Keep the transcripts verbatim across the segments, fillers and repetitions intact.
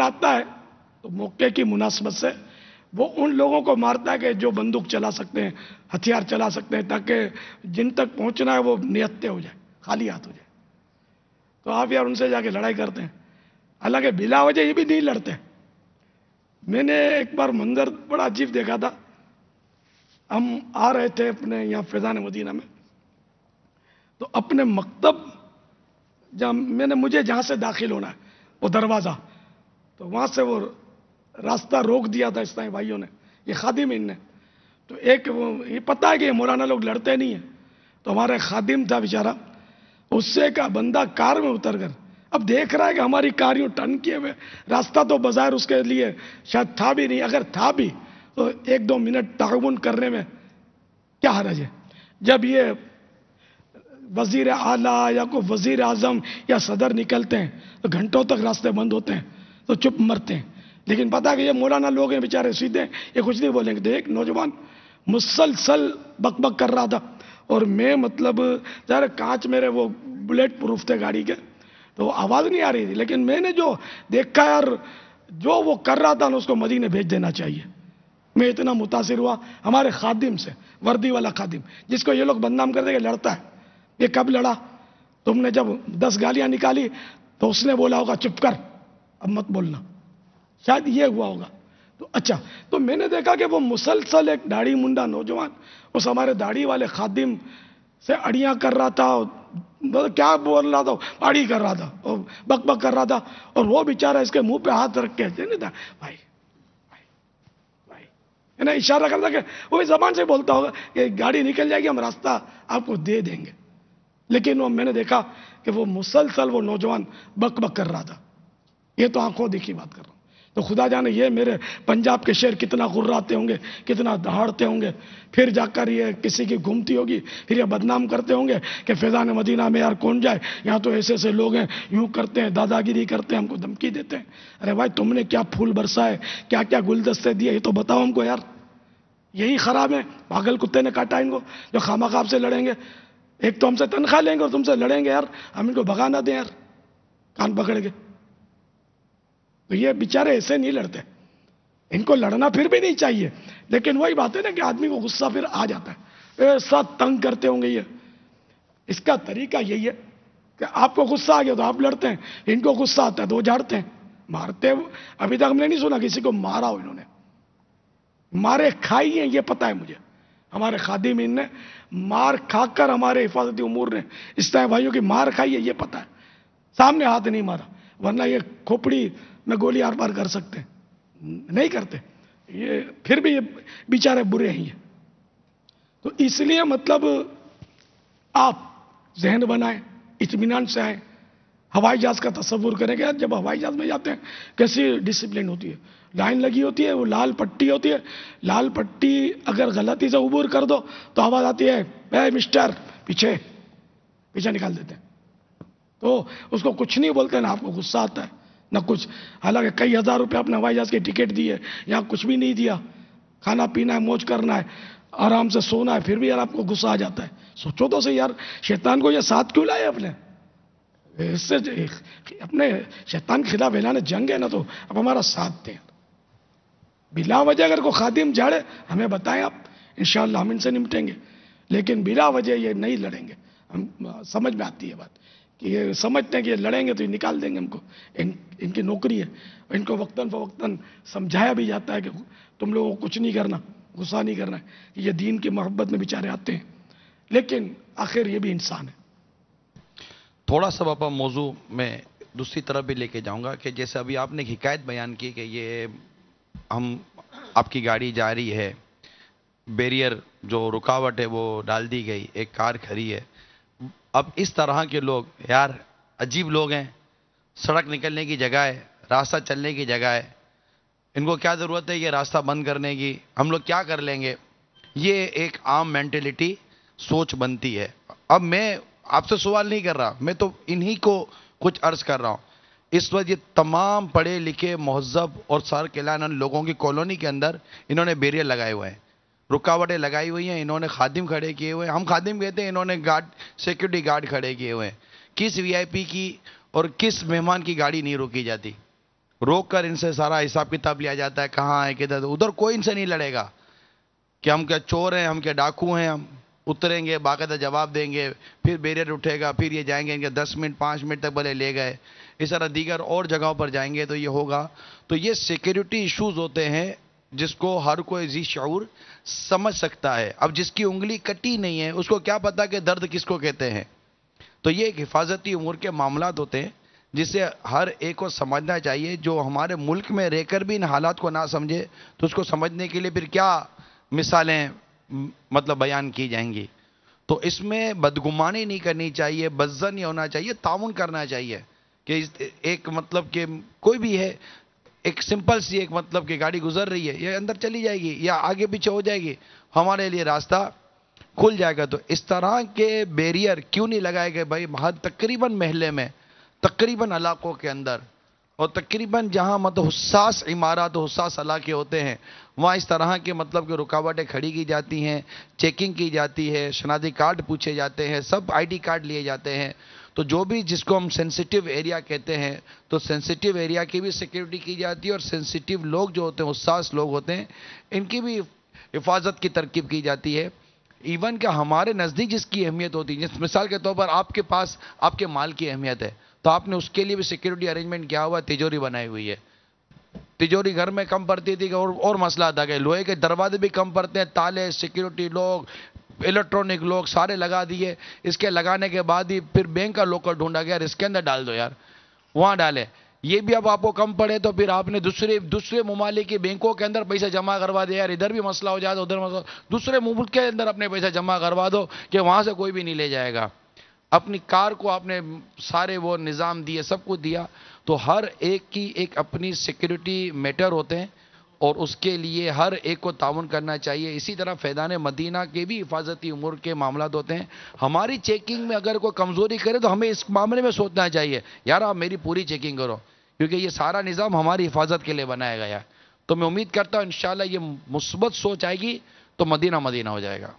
آتا ہے تو موقع کی مناسبت سے وہ ان لوگوں کو مارتا ہے کہ جو بندوق چلا سکتے ہیں، ہتھیار چلا سکتے ہیں، تاکہ جن تک پہنچنا ہے وہ نیتے ہو جائے، خالی ہاتھ ہو جائے. تو آپ یار ان سے جا کے لڑائی کرتے ہیں. حالانکہ بلا وجہ یہ بھی نہیں لڑتے. میں نے ایک بار منظر بڑا عجیب دیکھا تھا. ہم آ رہے تھے اپنے یہاں فیضان مدینہ میں، تو اپنے مکتب جہاں میں نے مجھے جہاں سے داخل ہونا ہے وہ دروازہ، تو وہاں سے وہ راستہ روک دیا تھا اس طرح بھائیوں نے، یہ خادم ان نے. تو ایک وہ یہ پتہ ہے کہ یہ مولانا لوگ لڑتے نہیں ہیں، تو ہمارے خادم تھا بیچارہ، اس سے کا بندہ کار میں اتر کر اب دیکھ رہا ہے کہ ہماری کار یوں ٹرن کیے ہوئے، راستہ تو بظاہر اس کے لیے شاید تھا بھی نہیں، اگر تھا بھی تو ایک دو منٹ تعاون کرنے میں کیا حرج ہے. جب یہ وزیر اعلیٰ یا کوئی وزیر اعظم یا صدر نکلتے ہیں تو گھنٹوں تک راستے بند ہوتے ہیں تو چپ مرتے ہیں. لیکن پتا کہ یہ مولانا لوگ ہیں بیچارے سیدھے، یہ کچھ نہیں بولیں گے. تو ایک نوجوان مسلسل بک بک کر رہا تھا، اور میں مطلب ذرا کانچ میرے وہ بلیٹ پروف تھے گاڑی کے، تو وہ آواز نہیں آ رہی تھی. لیکن میں نے جو دیکھا یار، جو وہ کر رہا تھا نا اس کو مدینے بھیج دینا چاہیے. میں اتنا متاثر ہوا ہمارے خادم سے، وردی والا خادم جس کو یہ لوگ بدنام کر دیں کہ لڑتا ہے. یہ کب لڑا؟ تم نے جب دس گالیاں نکالی تو اس نے بولا ہوگا چپ کر، اب مت بولنا، شاید یہ ہوا ہوگا. تو اچھا، تو میں نے دیکھا کہ وہ مسلسل ایک داڑھی منڈا نوجوان اس ہمارے داڑھی والے خادم سے اڑیاں کر رہا تھا، کیا بول رہا تھا، اڑی کر رہا تھا اور بک بک کر رہا تھا. اور وہ بیچارہ اس کے منہ پہ ہاتھ رکھ کے نہیں تھا بھائی بھائی بھائی، یعنی اشارہ کرتا کہ وہ زبان سے بولتا ہوگا کہ گاڑی نکل جائے گی، ہم راستہ آپ کو دے دیں گے. لیکن وہ میں نے دیکھا کہ وہ مسلسل وہ نوجوان بک بک کر رہا تھا. یہ تو آنکھوں دیکھی بات کر رہا ہوں. تو خدا جانے یہ میرے پنجاب کے شہر کتنا غراتے ہوں گے، کتنا دہاڑتے ہوں گے. پھر جا کر یہ کسی کی گھومتی ہوگی، پھر یہ بدنام کرتے ہوں گے کہ فیضان مدینہ میں یار کون جائے، یہاں تو ایسے ایسے لوگ ہیں، یوں کرتے ہیں، دادا گیری کرتے ہیں، ہم کو دھمکی دیتے ہیں. ارے بھائی تم نے کیا پھول برسائے، کیا کیا گلدستے دیے، یہ تو بتاؤ ہم کو یار. یہی خراب ہے، پاگل کتے نے کاٹا ان کو جو خامخواہ آپ سے لڑیں گے. ایک تو ہم سے تنخواہ لیں گے اور تم سے لڑیں گے یار، ہم ان کو بھگا نہ دیں یار کان پکڑ کے. تو یہ بیچارے ایسے نہیں لڑتے، ان کو لڑنا پھر بھی نہیں چاہیے. لیکن وہی بات ہے نا کہ آدمی کو غصہ پھر آ جاتا ہے، ایسا تنگ کرتے ہوں گے یہ. اس کا طریقہ یہی ہے کہ آپ کو غصہ آ گیا تو آپ لڑتے ہیں، ان کو غصہ آتا ہے تو وہ جھاڑتے ہیں، مارتے. ابھی تک ہم نے نہیں سنا کسی کو مارا ہو انہوں نے، مارے کھائی ہیں یہ پتا ہے مجھے. ہمارے خادمین نے مار کھا کر ہمارے حفاظتی امور نے اس طرح بھائیوں کی مار کھائی ہے یہ پتا ہے. سامنے ہاتھ نہیں مارا، ورنہ یہ کھوپڑی میں گولی آر پار کر سکتے ہیں، نہیں کرتے. یہ پھر بھی یہ بیچارے برے ہیں یہ. تو اس لیے مطلب آپ ذہن بنائیں، اطمینان سے آئیں. ہوائی جہاز کا تصور کریں کہ جب ہوائی جہاز میں جاتے ہیں کیسی ڈسپلن ہوتی ہے، لائن لگی ہوتی ہے، وہ لال پٹی ہوتی ہے، لال پٹی اگر غلطی سے عبور کر دو تو آواز آتی ہے اے مسٹر پیچھے پیچھے نکال دیتے ہیں. تو اس کو کچھ نہیں بولتے، نا آپ کو غصہ آتا ہے نہ کچھ. حالانکہ کئی ہزار روپے اپنے ہوائی جہاز کی ٹکٹ دی ہے، یہاں کچھ بھی نہیں دیا، کھانا پینا ہے، موج کرنا ہے، آرام سے سونا ہے، پھر بھی یار آپ کو غصہ آ جاتا ہے. سوچو تو صحیح یار، شیطان کو یہ ساتھ کیوں لائے اپنے؟ اس سے اپنے شیطان کے خلاف اعلان جنگ ہے نا، تو اب ہمارا ساتھ دیں. بلا وجہ اگر کوئی خادم جھاڑے ہمیں بتائیں آپ، انشاءاللہ ہم ان سے نمٹیں گے. لیکن بلا وجہ یہ نہیں لڑیں گے. ہم سمجھ میں آتی ہے بات کہ یہ سمجھتے ہیں کہ یہ لڑیں گے تو یہ نکال دیں گے ہم کو. ان, ان کی نوکری ہے. ان کو وقتاً فوقتاً سمجھایا بھی جاتا ہے کہ تم لوگوں کو کچھ نہیں کرنا، غصہ نہیں کرنا ہے. یہ دین کی محبت میں بیچارے آتے ہیں، لیکن آخر یہ بھی انسان ہے. تھوڑا سا باپا موضوع میں دوسری طرف بھی لے کے جاؤں گا کہ جیسے ابھی آپ نے ایک حکایت بیان کی کہ یہ ہم آپ کی گاڑی جا رہی ہے، بیریئر جو رکاوٹ ہے وہ ڈال دی گئی، ایک کار کھڑی ہے. اب اس طرح کے لوگ یار عجیب لوگ ہیں، سڑک نکلنے کی جگہ ہے، راستہ چلنے کی جگہ ہے، ان کو کیا ضرورت ہے یہ راستہ بند کرنے کی، ہم لوگ کیا کر لیں گے. یہ ایک عام مینٹلٹی سوچ بنتی ہے. اب میں آپ سے سوال نہیں کر رہا، میں تو انہی کو کچھ عرض کر رہا ہوں. اس وقت یہ تمام پڑھے لکھے مہذب اور سر کلان لوگوں کی کالونی کے اندر انہوں نے بیریئر لگائے ہوئے ہیں، رکاوٹیں لگائی ہوئی ہیں، انہوں نے خادم کھڑے کیے ہوئے ہیں. ہم خادم کہتے ہیں، انہوں نے گارڈ سیکیورٹی گارڈ کھڑے کیے ہوئے ہیں. کس وی آئی پی کی اور کس مہمان کی گاڑی نہیں روکی جاتی؟ रोक कर इनसे सारा हिसाब किताब लिया जाता है, कहाँ है किधर। उधर कोई इनसे नहीं लड़ेगा कि हम क्या चोर हैं, हम क्या डाकू हैं। हम उतरेंगे, बाकायदा जवाब देंगे, फिर बैरियर उठेगा, फिर ये जाएंगे इनके दस मिनट पाँच मिनट तक भले ले गए। इस तरह दीगर और जगहों पर जाएंगे तो ये होगा। तो ये सिक्योरिटी इश्यूज होते हैं जिसको हर कोई जी शऊर समझ सकता है। अब जिसकी उंगली कटी नहीं है उसको क्या पता कि दर्द किसको कहते हैं। तो ये एक हिफाजती उमूर के मामलात होते हैं जिसे हर एक को समझना चाहिए। जो हमारे मुल्क में रहकर भी इन हालात को ना समझे तो उसको समझने के लिए फिर क्या मिसालें मतलब बयान की जाएंगी। तो इसमें बदगुमानी नहीं करनी चाहिए, बज्जन नहीं होना चाहिए, ताउन करना चाहिए कि एक मतलब कि कोई भी है, एक सिंपल सी एक मतलब कि गाड़ी गुजर रही है, ये अंदर चली जाएगी या आगे पीछे हो जाएगी, हमारे लिए रास्ता खुल जाएगा। तो इस तरह के बैरियर क्यों नहीं लगाए गए भाई? हर तकरीबन महल्ले में, तकरीबन इलाकों के अंदर और तकरीबन जहां मतलब हुस्सास इमारत हुस्सास इलाके होते हैं वहां इस तरह के मतलब कि रुकावटें खड़ी की जाती हैं, चेकिंग की जाती है, शनाख्ती कार्ड पूछे जाते हैं, सब आईडी कार्ड लिए जाते हैं। तो जो भी जिसको हम सेंसिटिव एरिया कहते हैं तो सेंसिटिव एरिया की भी सिक्योरिटी की जाती है और सेंसिटिव लोग जो होते हैं, हुस्सास लोग होते हैं, इनकी भी हिफाजत की तरकीब की जाती है। इवन कि हमारे नज़दीक जिसकी अहमियत होती है, मिसाल के तौर पर आपके पास आपके माल की अहमियत है तो आपने उसके लिए भी सिक्योरिटी अरेंजमेंट किया हुआ, तिजोरी बनाई हुई है। तिजोरी घर में कम पड़ती थी और और मसला आता कि लोहे के दरवाजे भी कम पड़ते हैं, ताले, सिक्योरिटी लोग, इलेक्ट्रॉनिक लोग सारे लगा दिए। इसके लगाने के बाद ही फिर बैंक का लॉकर ढूंढा गया, इसके अंदर डाल दो यार, वहां डाले। ये भी अब आपको कम पड़े तो फिर आपने दूसरे दूसरे ममालिक की बैंकों के अंदर पैसा जमा करवा दिया यार, इधर भी मसला हो जाए तो उधर मसला, दूसरे मुल्क के अंदर अपने पैसा जमा करवा दो कि वहां से कोई भी नहीं ले जाएगा। अपनी कार को आपने सारे वो निज़ाम दिए, सब कुछ दिया। तो हर एक की एक अपनी सिक्योरिटी मैटर होते हैं और उसके लिए हर एक को ताउन करना चाहिए। इसी तरह फैज़ान मदीना के भी हिफाजती उमूर के मामलात होते हैं। हमारी चेकिंग में अगर कोई कमज़ोरी करे तो हमें इस मामले में सोचना चाहिए यार आप मेरी पूरी चेकिंग करो, क्योंकि ये सारा निज़ाम हमारी हिफाजत के लिए बनाया गया है। तो मैं उम्मीद करता हूँ इंशाअल्लाह ये मुस्बत सोच आएगी तो मदीना मदीना हो जाएगा।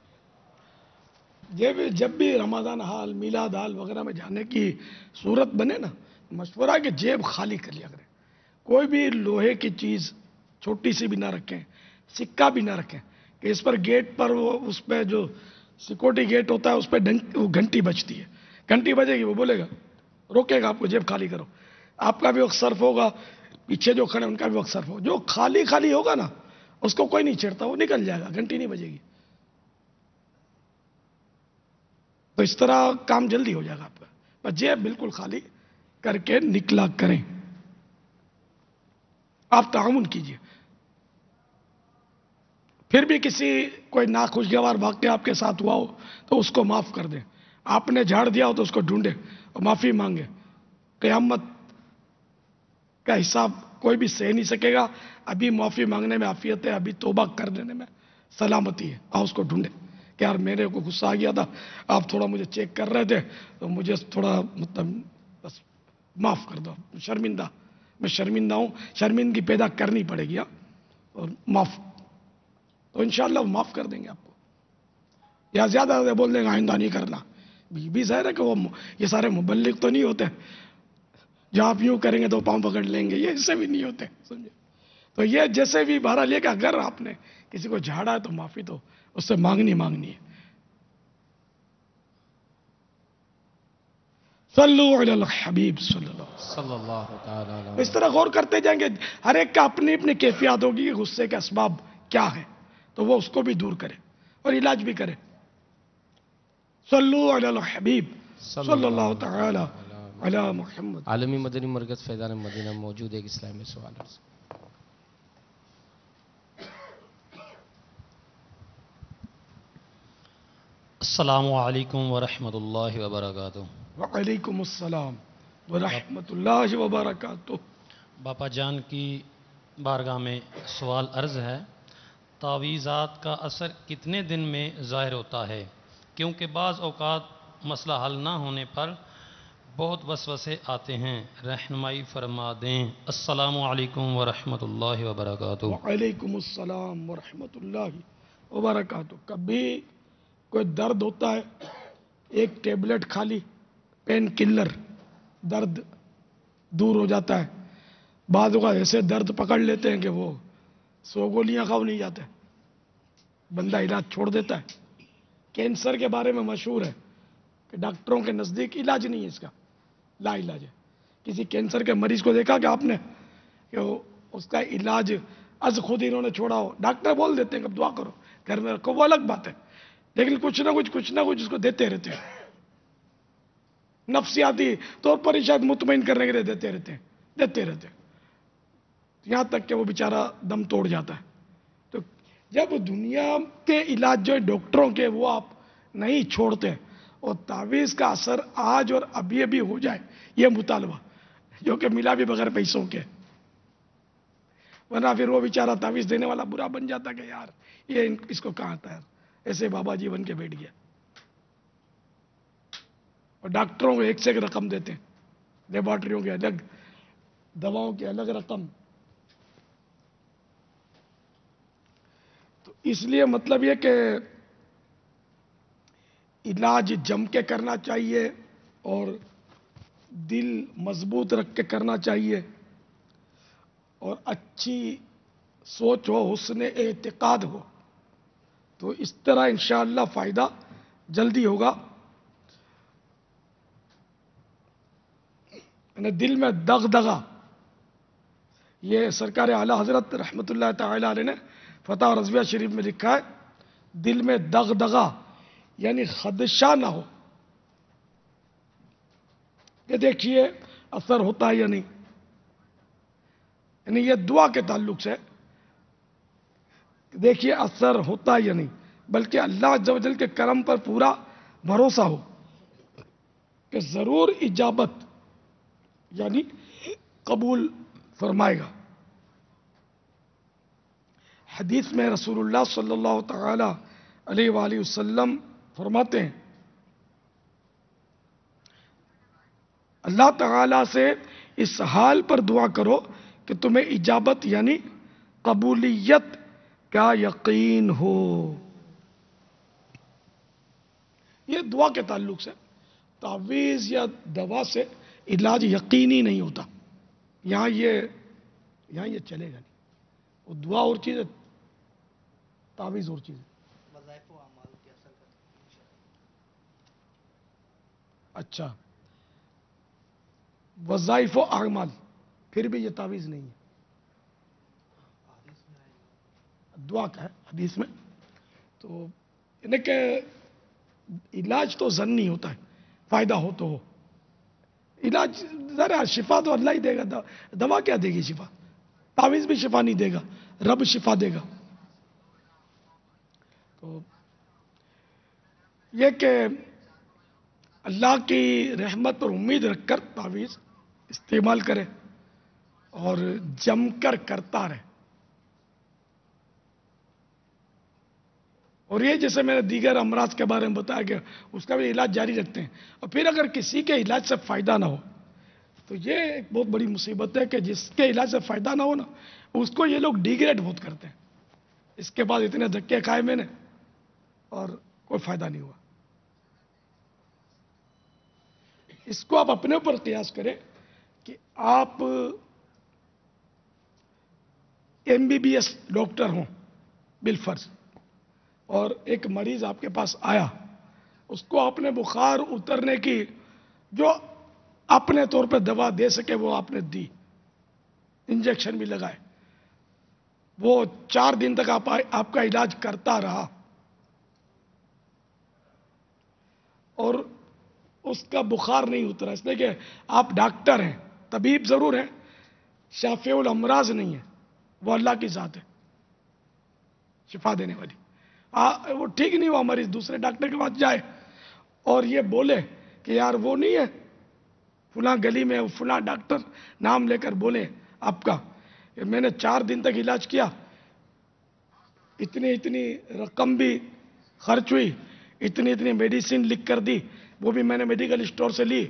जब जब भी रमज़ान हाल, मिलाद हाल वगैरह में जाने की सूरत बने ना, मशवरा कि जेब खाली कर लिया करें। कोई भी लोहे की चीज़ छोटी सी भी ना रखें, सिक्का भी ना रखें कि इस पर गेट पर वो उस पर जो सिक्योरिटी गेट होता है उस पर वो घंटी बजती है, घंटी बजेगी वो बोलेगा, रोकेगा आपको, जेब खाली करो। आपका भी वक्त सर्फ होगा, पीछे जो खड़े उनका भी वक्त सर्फ होगा। जो खाली खाली होगा ना उसको कोई नहीं छेड़ता, वो निकल जाएगा, घंटी नहीं बजेगी। तो इस तरह काम जल्दी हो जाएगा आपका। बस जेब बिल्कुल खाली करके निकला करें। आप ताउन कीजिए। फिर भी किसी कोई नाखुशगवार वाक़या आपके साथ हुआ हो तो उसको माफ कर दें। आपने झाड़ दिया हो तो उसको ढूंढे और माफी मांगे। क़यामत का हिसाब कोई भी सह नहीं सकेगा। अभी माफी मांगने में आफियत है, अभी तौबा कर देने में सलामती है। आओ उसको ढूंढे कि यार मेरे को गुस्सा आ गया था, आप थोड़ा मुझे चेक कर रहे थे तो मुझे थोड़ा मतलब बस माफ़ कर दो, शर्मिंदा, मैं शर्मिंदा हूँ, शर्मिंदगी पैदा करनी पड़ेगी। हाँ, और माफ़ तो इंशाअल्लाह माफ़ कर देंगे आपको। या ज़्यादा ज़्यादा बोल देंगे आइंदा नहीं करना। भी ज़ाहिर है कि वो ये सारे मुबल्लिग तो नहीं होते जो आप यूँ करेंगे तो पाँव पकड़ लेंगे, ये इससे भी नहीं होते, समझे। तो ये जैसे भी बहरहाल ये कि अगर आपने किसी को झाड़ा है तो माफ़ी तो उससे मांगनी मांगनी है। सल्लु अलल हबीब सल्लल्लाहु तआला अलैहि। इस तरह गौर करते जाएंगे। हर एक का अपनी अपनी कैफियत होगी कि गुस्से के असबाब क्या है, तो वो उसको भी दूर करे और इलाज भी करे। सल्लु अलल हबीब सल्लल्लाहु तआला अला मुहम्मद। आलमी मदनी मरकज़ फैज़ान मदीना मौजूद एक इस्लामी सवाल अर्ज़। अस्सलामु अलैकुम व रहमतुल्लाहि व बरकातुहू। वालेकुम अस्सलाम व रहमतुल्लाहि व बरकातुहू। बापा जान की बारगाह में सवाल अर्ज़ है, तावीज़ात का असर कितने दिन में ज़ाहिर होता है? क्योंकि बाज़ औक़ात मसला हल ना होने पर बहुत वसवसे आते हैं, रहनुमाई फरमा दें। अस्सलामु अलैकुम व रहमतुल्लाहि व बरकातुहू। वालेकुम अस्सलाम व रहमतुल्लाहि व बरकातुहू। कभी कोई दर्द होता है, एक टेबलेट खाली, पेन किलर, दर्द दूर हो जाता है। بعض اوقات ایسے درد پکڑ لیتے ہیں کہ وہ سو گولیاں کھاؤ نہیں جاتے، بندہ علاج چھوڑ دیتا ہے۔ کینسر کے بارے میں مشہور ہے کہ ڈاکٹروں کے نزدیک علاج نہیں ہے اس کا، لا علاج ہے۔ کسی کینسر کے مریض کو دیکھا کہ آپ نے کہ وہ اس کا علاج از خود انہوں نے چھوڑا ہو؟ ڈاکٹر بول دیتے ہیں کہ دعا کرو، گھر میں رکھو، وہ الگ بات ہے، لیکن کچھ نہ کچھ کچھ نہ کچھ اس کو دیتے رہتے ہیں، نفسیاتی طور پر ہی شاید مطمئن کرنے کے لیے دیتے رہتے ہیں دیتے رہتے ہیں یہاں تک کہ وہ بیچارہ دم توڑ جاتا ہے۔ تو جب دنیا کے علاج جو ہے ڈاکٹروں کے وہ آپ نہیں چھوڑتے اور تعویذ کا اثر آج اور ابھی ابھی ہو جائے، یہ مطالبہ جو کہ ملا بھی بغیر پیسوں کے، ورنہ پھر وہ بیچارہ تعویذ دینے والا برا بن جاتا کہ یار یہ اس کو کہاں آتا ہے، ایسے بابا جی بن کے بیٹھ گیا۔ اور ڈاکٹروں کو ایک سے ایک رقم دیتے ہیں، لیبارٹریوں کے الگ، دواؤں کے الگ رقم۔ تو اس لیے مطلب یہ کہ علاج جم کے کرنا چاہیے اور دل مضبوط رکھ کے کرنا چاہیے اور اچھی سوچ ہو، حسن اعتقاد ہو، تو اس طرح انشاءاللہ فائدہ جلدی ہوگا۔ یعنی دل میں دغدغہ، یہ سرکار اعلیٰ حضرت رحمۃ اللہ تعالی علیہ نے فتح و رضویہ شریف میں لکھا ہے، دل میں دغدغہ یعنی خدشہ نہ ہو کہ دیکھیے اثر ہوتا ہے یا نہیں، یعنی یہ دعا کے تعلق سے دیکھیے اثر ہوتا ہے یا نہیں، بلکہ اللہ عز و جل کے کرم پر پورا بھروسہ ہو کہ ضرور اجابت یعنی قبول فرمائے گا۔ حدیث میں رسول اللہ صلی اللہ تعالی علیہ وآلہ وسلم فرماتے ہیں، اللہ تعالی سے اس حال پر دعا کرو کہ تمہیں اجابت یعنی قبولیت کا یقین ہو۔ یہ دعا کے تعلق سے تعویذ یا دوا سے علاج یقینی نہیں ہوتا، یہاں یہ یہاں یہ چلے گا نہیں، وہ دعا اور چیز ہے، تعویذ اور چیز ہے۔ اچھا، وظائف و اعمال پھر بھی یہ تعویذ نہیں ہے، دعا کا ہے حدیث میں۔ تو یعنی کہ علاج تو ضنی ہوتا ہے، فائدہ ہو تو ہو، علاج ذرا شفا تو اللہ ہی دے گا، دوا کیا دے گی شفا، تعویذ بھی شفا نہیں دے گا، رب شفا دے گا۔ تو یہ کہ اللہ کی رحمت پر امید رکھ کر تعویذ استعمال کرے اور جم کر کرتا رہے، اور یہ جیسے میں نے دیگر امراض کے بارے میں بتایا کہ اس کا بھی علاج جاری رکھتے ہیں، اور پھر اگر کسی کے علاج سے فائدہ نہ ہو تو یہ ایک بہت بڑی مصیبت ہے کہ جس کے علاج سے فائدہ نہ ہو نا، اس کو یہ لوگ ڈیگریڈ بہت کرتے ہیں، اس کے بعد اتنے دھکے کھائے میں نے اور کوئی فائدہ نہیں ہوا۔ اس کو آپ اپنے اوپر قیاس کریں کہ آپ M B B S doctor ہوں بالفرض، اور ایک مریض آپ کے پاس آیا، اس کو آپ نے بخار اترنے کی جو اپنے طور پہ دوا دے سکے وہ آپ نے دی، انجیکشن بھی لگائے، وہ چار دن تک آپ آپ کا علاج کرتا رہا اور اس کا بخار نہیں اترا، اس لیے کہ آپ ڈاکٹر ہیں، طبیب ضرور ہیں، شافع الامراض نہیں ہے، وہ اللہ کی ذات ہے شفا دینے والی۔ آ, وہ ٹھیک نہیں ہوا مریض، دوسرے ڈاکٹر کے پاس جائے اور یہ بولے کہ یار وہ نہیں ہے فلاں گلی میں فلاں ڈاکٹر، نام لے کر بولے آپ کا کہ میں نے چار دن تک علاج کیا، اتنی اتنی رقم بھی خرچ ہوئی، اتنی اتنی میڈیسن لکھ کر دی، وہ بھی میں نے میڈیکل اسٹور سے لی،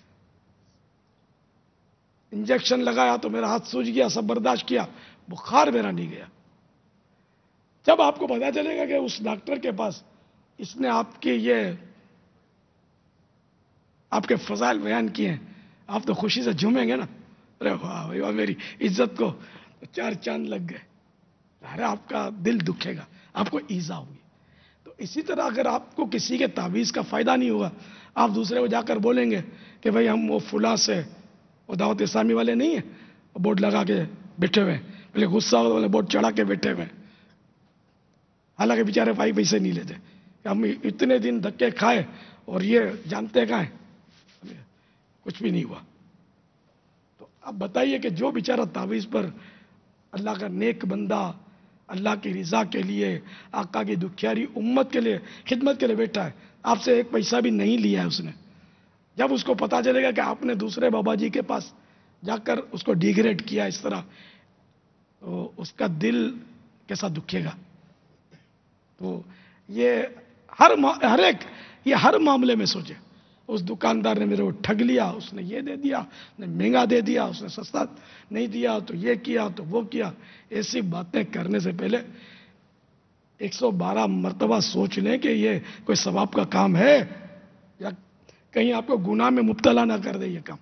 انجیکشن لگایا تو میرا ہاتھ سوج گیا، سب برداشت کیا، بخار میرا نہیں گیا۔ جب آپ کو پتا چلے گا کہ اس ڈاکٹر کے پاس اس نے آپ کے یہ آپ کے فضائل بیان کیے ہیں، آپ تو خوشی سے جھومیں گے نا، ارے واہ بھائی واہ، میری عزت کو چار چاند لگ گئے. ارے آپ کا دل دکھے گا، آپ کو ایزا ہوگی. تو اسی طرح اگر آپ کو کسی کے تعویذ کا فائدہ نہیں ہوگا، آپ دوسرے کو جا کر بولیں گے کہ بھائی ہم وہ فلاں سے، وہ دعوت اسلامی والے نہیں ہیں، وہ بورڈ لگا کے بیٹھے ہوئے ہیں، بولے غصہ ہو والے بورڈ چڑھا کے بیٹھے ہوئے ہیں. حالانکہ بیچارے بھائی پیسے نہیں لیتے. ہم اتنے دن دھکے کھائے اور یہ جانتے کہاں ہیں، کچھ بھی نہیں ہوا. تو اب بتائیے کہ جو بیچارہ تعویذ پر اللہ کا نیک بندہ اللہ کی رضا کے لیے، آقا کی دکھیاری امت کے لیے خدمت کے لیے بیٹھا ہے، آپ سے ایک پیسہ بھی نہیں لیا ہے اس نے، جب اس کو پتا چلے گا کہ آپ نے دوسرے بابا جی کے پاس جا کر اس کو ڈیگریڈ کیا اس طرح، تو اس کا دل کیسا دکھے گا. تو یہ ہر ہر ایک یہ ہر معاملے میں سوچے. اس دکاندار نے میرے کو ٹھگ لیا، اس نے یہ دے دیا، نے مہنگا دے دیا، اس نے سستا نہیں دیا، تو یہ کیا تو وہ کیا. ایسی باتیں کرنے سے پہلے ایک سو بارہ مرتبہ سوچ لیں کہ یہ کوئی ثواب کا کام ہے یا کہیں آپ کو گناہ میں مبتلا نہ کر دے یہ کام.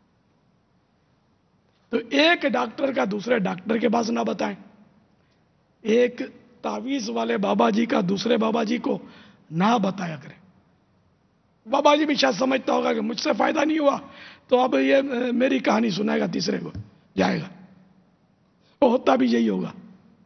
تو ایک ڈاکٹر کا دوسرے ڈاکٹر کے پاس نہ بتائیں، ایک تعویذ والے بابا جی کا دوسرے بابا جی کو نہ بتایا کریں. بابا جی بھی شاید سمجھتا ہوگا کہ مجھ سے فائدہ نہیں ہوا تو اب یہ میری کہانی سنائے گا، تیسرے کو جائے گا. وہ ہوتا بھی یہی ہوگا.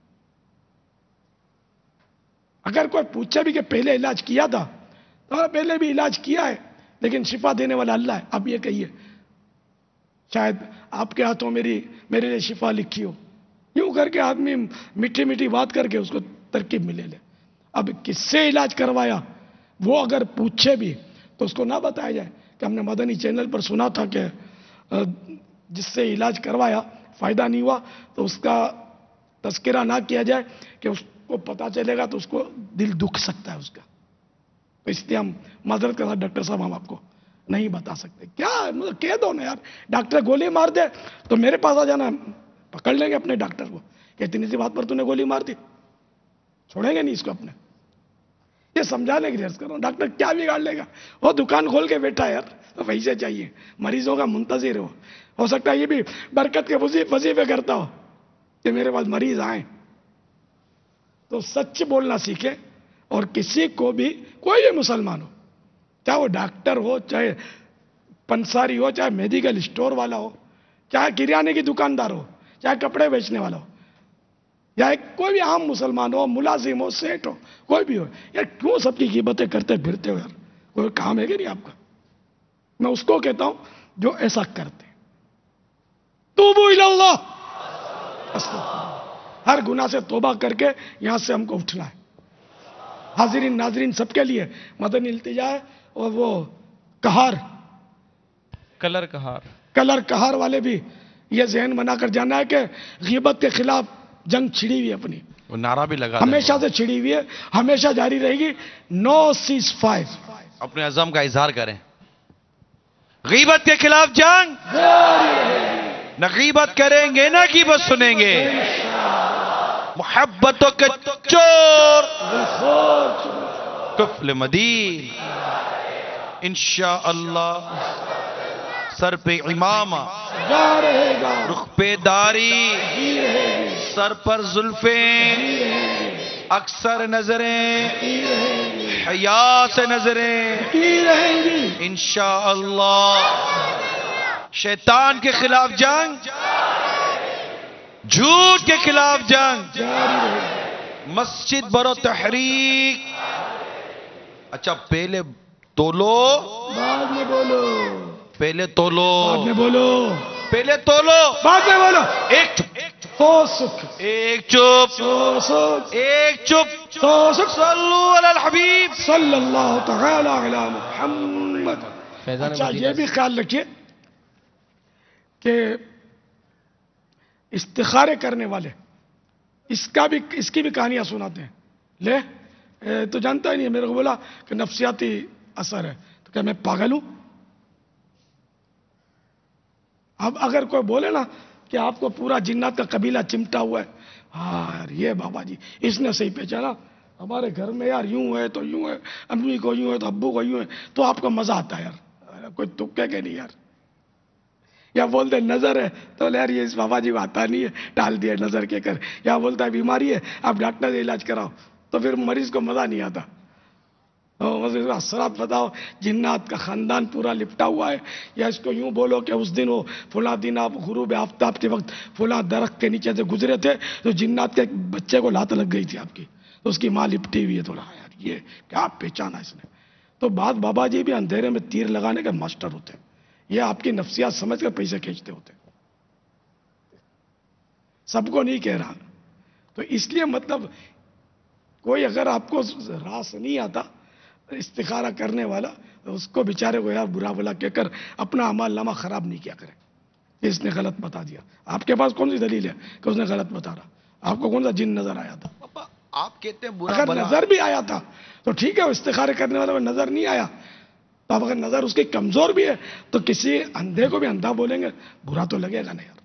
اگر کوئی پوچھے بھی کہ پہلے علاج کیا تھا تو پہلے بھی علاج کیا ہے، لیکن شفا دینے والا اللہ ہے. اب یہ کہیے شاید آپ کے ہاتھوں میری میرے لیے شفا لکھی ہو. یوں کر کے آدمی میٹھی میٹھی بات کر کے اس کو ترکیب میں لے لے. اب کس سے علاج کروایا وہ اگر پوچھے بھی تو اس کو نہ بتایا جائے کہ ہم نے مدنی چینل پر سنا تھا کہ جس سے علاج کروایا فائدہ نہیں ہوا، تو اس کا تذکرہ نہ کیا جائے کہ اس کو پتا چلے گا تو اس کو دل دکھ سکتا ہے اس کا. تو اس لیے ہم معذرت کے ساتھ ڈاکٹر صاحب ہم آپ کو نہیں بتا سکتے. کیا مطلب کہہ دو نا یار، ڈاکٹر گولی مار دے تو میرے پاس آ جانا، پکڑ لیں گے اپنے ڈاکٹر کو کہ اتنی سی بات پر تو نے گولی مار دی، چھوڑیں گے نہیں اس کو اپنے. یہ سمجھانے کے لیے عرض کر رہا ہوں، ڈاکٹر کیا بگاڑ لے گا، وہ دکان کھول کے بیٹھا ہے یار، تو پیسے چاہیے، مریضوں کا منتظر ہو ہو سکتا ہے یہ بھی برکت کے وظیفے کرتا ہو کہ میرے پاس مریض آئیں. تو سچ بولنا سیکھے. اور کسی کو بھی، کوئی بھی مسلمان ہو، چاہے وہ ڈاکٹر ہو، چاہے پنساری ہو، چاہے میڈیکل اسٹور والا ہو، چاہے کریانے کی دکاندار ہو، چاہے کپڑے بیچنے والا ہو، یا کوئی بھی عام مسلمان ہو، ملازم ہو، سیٹ ہو، کوئی بھی ہو، یار کیوں سب کی غیبتیں کرتے پھرتے ہو یار؟ کوئی کام ہے کہ نہیں آپ کا؟ میں اس کو کہتا ہوں جو ایسا کرتے. توبو الی اللہ، ہر گناہ سے توبہ کر کے یہاں سے ہم کو اٹھنا ہے. حاضرین ناظرین سب کے لیے مدنی التجا ہے. اور وہ کہار کلر کہار کلر کہار والے بھی یہ ذہن بنا کر جانا ہے کہ غیبت کے خلاف جنگ چھڑی ہوئی اپنی، وہ نعرہ بھی لگا ہمیشہ سے چھڑی ہوئی ہے، ہمیشہ جاری رہے گی. No ceasefire. اپنے عزم کا اظہار کریں. غیبت کے خلاف جنگ، نہ غیبت کریں گے نہ غیبت سنیں گے. محبتوں کے چور کفل مدین انشاءاللہ. سر پہ امامہ، رخ پہ داری، سر پر زلفیں، اکثر نظریں حیا سے نظریں انشاءاللہ. شیطان کے خلاف جنگ، جھوٹ کے خلاف جنگ، مسجد برو تحریک. اچھا پہلے تولو بعد میں بولو، پہلے تولو بعد میں بولو، پہلے تولو بعد میں بولو. ایک چپ تو سکھ ایک چپ تو سکھ ایک چپ. تو سکھ. صلو علی الحبیب صلی اللہ تعالی علی محمد. فیضان اچھا مدینہ یہ بھی خیال رکھیے کہ استخارے کرنے والے اس کا بھی اس کی بھی کہانیاں سناتے ہیں. لے اے تو جانتا ہی نہیں ہے. میرے کو بولا کہ نفسیاتی اثر ہے، تو کیا میں پاگل ہوں؟ اب اگر کوئی بولے نا کہ آپ کو پورا جنات کا قبیلہ چمٹا ہوا ہے، ہاں یار یہ بابا جی اس نے صحیح پہچانا، ہمارے گھر میں یار یوں ہے تو یوں ہے، امی کو یوں ہے تو ابو کو یوں ہے، تو آپ کو مزہ آتا ہے یار. کوئی تکے کہ نہیں یار. یا بولتے نظر ہے تو یار یہ اس بابا جی کو آتا نہیں ہے، ٹال دیا نظر کے کر. یا بولتا ہے بیماری ہے آپ ڈاکٹر سے علاج کراؤ، تو پھر مریض کو مزہ نہیں آتا. اثرات بتاؤ، جنات کا خاندان پورا لپٹا ہوا ہے. یا اس کو یوں بولو کہ اس دن وہ فلاں دن آپ غروب آفتاب کے وقت فلاں درخت کے نیچے سے گزرے تھے تو جنات کے ایک بچے کو لات لگ گئی تھی آپ کی، تو اس کی ماں لپٹی ہوئی ہے. تھوڑا یار یہ کیا پہچانا اس نے. تو بعض بابا جی بھی اندھیرے میں تیر لگانے کے ماسٹر ہوتے ہیں. یہ آپ کی نفسیات سمجھ کر پیسے کھینچتے ہوتے ہیں. سب کو نہیں کہہ رہا. تو اس لیے مطلب کوئی اگر آپ کو راس نہیں آتا استخارہ کرنے والا، اس کو بیچارے کو یار برا بلا کہہ کر اپنا عمل نامہ خراب نہیں کیا کرے کہ اس نے غلط بتا دیا. آپ کے پاس کون سی دلیل ہے کہ اس نے غلط بتا رہا؟ آپ کو کون سا جن نظر آیا تھا؟ پاپا آپ کہتے ہیں برا اگر بلا، نظر بھی آیا تھا تو ٹھیک ہے، استخارے کرنے والا کو نظر نہیں آیا تو اب اگر نظر اس کی کمزور بھی ہے تو کسی اندھے کو بھی اندھا بولیں گے، برا تو لگے گا نا یار.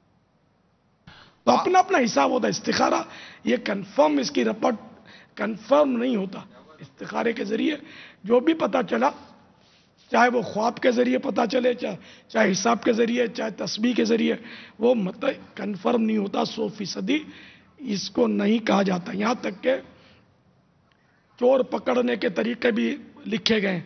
تو اپنا اپنا حساب ہوتا ہے. استخارہ یہ کنفرم، اس کی رپورٹ کنفرم نہیں ہوتا. استخارے کے ذریعے جو بھی پتا چلا، چاہے وہ خواب کے ذریعے پتا چلے، چاہے حساب کے ذریعے، چاہے تسبیح کے ذریعے، وہ مطلب کنفرم نہیں ہوتا. سو فیصدی اس کو نہیں کہا جاتا. یہاں تک کہ چور پکڑنے کے طریقے بھی لکھے گئے.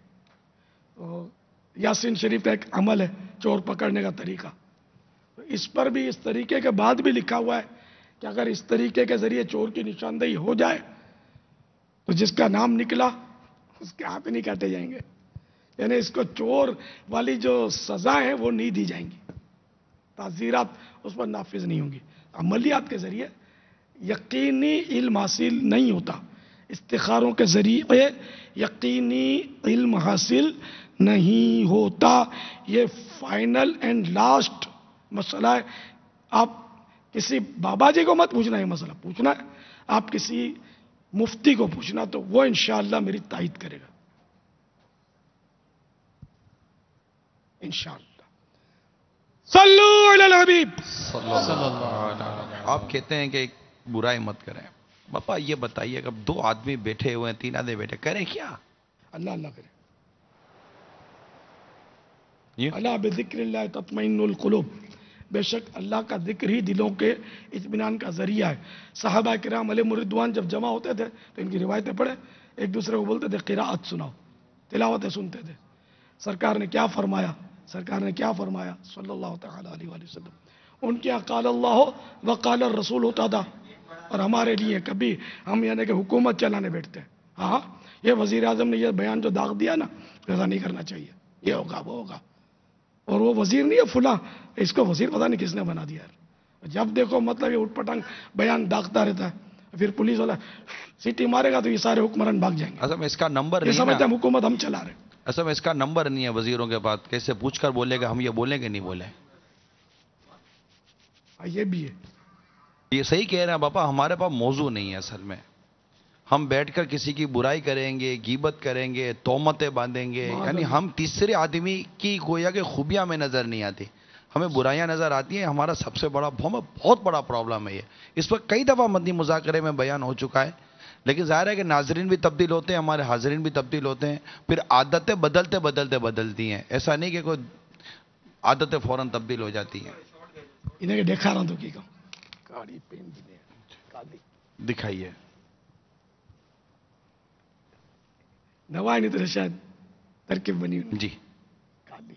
یاسین شریف کا ایک عمل ہے چور پکڑنے کا طریقہ، اس پر بھی اس طریقے کے بعد بھی لکھا ہوا ہے کہ اگر اس طریقے کے ذریعے چور کی نشاندہی ہو جائے تو جس کا نام نکلا اس کے ہاتھ نہیں کاٹے جائیں گے. یعنی اس کو چور والی جو سزا ہے وہ نہیں دی جائیں گی، تعزیرات اس پر نافذ نہیں ہوں گی. عملیات کے ذریعے یقینی علم حاصل نہیں ہوتا. استخاروں کے ذریعے یقینی علم حاصل نہیں ہوتا. یہ فائنل اینڈ لاسٹ مسئلہ ہے. آپ کسی بابا جی کو مت پوچھنا یہ مسئلہ، پوچھنا ہے آپ کسی مفتی کو پوچھنا، تو وہ انشاءاللہ میری تائید کرے گا انشاءاللہ. صلو علی الحبیب. آپ کہتے ہیں کہ برائی مت کریں. باپا یہ بتائیے کہ دو آدمی بیٹھے ہوئے ہیں، تین آدمی بیٹھے، کریں کیا؟ اللہ اللہ کرے. یہ اللہ بذکر اللہ تطمئن القلوب. بے شک اللہ کا ذکر ہی دلوں کے اطمینان کا ذریعہ ہے. صحابہ کرام علیہ الرضوان جب جمع ہوتے تھے تو ان کی روایتیں پڑھے، ایک دوسرے کو بولتے تھے قراءت سناؤ، تلاوتیں سنتے تھے. سرکار نے کیا فرمایا، سرکار نے کیا فرمایا صلی اللہ تعالی علیہ وآلہ وسلم. ان کے قال اللہ وقال الرسول ہوتا تھا. اور ہمارے لیے کبھی ہم یعنی کہ حکومت چلانے بیٹھتے ہیں، ہاں یہ وزیر اعظم نے یہ بیان جو داغ دیا نا، ایسا نہیں کرنا چاہیے، یہ ہوگا وہ ہوگا. اور وہ وزیر نہیں ہے فلاں، اس کو وزیر پتہ نہیں کس نے بنا دیا. جب دیکھو مطلب یہ اٹھ پٹنگ بیان داغتا رہتا ہے، پھر پولیس والا سیٹی مارے گا تو یہ سارے حکمران بھاگ جائیں گے. اصل میں اس کا نمبر یہ نہیں سمجھتے ہے ہیں حکومت ہم چلا رہے ہیں. اصل میں اس کا نمبر نہیں ہے وزیروں کے پاس، کیسے پوچھ کر بولے گا ہم یہ بولیں گے نہیں بولیں. یہ بھی ہے. یہ صحیح کہہ رہے ہیں باپا، ہمارے پاس موضوع نہیں ہے. اصل میں ہم بیٹھ کر کسی کی برائی کریں گے، غیبت کریں گے، تہمتیں باندھیں گے، یعنی ہم تیسرے آدمی کی گویا کہ خوبیاں ہمیں نظر نہیں آتی، ہمیں برائیاں نظر آتی ہیں. ہمارا سب سے بڑا بہت بڑا پرابلم ہے یہ. اس پر کئی دفعہ مدنی مذاکرے میں بیان ہو چکا ہے، لیکن ظاہر ہے کہ ناظرین بھی تبدیل ہوتے ہیں، ہمارے حاضرین بھی تبدیل ہوتے ہیں، پھر عادتیں بدلتے بدلتے بدلتی ہیں. ایسا نہیں کہ کوئی عادتیں فوراً تبدیل ہو جاتی ہیں. انہیں دیکھا رہا تو کی کہوں کاڑی پین بھی نہیں کالی دکھائیے. نوائی نہیں تو شاید ترکیب بنی ہوئی جی کالی.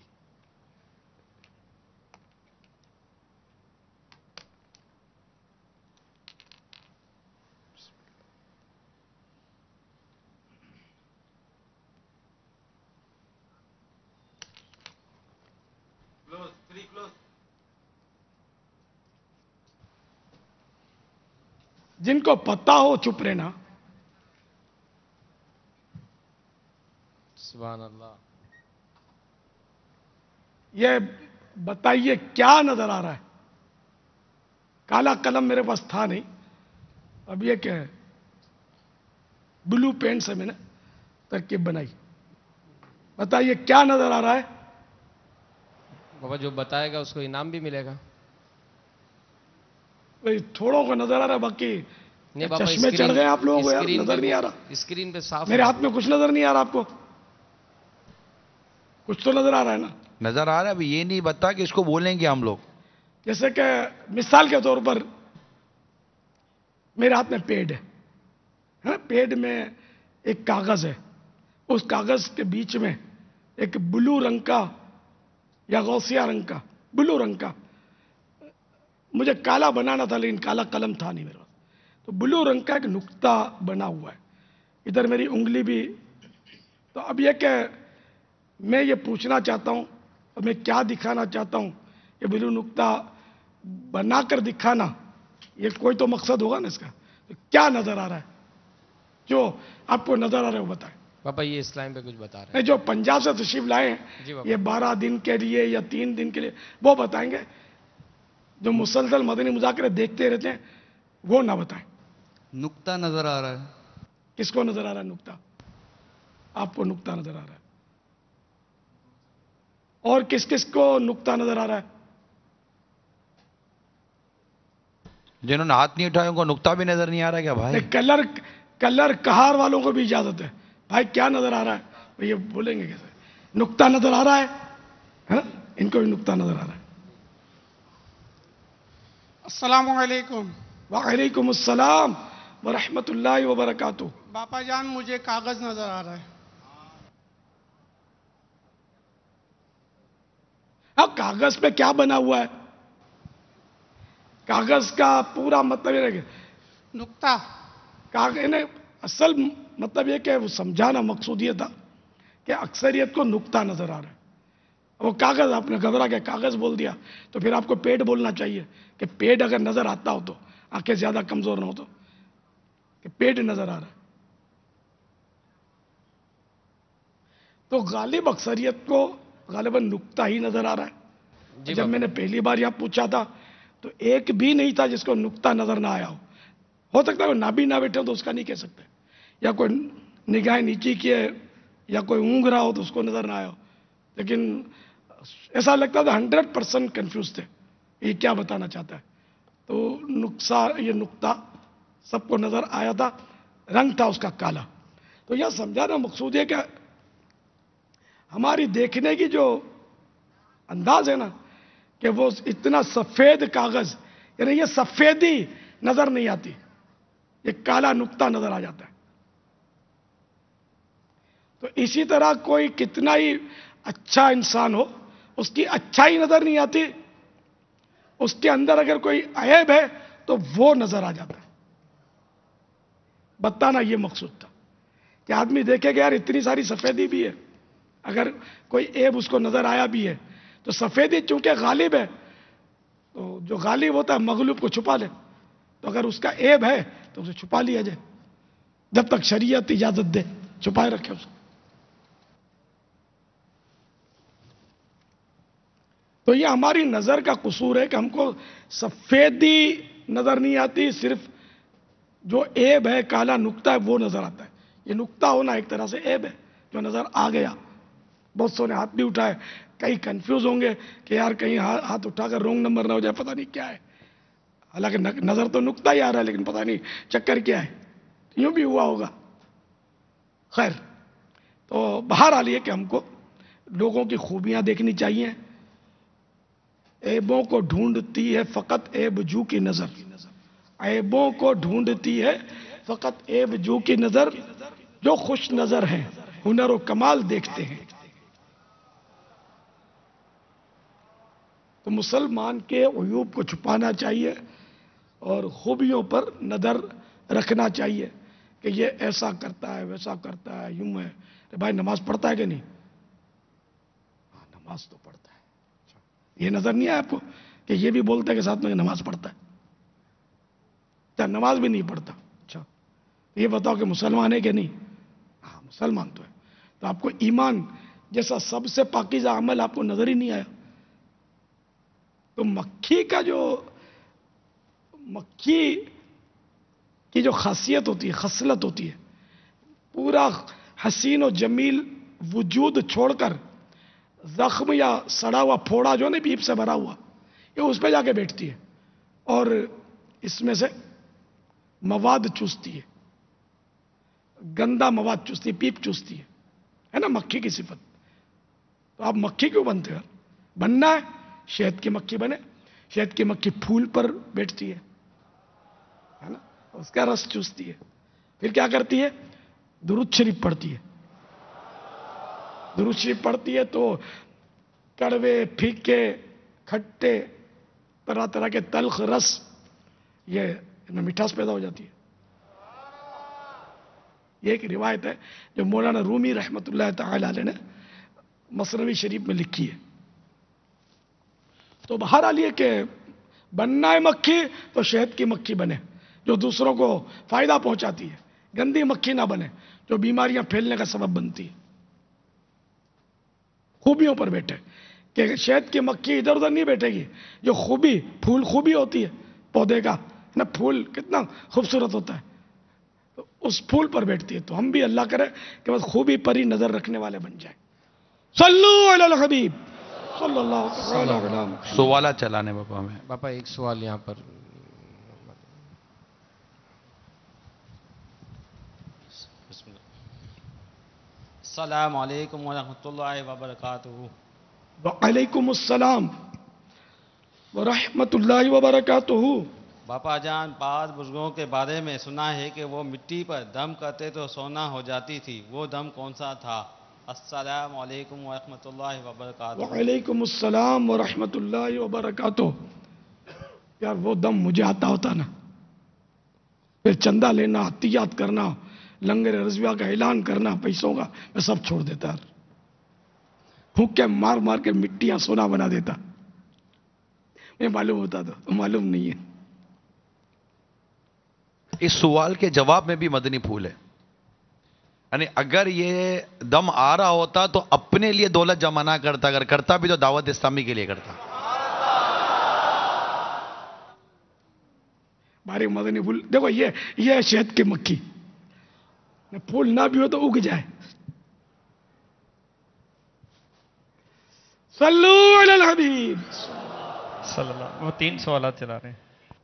جن کو پتا ہو چپ رہنا. سبحان اللہ. یہ بتائیے کیا نظر آ رہا ہے؟ کالا قلم میرے پاس تھا نہیں، اب یہ کیا ہے؟ بلو پین سے میں نے ترکیب بنائی. بتائیے کیا نظر آ رہا ہے؟ بابا جو بتائے گا اس کو انعام بھی ملے گا. بھئی تھوڑوں کو نظر آ رہا ہے، باقی نہیں بابا، چشمے چڑھ گئے آپ لوگوں کو یار، اسکرین نظر پہ نہیں آ وہ- رہا. اسکرین پہ صاف میرے ہے. ہاتھ میں کچھ نظر نہیں آ رہا آپ کو؟ कुछ तो नजर आ रहा है ना। नजर आ रहा है, अभी ये नहीं बता कि इसको बोलेंगे हम लोग। जैसे कि मिसाल के तौर पर मेरे हाथ में पेड़ है, है ना? पेड़ में एक कागज है, उस कागज के बीच में एक ब्लू रंग का या गौसिया रंग का, ब्लू रंग का, मुझे काला बनाना था लेकिन काला कलम था नहीं मेरे पास, तो ब्लू रंग का एक नुक्ता बना हुआ है, इधर मेरी उंगली भी। तो अब यह कि मैं ये पूछना चाहता हूं, और मैं क्या दिखाना चाहता हूं, ये ब्लू नुक्ता बनाकर दिखाना, ये कोई तो मकसद होगा ना इसका। तो क्या नजर आ रहा है, जो आपको नजर आ रहा है वो बताएं। पापा ये इस्लाम पे कुछ बता रहे नहीं, जो पंजाब से तशरीफ लाए जी हैं बाबा। ये बारह दिन के लिए या तीन दिन के लिए, वो बताएंगे। जो मुसलसल मदनी मुजाकरे देखते रहते हैं वो ना बताएं। नुक्ता नजर आ रहा है। किसको नजर आ रहा है नुक्ता? आपको नुक्ता नजर आ रहा है। और किस किस को नुक्ता नजर आ रहा है? जिन्होंने हाथ नहीं उठाया उनको नुक्ता भी नजर नहीं आ रहा क्या भाई? नहीं, कलर कलर कहार वालों को भी इजाजत है। भाई क्या नजर आ रहा है? तो ये बोलेंगे कैसे? नुक्ता नजर आ रहा है, है ना? इनको भी नुक्ता नजर आ रहा है। अस्सलामु अलैकुम। वालेकुम अस्सलाम व रहमतुल्लाहि व बरकातुहू। बापा जान मुझे कागज नजर आ रहा है। अब कागज पे क्या बना हुआ है? कागज का पूरा मतलब ये है, नुक्ता। कागज ने असल मतलब ये कि वो समझाना मकसूद ये था कि अक्सरियत को नुक्ता नजर आ रहा है। वो कागज, आपने घबरा के कागज बोल दिया, तो फिर आपको पेड़ बोलना चाहिए कि पेड़ अगर नजर आता हो तो, आंखें ज्यादा कमजोर ना हो तो, कि पेड़ नजर आ रहा है। तो गालिब अक्सरियत को गालिबन नुक्ता ही नजर आ रहा है। जी जब बाबा। मैंने पहली बार यहां पूछा था तो एक भी नहीं था जिसको नुक्ता नजर ना आया हो। हो सकता है वो ना भी ना बैठे हो तो उसका नहीं कह सकते, या कोई निगाहें नीचे की है या कोई ऊँग रहा हो तो उसको नजर ना आया हो, लेकिन ऐसा लगता था हंड्रेड परसेंट कंफ्यूज थे ये क्या बताना चाहता है। तो नुक्सा, ये नुक्ता सबको नजर आया था, रंग था उसका काला। तो यह समझाना मकसूद है कि हमारी देखने की जो अंदाज है ना, कि वो इतना सफेद कागज, यानी ये सफेदी नजर नहीं आती, ये काला नुक्ता नजर आ जाता है। तो इसी तरह कोई कितना ही अच्छा इंसान हो, उसकी अच्छाई नजर नहीं आती, उसके अंदर अगर कोई ऐब है तो वो नजर आ जाता है। बताना ये मकसूद था कि आदमी देखेगा यार इतनी सारी सफेदी भी है, अगर कोई ऐब उसको नजर आया भी है तो सफेदी चूंकि गालिब है, तो जो गालिब होता है मगलूब को छुपा ले, तो अगर उसका ऐब है तो उसे छुपा लिया जाए, जब तक शरीयत इजाजत दे छुपाए रखे उसको। तो ये हमारी नजर का कसूर है कि हमको सफेदी नजर नहीं आती, सिर्फ जो ऐब है, काला नुक्ता है, वो नजर आता है। ये नुक्ता होना एक तरह से ऐब है जो नजर आ गया। बहुत सौ ने हाथ भी उठाए, कई कंफ्यूज होंगे कि यार कहीं हा, हाथ उठाकर रोंग नंबर ना हो जाए, पता नहीं क्या है। हालांकि नजर तो नुक्ता ही आ रहा है, लेकिन पता नहीं चक्कर क्या है, यूं भी हुआ होगा। खैर, तो बहरहाल ये कि हमको लोगों की खूबियां देखनी चाहिए। ऐबों को ढूंढती है फकत ऐबजू की नजर, ऐबों को ढूंढती है फकत ऐबजू की नजर, जो खुश नजर हैं हुनर और कमाल देखते हैं। तो मुसलमान के उयूब को छुपाना चाहिए और खूबियों पर नजर रखना चाहिए कि ये ऐसा करता है, वैसा करता है, यूं है। तो भाई नमाज पढ़ता है कि नहीं? हाँ, नमाज तो पढ़ता है। ये नजर नहीं आया आपको कि ये भी बोलता है कि साथ में नमाज पढ़ता है, क्या नमाज भी नहीं पढ़ता? अच्छा, ये बताओ कि मुसलमान है कि नहीं? हाँ, मुसलमान तो है। तो आपको ईमान जैसा सबसे पाकीज़ा अमल आपको नजर ही नहीं आया। तो मक्खी का जो मक्खी की जो खासियत होती है, खसलत होती है, पूरा हसीन और जमील वजूद छोड़कर जख्म या सड़ा हुआ फोड़ा जो नहीं पीप से भरा हुआ, ये उस पर जाके बैठती है और इसमें से मवाद चूसती है, गंदा मवाद चूसती है, पीप चूसती है, है ना मक्खी की सिफत। تو آپ مکھی کیوں بنتے ہو؟ بننا ہے شہد کی مکھی بنے. شہد کی مکھی پھول پر بیٹھتی ہے ہے نا, اس کا رس چوستی ہے, پھر کیا کرتی ہے؟ درود شریف پڑھتی ہے. درود شریف پڑھتی ہے تو کڑوے, پھیکے, کھٹے, طرح طرح کے تلخ رس, یہ ان میں مٹھاس پیدا ہو جاتی ہے. یہ ایک روایت ہے جو مولانا رومی رحمۃ اللہ تعالی علیہ نے مثنوی شریف میں لکھی ہے. تو بہرحال یہ کہ بننا ہے مکھی تو شہد کی مکھی بنے جو دوسروں کو فائدہ پہنچاتی ہے. گندی مکھی نہ بنے جو بیماریاں پھیلنے کا سبب بنتی ہے. خوبیوں پر بیٹھے کہ شہد کی مکھی ادھر ادھر نہیں بیٹھے گی. جو خوبی پھول خوبی ہوتی ہے پودے کا نا, پھول کتنا خوبصورت ہوتا ہے, تو اس پھول پر بیٹھتی ہے. تو ہم بھی اللہ کرے کہ بس خوبی پر ہی نظر رکھنے والے بن جائیں. صلو علی الحبیب صلی اللہ تعالی علیہ وسلم. سوالات چلانے باپا ہمیں. باپا ایک سوال یہاں پر. السلام علیکم ورحمۃ اللہ وبرکاتہ. وعلیکم السلام ورحمۃ اللہ وبرکاتہ. باپا جان, بعض بزرگوں کے بارے میں سنا ہے کہ وہ مٹی پر دم کرتے تو سونا ہو جاتی تھی, وہ دم کون سا تھا؟ السلام علیکم ورحمۃ اللہ وبرکاتہ. وعلیکم السلام ورحمۃ اللہ وبرکاتہ. یار وہ دم مجھے آتا ہوتا نا, پھر چندہ لینا, عطیات کرنا, لنگر رضویہ کا اعلان کرنا پیسوں کا, میں سب چھوڑ دیتا. پھونک کے مار مار کے مٹیاں سونا بنا دیتا. میں معلوم ہوتا تو معلوم نہیں ہے. اس سوال کے جواب میں بھی مدنی پھول ہے. یعنی اگر یہ دم آ رہا ہوتا تو اپنے لیے دولت جمع نہ کرتا, اگر کرتا بھی تو دعوت اسلامی کے لیے کرتا. بارے مدنی پھول دیکھو, یہ یہ ہے شہد کی مکھی. پھول نہ بھی ہو تو اگ جائے. صلو علی الحبیب صلی اللہ. وہ تین سوالات چلا رہے ہیں.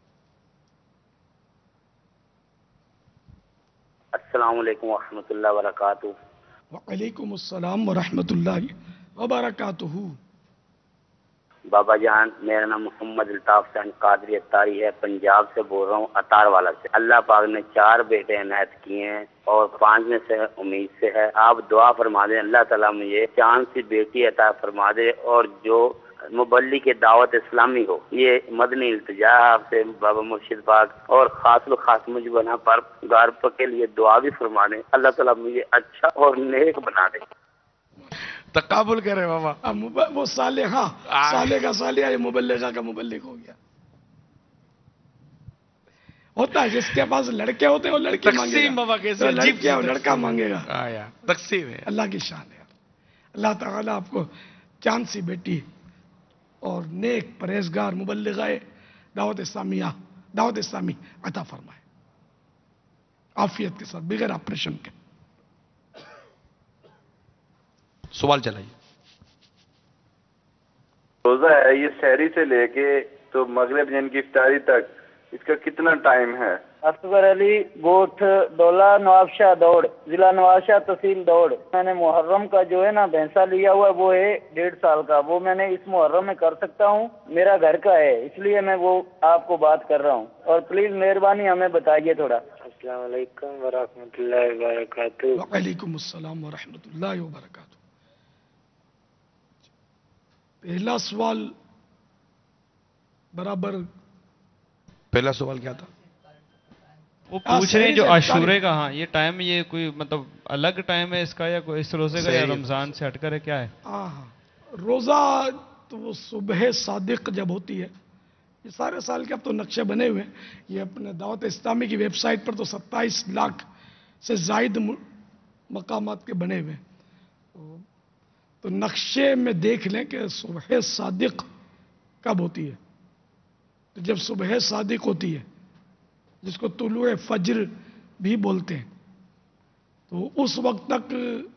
السلام علیکم ورحمۃ اللہ وبرکاتہ. وعلیکم السلام ورحمۃ اللہ وبرکاتہ. بابا جان, میرا نام محمد الطاف حسین قادری اتاری ہے, پنجاب سے بول رہا ہوں, اتار والا سے. اللہ پاک نے چار بیٹے عنایت کیے ہیں اور پانچ میں سے امید سے ہے. آپ دعا فرما دیں اللہ تعالیٰ مجھے چاند سی بیٹی عطا فرما دے, اور جو مبلی کے دعوت اسلامی ہو. یہ مدنی التجا آپ سے بابا مرشد پاک, اور خاص الخاص مجھ بنا پر گار کے لیے دعا بھی فرما دیں. اللہ تعالیٰ مجھے اچھا اور نیک بنا دے. تقابل کرے بابا. وہ صالحہ, صالح کا صالحہ, یہ مبلغہ کا مبلغ ہو گیا. ہوتا ہے جس کے پاس لڑکے ہوتے ہیں وہ لڑکی مانگے تقسیم بابا کیسے, گا, لڑکیاں لڑکا مانگے گا. آیا تقسیم ہے. اللہ کی شان ہے. اللہ تعالیٰ آپ کو چاند سی بیٹی اور نیک پرہیزگار مبلغہ دعوت اسلامیہ دعوت اسلامی عطا فرمائے, عافیت کے ساتھ, بغیر آپریشن کے. سوال چلائیے. روزہ ہے یہ سحری سے لے کے تو مغرب یعنی کی افطاری تک, اس کا کتنا ٹائم ہے؟ اصغر علی گوٹھ ڈولا نوابشاہ دوڑ, ضلع نوابشاہ تحصیل دوڑ. میں نے محرم کا جو ہے نا بھینسا لیا ہوا ہے, وہ ہے ڈیڑھ سال کا. وہ میں نے اس محرم میں کر سکتا ہوں, میرا گھر کا ہے, اس لیے میں وہ آپ کو بات کر رہا ہوں. اور پلیز مہربانی ہمیں بتائیے تھوڑا. السلام علیکم ورحمۃ اللہ وبرکاتہ. وعلیکم السلام ورحمۃ اللہ وبرکاتہ. پہلا سوال برابر. پہلا سوال کیا تھا؟ وہ پوچھ رہے ہیں جو عاشورے کا, ہاں یہ ٹائم یہ کوئی مطلب الگ ٹائم ہے اس کا, یا کوئی اس روزے کا, یا رمضان سے ہٹ کر ہے, کیا ہے؟ ہاں ہاں, روزہ تو وہ صبح صادق جب ہوتی ہے. یہ سارے سال کے اب تو نقشے بنے ہوئے ہیں. یہ اپنے دعوت اسلامی کی ویب سائٹ پر تو ستائیس لاکھ سے زائد مقامات کے بنے ہوئے ہیں. تو نقشے میں دیکھ لیں کہ صبح صادق کب ہوتی ہے. تو جب صبح صادق ہوتی ہے, جس کو طلوع فجر بھی بولتے ہیں, تو اس وقت تک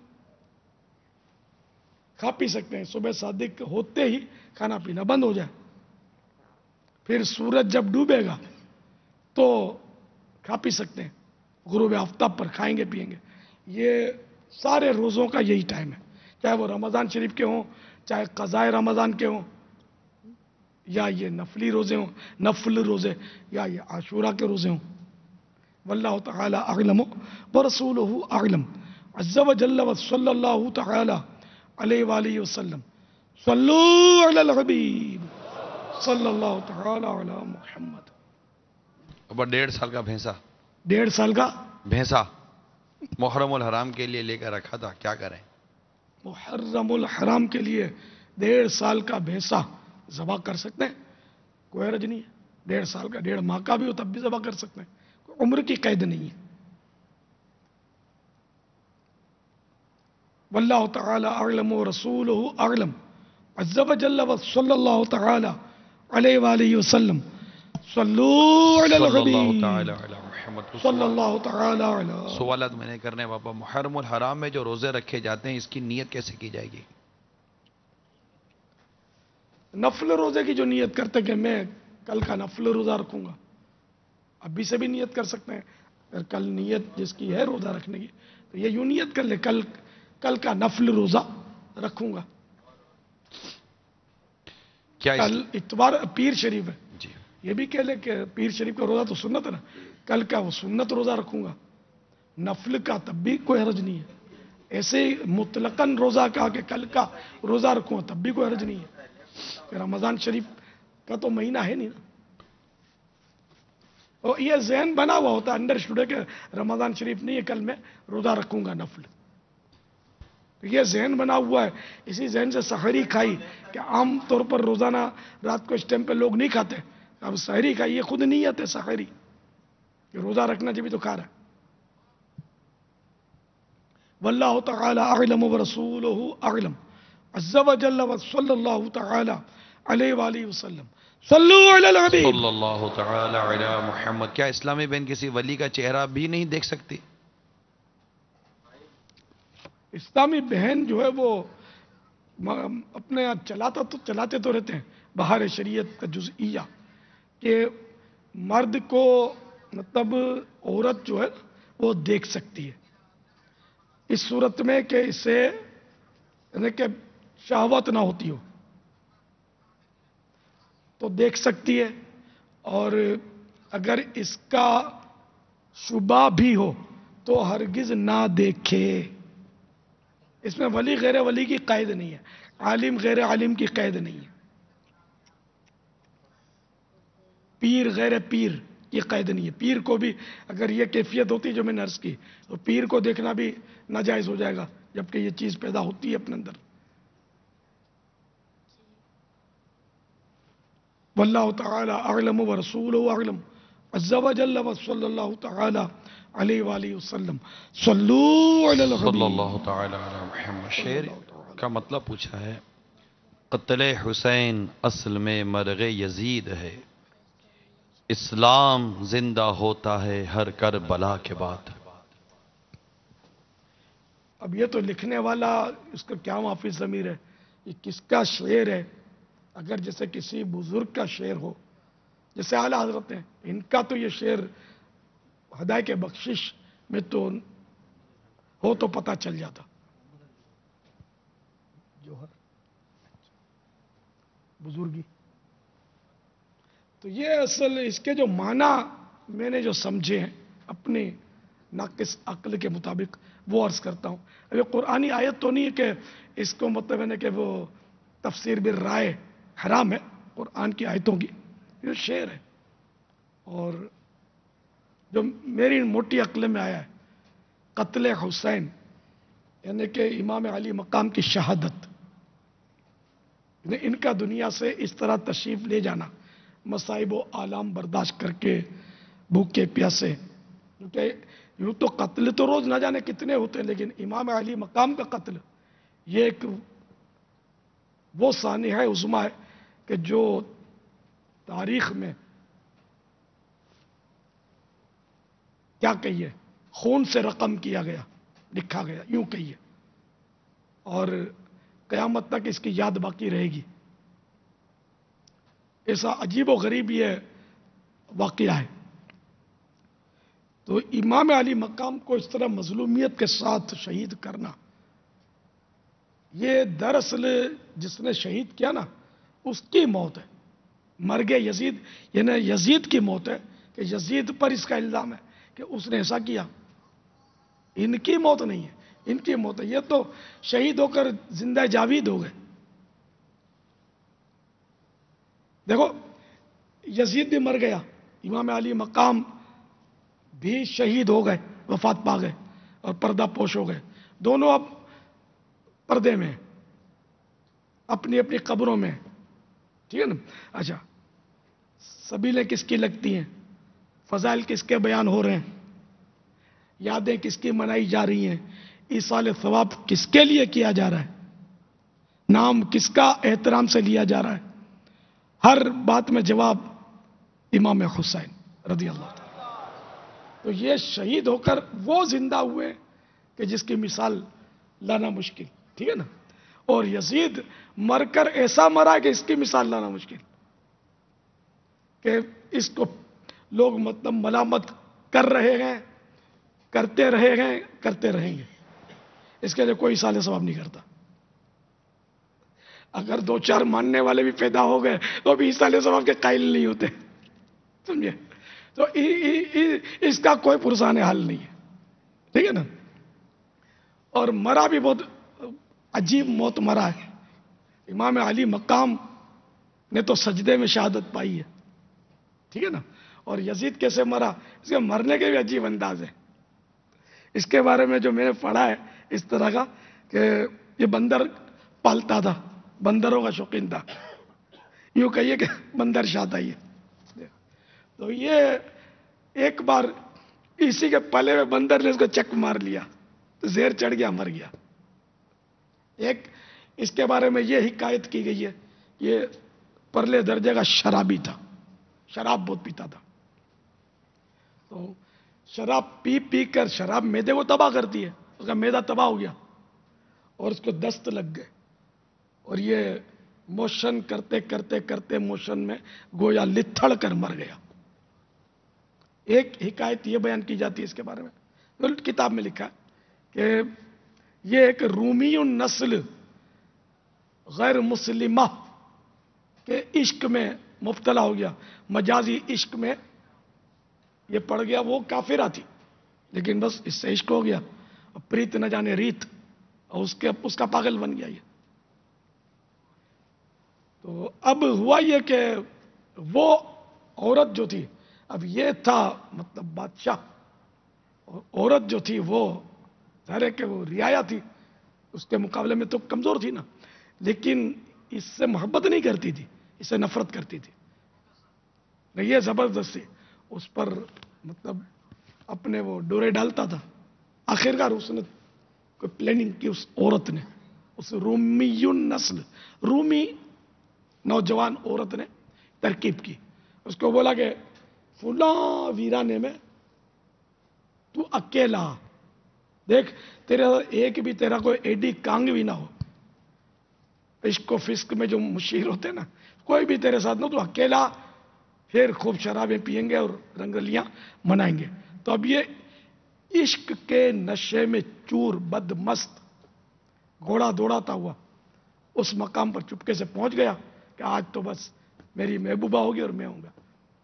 کھا پی سکتے ہیں. صبح صادق ہوتے ہی کھانا پینا بند ہو جائے. پھر سورج جب ڈوبے گا تو کھا پی سکتے ہیں, غروب آفتاب پر کھائیں گے پیئیں گے. یہ سارے روزوں کا یہی ٹائم ہے. چاہے وہ رمضان شریف کے ہوں، چاہے قضائے رمضان کے ہوں، یا یہ نفلی روزے ہوں، نفل روزے، یا یہ عاشورہ کے روزے ہوں. واللہ تعالی اعلم ورسولہ اعلم عز وجل وصلی اللہ تعالی علیہ وآلہ وسلم. صلو علی الحبیب صلی اللہ تعالی علی محمد. ابا ڈیڑھ سال کا بھینسا ڈیڑھ سال کا بھینسا محرم الحرام کے لیے لے کر رکھا تھا، کیا کریں؟ محرم الحرام کے لیے ڈیڑھ سال کا بھینسا ذبح کر سکتے ہیں، کوئی حرج نہیں ہے. ڈیڑھ سال کا، ڈیڑھ ماہ کا بھی ہو تب بھی ذبح کر سکتے ہیں، کوئی عمر کی قید نہیں ہے. واللہ تعالی اعلم ورسولہ اعلم عز وجل وصلی اللہ تعالی علیہ وآلہ وسلم. صلو علی صلی اللہ الحبیب تعالی علی محمد. صلی اللہ تعالی علی. سوالات میں نے کرنے بابا. محرم الحرام میں جو روزے رکھے جاتے ہیں اس کی نیت کیسے کی جائے گی؟ نفل روزے کی جو نیت کرتے کہ میں کل کا نفل روزہ رکھوں گا، ابھی سے بھی نیت کر سکتے ہیں. اگر کل نیت جس کی ہے روزہ رکھنے کی تو یہ یوں نیت کر لے کل کل کا نفل روزہ رکھوں گا. کیا اس- کل اتوار پیر شریف ہے، جی یہ بھی کہہ لے کہ پیر شریف کا روزہ تو سنت ہے نا، کل کا وہ سنت روزہ رکھوں گا. نفل کا تب بھی کوئی حرج نہیں ہے. ایسے ہی مطلقاً روزہ کہا کہ کل کا روزہ رکھوں گا تب بھی کوئی حرج نہیں ہے. کہ رمضان شریف کا تو مہینہ ہے نہیں نا. اور یہ ذہن بنا ہوا ہوتا ہے انڈر اسٹوڈے کہ رمضان شریف نہیں ہے کل میں روزہ رکھوں گا نفل. تو یہ ذہن بنا ہوا ہے، اسی ذہن سے سحری کھائی کہ عام طور پر روزانہ رات کو اس ٹائم پہ لوگ نہیں کھاتے. اب سحری کھائی، یہ خود نیت ہے سحری کہ روزہ رکھنا چاہیے تو کھا رہا ہے. واللہ تعالی اعلم ورسولہ اعلم عز وجل وصلی اللہ تعالی علیہ وآلہ وسلم. صلو علی الحبیب. صلی اللہ تعالی علی محمد. کیا اسلامی بہن کسی ولی کا چہرہ بھی نہیں دیکھ سکتی؟ اسلامی بہن جو ہے وہ م- اپنے یہاں چلاتا تو چلاتے تو رہتے ہیں بہار شریعت کا جزئیہ کہ مرد کو مطلب عورت جو ہے وہ دیکھ سکتی ہے اس صورت میں کہ اسے یعنی کہ شہوت نہ ہوتی ہو تو دیکھ سکتی ہے، اور اگر اس کا شبہ بھی ہو تو ہرگز نہ دیکھے. اس میں ولی غیر ولی کی قید نہیں ہے، عالم غیر عالم کی قید نہیں ہے، پیر غیر پیر کی قید نہیں ہے. پیر کو بھی اگر یہ کیفیت ہوتی جو میں نے عرض کی تو پیر کو دیکھنا بھی ناجائز ہو جائے گا جبکہ یہ چیز پیدا ہوتی ہے اپنے اندر. واللہ تعالی اعلم ورسولہ اعلم عز وجل وصلی اللہ تعالی علیہ وآلہ وسلم. صلو علی صلی الحبیب. اللہ تعالی علی محمد. شعر کا مطلب پوچھا ہے. قتل حسین اصل میں مرغ یزید ہے، اسلام زندہ ہوتا ہے ہر کربلا کے بعد. اب یہ تو لکھنے والا اس کا کیا معافی ضمیر ہے، یہ کس کا شعر ہے؟ اگر جیسے کسی بزرگ کا شعر ہو جیسے اعلیٰ حضرت ہیں، ان کا تو یہ شعر ہدایت بخشش میں تو ہو تو پتہ چل جاتا. جوہر بزرگی تو یہ اصل اس کے جو معنی میں نے جو سمجھے ہیں اپنی ناقص عقل کے مطابق وہ عرض کرتا ہوں. اب یہ قرآنی آیت تو نہیں ہے کہ اس کو مطلب ہے کہ وہ تفسیر بالرائے حرام ہے، قرآن کی آیتوں کی یہ شعر ہے. اور جو میری موٹی عقل میں آیا ہے قتل حسین یعنی کہ امام علی مقام کی شہادت، یعنی ان کا دنیا سے اس طرح تشریف لے جانا، مصائب و آلام برداشت کر کے بھوکے پیاسے. کیونکہ یوں تو قتل تو روز نہ جانے کتنے ہوتے ہیں، لیکن امام علی مقام کا قتل یہ ایک وہ سانحہ عظمیٰ ہے کہ جو تاریخ میں کیا کہیے خون سے رقم کیا گیا، لکھا گیا یوں کہیے، اور قیامت تک اس کی یاد باقی رہے گی. ایسا عجیب و غریب یہ واقعہ ہے. تو امام علی مقام کو اس طرح مظلومیت کے ساتھ شہید کرنا یہ دراصل جس نے شہید کیا نا اس کی موت ہے. مر گئے یزید، یعنی یزید کی موت ہے کہ یزید پر اس کا الزام ہے کہ اس نے ایسا کیا. ان کی موت نہیں ہے، ان کی موت ہے. یہ تو شہید ہو کر زندہ جاوید ہو گئے. دیکھو یزید بھی مر گیا، امام علی مقام بھی شہید ہو گئے، وفات پا گئے اور پردہ پوش ہو گئے. دونوں اب پردے میں اپنی اپنی قبروں میں. ٹھیک ہے نا. اچھا، سبیلیں کس کی لگتی ہیں، فضائل کس کے بیان ہو رہے ہیں، یادیں کس کی منائی جا رہی ہیں، ایصال ثواب کس کے لیے کیا جا رہا ہے، نام کس کا احترام سے لیا جا رہا ہے. ہر بات میں جواب امام حسین رضی اللہ تعالیٰ. تو یہ شہید ہو کر وہ زندہ ہوئے کہ جس کی مثال لانا مشکل. ٹھیک ہے نا. اور یزید مر کر ایسا مرا کہ اس کی مثال لانا مشکل، کہ اس کو لوگ مطلب ملامت کر رہے ہیں، کرتے رہے ہیں، کرتے رہیں گے. اس کے لیے کوئی سال ثواب نہیں کرتا. اگر دو چار ماننے والے بھی پیدا ہو گئے تو بھی سال ثواب کے قائل نہیں ہوتے. سمجھے؟ تو اس کا کوئی پرسان حل نہیں ہے. ٹھیک ہے نا. اور مرا بھی بہت عجیب موت مرا ہے. امام علی مقام نے تو سجدے میں شہادت پائی ہے. ٹھیک ہے نا. اور یزید کیسے مرا، اس کے مرنے کے بھی عجیب انداز ہے. اس کے بارے میں جو میں نے پڑھا ہے اس طرح کا کہ یہ بندر پالتا تھا، بندروں کا شوقین تھا. یوں کہیے کہ بندر شاہ تھا یہ. تو یہ ایک بار اسی کے پلے میں بندر نے اس کو چک مار لیا تو زہر چڑھ گیا، مر گیا. ایک اس کے بارے میں یہ حکایت کی گئی ہے، یہ پرلے درجے کا شرابی تھا، شراب بہت پیتا تھا. تو شراب پی پی کر شراب میدے کو تباہ کرتی ہے، اس کا میدا تباہ ہو گیا اور اس کو دست لگ گئے اور یہ موشن کرتے کرتے کرتے موشن میں گویا لتھڑ کر مر گیا. ایک حکایت یہ بیان کی جاتی ہے اس کے بارے میں، کتاب میں لکھا کہ یہ ایک رومی نسل غیر مسلمہ کے عشق میں مبتلا ہو گیا، مجازی عشق میں یہ پڑ گیا. وہ کافرہ تھی لیکن بس اس سے عشق ہو گیا، پریت نہ جانے ریت، اور اس کے اس کا پاگل بن گیا یہ. تو اب ہوا یہ کہ وہ عورت جو تھی، اب یہ تھا مطلب بادشاہ، اور عورت جو تھی وہ ظاہر ہے کہ وہ رعایا تھی، اس کے مقابلے میں تو کمزور تھی نا، لیکن اس سے محبت نہیں کرتی تھی، اس سے نفرت کرتی تھی. یہ زبردستی اس پر مطلب اپنے وہ ڈورے ڈالتا تھا. آخرکار اس نے کوئی پلاننگ کی، اس عورت نے، اس رومی نسل رومی نوجوان عورت نے ترکیب کی. اس کو بولا کہ فلاں ویرانے میں تو اکیلا دیکھ، تیرے ایک بھی تیرا کوئی ایڈی کانگ بھی نہ ہو. عشق و فسق میں جو مشیر ہوتے نا، کوئی بھی تیرے ساتھ نہ، تو اکیلا پھر خوب شرابیں پیئیں گے اور رنگلیاں منائیں گے. تو اب یہ عشق کے نشے میں چور بد مست گھوڑا دوڑاتا ہوا اس مقام پر چپکے سے پہنچ گیا کہ آج تو بس میری محبوبہ ہوگی اور میں ہوں گا.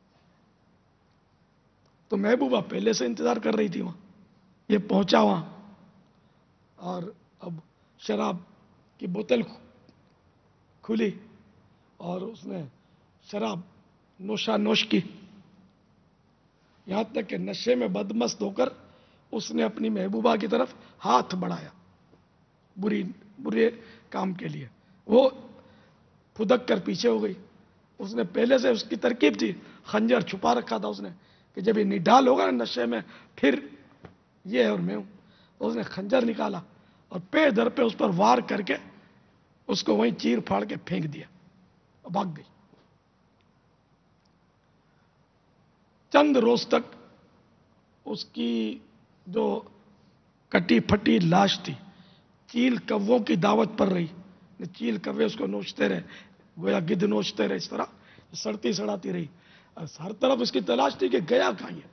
تو محبوبہ پہلے سے انتظار کر رہی تھی وہاں. یہ پہنچا وہاں اور اب شراب کی بوتل کھلی اور اس نے شراب نوشا نوش کی، یہاں تک کہ نشے میں بدمست ہو کر اس نے اپنی محبوبہ کی طرف ہاتھ بڑھایا بری برے کام کے لیے. وہ پھدک کر پیچھے ہو گئی. اس نے پہلے سے اس کی ترکیب تھی، خنجر چھپا رکھا تھا اس نے کہ جب یہ نڈال ہوگا نا نشے میں پھر یہ ہے اور میں ہوں. تو اس نے خنجر نکالا اور پے در پہ اس پر وار کر کے اس کو وہیں چیر پھاڑ کے پھینک دیا اور بھاگ گئی. چند روز تک اس کی جو کٹی پھٹی لاش تھی چیل کووں کی دعوت پر رہی. چیل کوے اس کو نوچتے رہے، گویا گدھ نوچتے رہے، اس طرح سڑتی سڑاتی رہی. ہر طرف اس کی تلاش تھی کہ گیا کہاں یہ.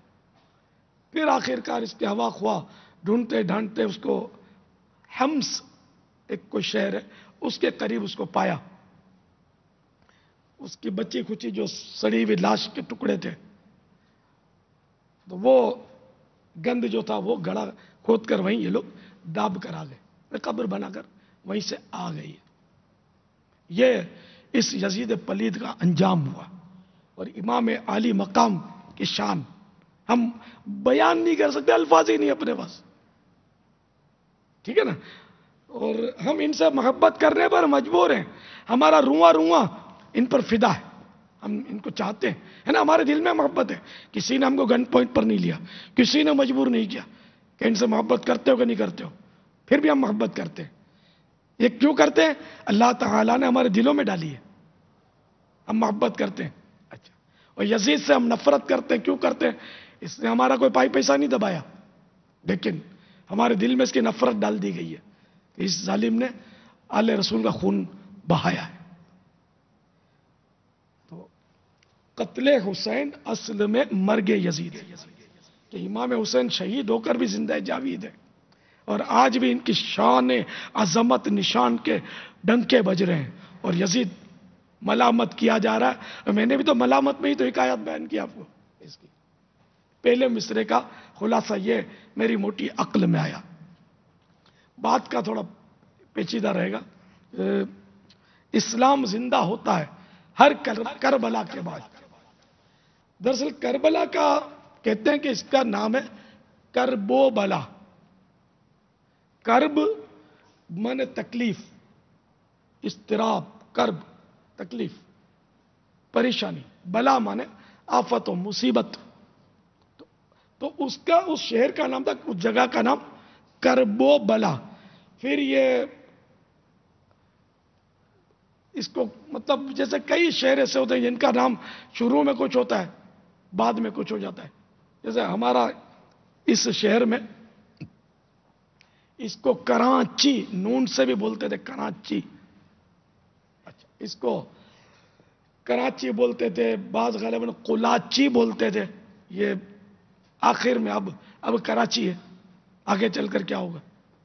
پھر آخر کار اس کے ہوا خواہ ڈھونڈتے ڈھانڈتے اس کو حمص ایک کوئی شہر ہے، اس کے قریب اس کو پایا، اس کی بچی کھچی جو سڑی ہوئی لاش کے ٹکڑے تھے، تو وہ گند جو تھا وہ گڑا کھود کر وہیں یہ لوگ داب کر آ گئے، قبر بنا کر وہیں سے آ گئی۔ یہ اس یزید پلید کا انجام ہوا، اور امام عالی مقام کی شان ہم بیان نہیں کر سکتے، الفاظ ہی نہیں اپنے پاس، ٹھیک ہے نا؟ اور ہم ان سے محبت کرنے پر مجبور ہیں، ہمارا رواں رواں ان پر فدا ہے، ہم ان کو چاہتے ہیں، ہے نا؟ ہمارے دل میں محبت ہے، کسی نے ہم کو گن پوائنٹ پر نہیں لیا، کسی نے مجبور نہیں کیا کہ ان سے محبت کرتے ہو کہ نہیں کرتے ہو، پھر بھی ہم محبت کرتے ہیں۔ یہ کیوں کرتے ہیں؟ اللہ تعالیٰ نے ہمارے دلوں میں ڈالی ہے، ہم محبت کرتے ہیں۔ اچھا، اور یزید سے ہم نفرت کرتے ہیں، کیوں کرتے ہیں؟ اس نے ہمارا کوئی پائی پیسہ نہیں دبایا، لیکن ہمارے دل میں اس کی نفرت ڈال دی گئی ہے کہ اس ظالم نے آل رسول کا خون بہایا ہے۔ تو قتل حسین اصل میں مرگ یزید ہے، کہ امام حسین شہید ہو کر بھی زندہ جاوید ہے، اور آج بھی ان کی شان عظمت نشان کے ڈنکے بج رہے ہیں، اور یزید ملامت کیا جا رہا ہے۔ اور میں نے بھی تو ملامت میں ہی تو حکایت بیان کی آپ کو اس کی۔ پہلے مصرے کا خلاصہ یہ میری موٹی عقل میں آیا، بات کا تھوڑا پیچیدہ رہے گا۔ اسلام زندہ ہوتا ہے ہر کربلا کے بعد۔ دراصل کربلا کا کہتے ہیں کہ اس کا نام ہے کرب و بلا۔ کرب مانے تکلیف، اضطراب، کرب تکلیف، پریشانی، بلا مانے آفت و مصیبت۔ تو, تو اس کا اس شہر کا نام تھا، اس جگہ کا نام کرب و بلا۔ پھر یہ اس کو مطلب جیسے کئی شہر ایسے ہوتے ہیں جن کا نام شروع میں کچھ ہوتا ہے بعد میں کچھ ہو جاتا ہے، جیسے ہمارا اس شہر میں اس کو کراچی نون سے بھی بولتے تھے، کراچی۔ اچھا، اس کو کراچی بولتے تھے، بعض غالباً قلاچی بولتے تھے۔ یہ آخر میں اب اب کراچی ہے، آگے چل کر کیا ہوگا؟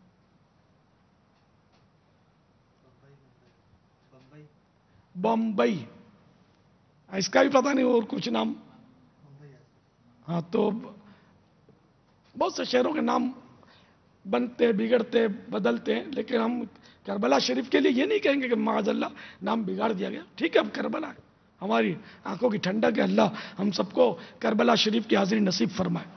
بمبئی، اس کا بھی پتہ نہیں، اور کچھ نام۔ ہاں، تو بہت سے شہروں کے نام بنتے بگڑتے بدلتے ہیں، لیکن ہم کربلا شریف کے لیے یہ نہیں کہیں گے کہ معاذ اللہ نام بگاڑ دیا گیا۔ ٹھیک ہے، اب کربلا ہے، ہماری آنکھوں کی ٹھنڈک ہے، اللہ ہم سب کو کربلا شریف کی حاضری نصیب فرمائے۔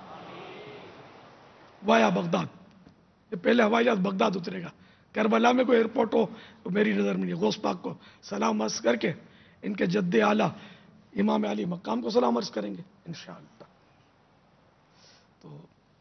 وایا بغداد، یہ پہلے ہوائی جہاز بغداد اترے گا، کربلا میں کوئی ایئرپورٹ ہو تو میری نظر میں نہیں۔ غوث پاک کو سلام عرض کر کے ان کے جد اعلیٰ امام علی مقام کو سلام عرض کریں گے انشاءاللہ۔ تو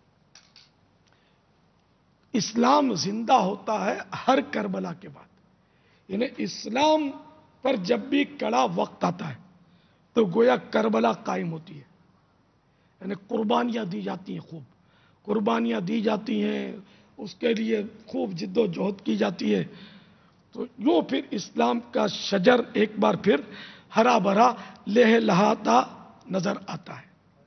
اسلام زندہ ہوتا ہے ہر کربلا کے بعد، یعنی اسلام پر جب بھی کڑا وقت آتا ہے تو گویا کربلا قائم ہوتی ہے، یعنی قربانیاں دی جاتی ہیں، خوب قربانیاں دی جاتی ہیں، اس کے لیے خوب جد و جہد کی جاتی ہے، تو یوں پھر اسلام کا شجر ایک بار پھر ہرا بھرا لہ لہاتا نظر آتا ہے۔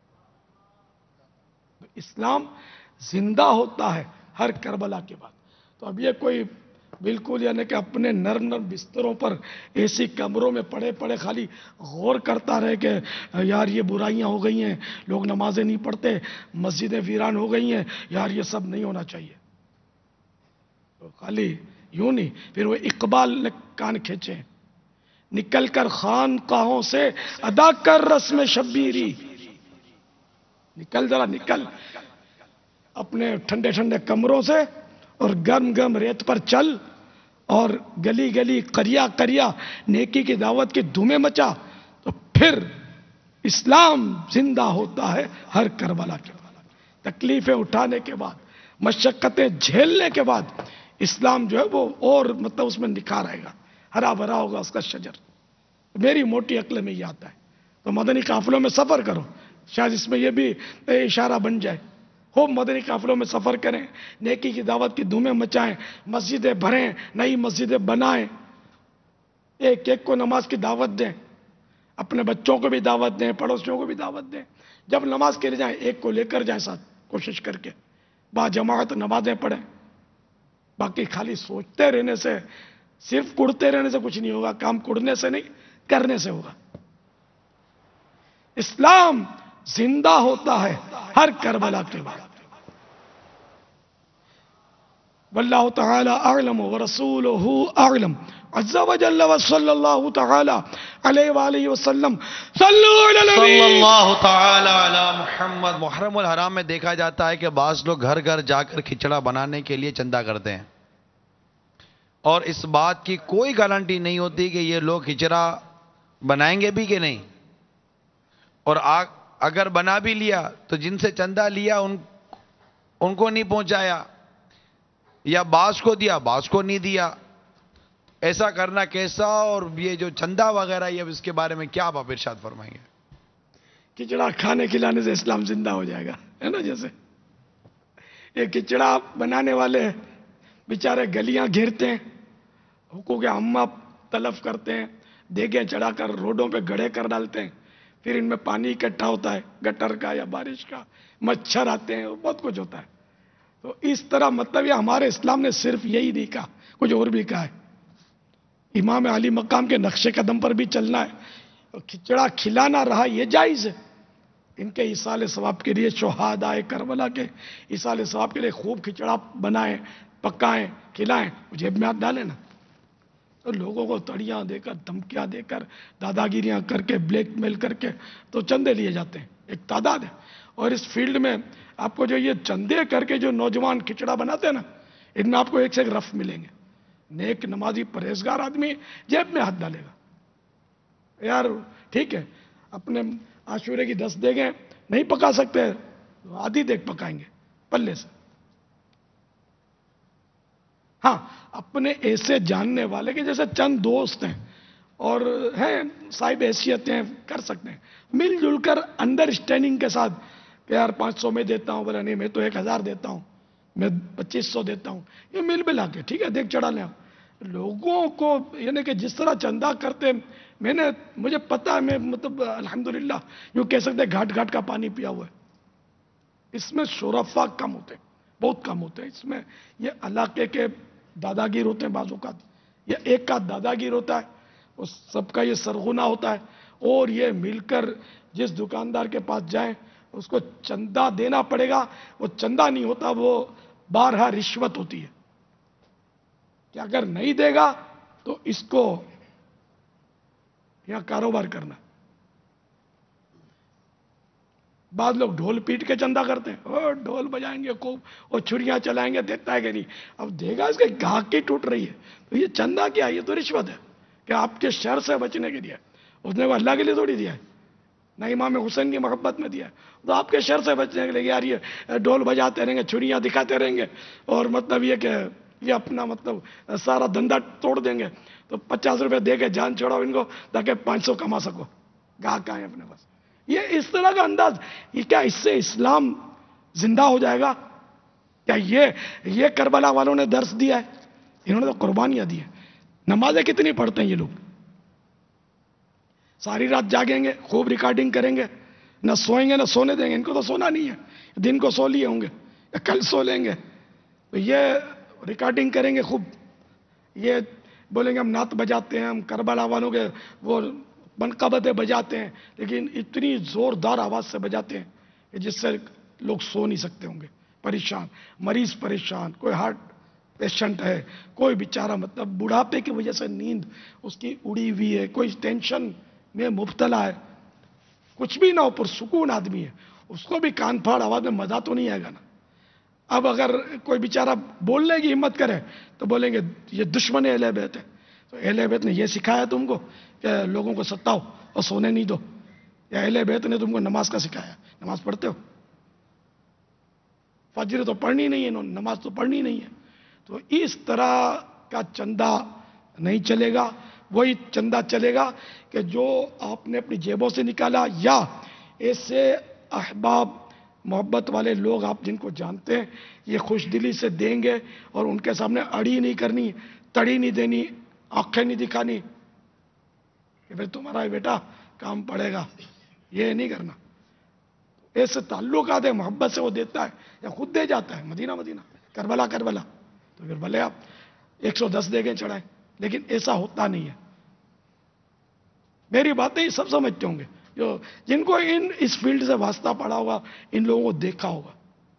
تو اسلام زندہ ہوتا ہے ہر کربلا کے بعد۔ تو اب یہ کوئی بالکل یعنی کہ اپنے نرم نرم بستروں پر ایسی کمروں میں پڑے پڑے خالی غور کرتا رہے کہ یار یہ برائیاں ہو گئی ہیں، لوگ نمازیں نہیں پڑھتے، مسجدیں ویران ہو گئی ہیں، یار یہ سب نہیں ہونا چاہیے۔ تو خالی یوں نہیں، پھر وہ اقبال نے کان کھینچے، نکل کر خانقاہوں سے ادا کر رسم شبیری، نکل ذرا نکل اپنے ٹھنڈے ٹھنڈے کمروں سے اور گرم گرم ریت پر چل، اور گلی گلی قریا قریا نیکی کی دعوت کی دھومیں مچا، تو پھر اسلام زندہ ہوتا ہے ہر کربلا کے بعد۔ تکلیفیں اٹھانے کے بعد، مشقتیں جھیلنے کے بعد اسلام جو ہے وہ اور مطلب اس میں نکھار آئے گا، ہرا بھرا ہوگا اس کا شجر۔ میری موٹی عقل میں یہ آتا ہے۔ تو مدنی قافلوں میں سفر کرو، شاید اس میں یہ بھی اشارہ بن جائے، خوب مدنی قافلوں میں سفر کریں، نیکی کی دعوت کی دھومیں مچائیں، مسجدیں بھریں، نئی مسجدیں بنائیں، ایک ایک کو نماز کی دعوت دیں، اپنے بچوں کو بھی دعوت دیں، پڑوسیوں کو بھی دعوت دیں۔ جب نماز کے لیے جائیں ایک کو لے کر جائیں ساتھ، کوشش کر کے با جماعت نمازیں پڑھیں، बाकी खाली सोचते रहने से, सिर्फ कुड़ते रहने से कुछ नहीं होगा। काम कुड़ने से नहीं, करने से होगा। इस्लाम जिंदा होता है हर करबला के बाद। वल्लाहु तआला अअलम व रसूलुहु अअलम। अज़्ज़ा व जल्ल व सल्लल्लाहु तआला अलैहि व आलिहि वसल्लम। सल्लु अला नबी सल्लल्लाहु तआला अला मुहम्मद। मुहर्रम उल हराम में देखा जाता है कि बास लोग घर घर जाकर खिचड़ा बनाने के लिए चंदा करते हैं, और इस बात की कोई गारंटी नहीं होती कि ये लोग खिचड़ा बनाएंगे भी कि नहीं। और आ, अगर बना भी लिया तो जिनसे चंदा लिया उन उनको नहीं पहुंचाया, या बास को दिया, बास को नहीं दिया। ऐसा करना कैसा? और ये जो चंदा वगैरह, ये इसके बारे में क्या आप इरशाद फरमाएंगे? खिचड़ा खाने खिलाने से इस्लाम जिंदा हो जाएगा, है ना। जैसे ये खिचड़ा बनाने वाले बेचारे गलियां घेरते हैं, हुकूक अम्मा तलफ करते हैं, देगे चढ़ाकर रोडों पे गड्ढे कर डालते हैं, फिर इनमें पानी इकट्ठा होता है गटर का या बारिश का, मच्छर आते हैं, बहुत कुछ होता है। तो इस तरह मतलब ये हमारे इस्लाम ने सिर्फ यही नहीं कहा, कुछ और भी कहा है। इमाम अली मकाम के नक्शे कदम पर भी चलना है। तो खिचड़ा खिलाना रहा ये जायज़ है। इनके इसाले सवाब के लिए, शोहादाए करबला के इसाले सवाब के लिए खूब खिचड़ा बनाएं, पकाएं, खिलाएं, जेब में हाथ डालें ना। तो लोगों को तड़ियां देकर, धमकियां देकर, दादागिरियां करके, ब्लैकमेल करके तो चंदे लिए जाते हैं, एक तादाद है। और इस फील्ड में आपको जो ये चंदे करके जो नौजवान खिचड़ा बनाते हैं ना, इनमें आपको एक से एक रफ मिलेंगे। नेक नमाजी परहेजगार आदमी जेब में हाथ डालेगा, यार ठीक है अपने आशूरे की दस देंगे, नहीं पका सकते तो आधी देख पकाएंगे पल्ले से। हाँ, अपने ऐसे जानने वाले के जैसे चंद दोस्त हैं और हैं साहिब हैसियत हैं, कर सकते हैं मिलजुल कर अंडरस्टैंडिंग के साथ कि यार पाँच सौ में देता हूँ, बोला नहीं मैं तो एक हज़ार देता हूँ, मैं पच्चीस सौ देता हूँ, ये मिल मिला के ठीक है देख चढ़ा ले। लोगों को यानी कि जिस तरह चंदा करते, मैंने मुझे पता है, मैं मतलब अल्हम्दुलिल्लाह यूँ कह सकते घाट घाट का पानी पिया हुआ है। इसमें शुरफा कम होते, बहुत कम होते हैं। इसमें ये इलाके के दादागिर होते हैं बाजू का, ये एक का दादागिर होता है, उस सबका ये सरगुना होता है। और ये मिलकर जिस दुकानदार के पास जाएं उसको चंदा देना पड़ेगा, वो चंदा नहीं होता, वो बारहा रिश्वत होती है कि अगर नहीं देगा तो इसको यहां कारोबार करना। बाद लोग ढोल पीट के चंदा करते हैं, और ढोल बजाएंगे खूब और छुरियां चलाएंगे, देता है कि नहीं, अब देगा इसके गाहक की टूट रही है। तो ये चंदा क्या है? ये तो रिश्वत है कि आपके शर से बचने के लिए। उसने वो अल्लाह के लिए थोड़ी दिया है, ना इमाम हुसैन की मोहब्बत में दिया है, तो आपके शर से बचने के लिए। यार ये ढोल बजाते रहेंगे, छुरियां दिखाते रहेंगे, और मतलब ये कि ये अपना मतलब सारा धंधा तोड़ देंगे, तो पचास रुपए दे के जान छोड़ाओ इनको ताकि पाँच सौ कमा सको, गाहक आए अपने पास। ये इस तरह का अंदाज, ये क्या इससे इस्लाम जिंदा हो जाएगा क्या? ये ये करबला वालों ने दर्श दिया है, इन्होंने तो कुर्बानियां दी है। नमाजें कितनी पढ़ते हैं ये लोग, सारी रात जागेंगे, खूब रिकॉर्डिंग करेंगे, न सोएंगे न सोने देंगे। इनको तो सोना नहीं है, दिन को सो लिए होंगे या कल सो लेंगे, तो ये रिकॉर्डिंग करेंगे खूब, ये बोलेंगे हम नात बजाते हैं, हम करबला वालों के वो मनकबतें बजाते हैं, लेकिन इतनी जोरदार आवाज से बजाते हैं कि जिससे लोग सो नहीं सकते होंगे, परेशान, मरीज परेशान, कोई हार्ट पेशेंट है, कोई बेचारा मतलब बुढ़ापे की वजह से नींद उसकी उड़ी हुई है, कोई टेंशन में मुब्तला है, कुछ भी ना हो पुरसुकून आदमी है, उसको भी कान फाड़ आवाज में मजा तो नहीं आएगा ना। अब अगर कोई बेचारा बोलने की हिम्मत करे तो बोलेंगे ये दुश्मन अहले बैत है, तो अहले बैत ने ये सिखाया तुमको कि लोगों को सताओ और सोने नहीं दो, या अहले बैत ने तुमको नमाज का सिखाया? नमाज पढ़ते हो? फजर तो पढ़नी नहीं है इन्होंने, नमाज तो पढ़नी नहीं है। तो इस तरह का चंदा नहीं चलेगा। वही चंदा चलेगा कि जो आपने अपनी जेबों से निकाला, या ऐसे अहबाब मोहब्बत वाले लोग आप जिनको जानते हैं, ये खुशदिली से देंगे और उनके सामने अड़ी नहीं करनी, तड़ी नहीं देनी, आंखें नहीं दिखानी कि भाई तुम्हारा बेटा काम पड़ेगा, ये नहीं करना। ऐसे ताल्लुकात है, मोहब्बत से वो देता है या खुद दे जाता है, मदीना मदीना, करबला करबला। تو پھر بھلے آپ ایک سو دس دے گئے چڑھائیں، لیکن ایسا ہوتا نہیں ہے. میری باتیں سب سمجھتے ہوں گے جو جن کو ان اس فیلڈ سے واسطہ پڑا ہوگا، ان لوگوں کو دیکھا ہوگا.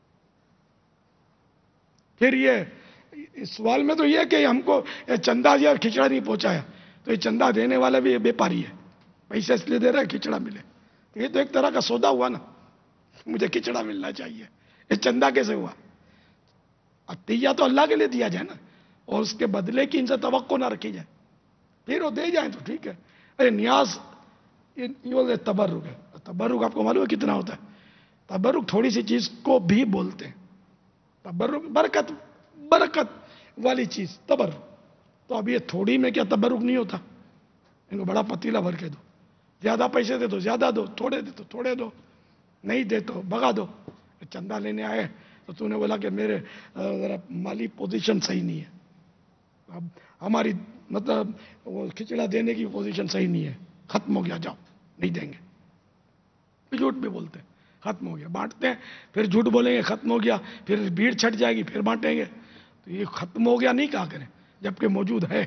پھر یہ اس سوال میں تو یہ کہ ہم کو چندہ دیا اور کھچڑا نہیں پہنچایا، تو یہ چندہ دینے والا بھی بیپاری ہے، پیسے اس لیے دے رہا ہے کھچڑا ملے. یہ تو ایک طرح کا سودا ہوا نا، مجھے کھچڑا ملنا چاہیے. یہ چندہ کیسے ہوا؟ عطیہ تو اللہ کے لیے دیا جائے نا، اور اس کے بدلے کی ان سے توقع نہ رکھی جائے. پھر وہ دے جائیں تو ٹھیک ہے. ارے نیاز یہ بولتے تبرک ہے. تبرک آپ کو معلوم ہے کتنا ہوتا ہے؟ تبرک تھوڑی سی چیز کو بھی بولتے ہیں. تبرک برکت برکت والی چیز تبرک. تو اب یہ تھوڑی میں کیا تبرک نہیں ہوتا؟ ان کو بڑا پتیلا بھر کے دو، زیادہ پیسے دے دو زیادہ دو، تھوڑے دے تو تھوڑے دو، نہیں دے تو بھگا دو. چندہ لینے آئے تو تو نے بولا کہ میرے ذرا مالی پوزیشن صحیح نہیں ہے، اب ہماری مطلب وہ کھچڑا دینے کی پوزیشن صحیح نہیں ہے، ختم ہو گیا، جاؤ نہیں دیں گے. جھوٹ بھی بولتے ہیں ختم ہو گیا، بانٹتے ہیں، پھر جھوٹ بولیں گے ختم ہو گیا، پھر بھیڑ چھٹ جائے گی، پھر بانٹیں گے. تو یہ ختم ہو گیا نہیں کہا کریں جبکہ موجود ہے.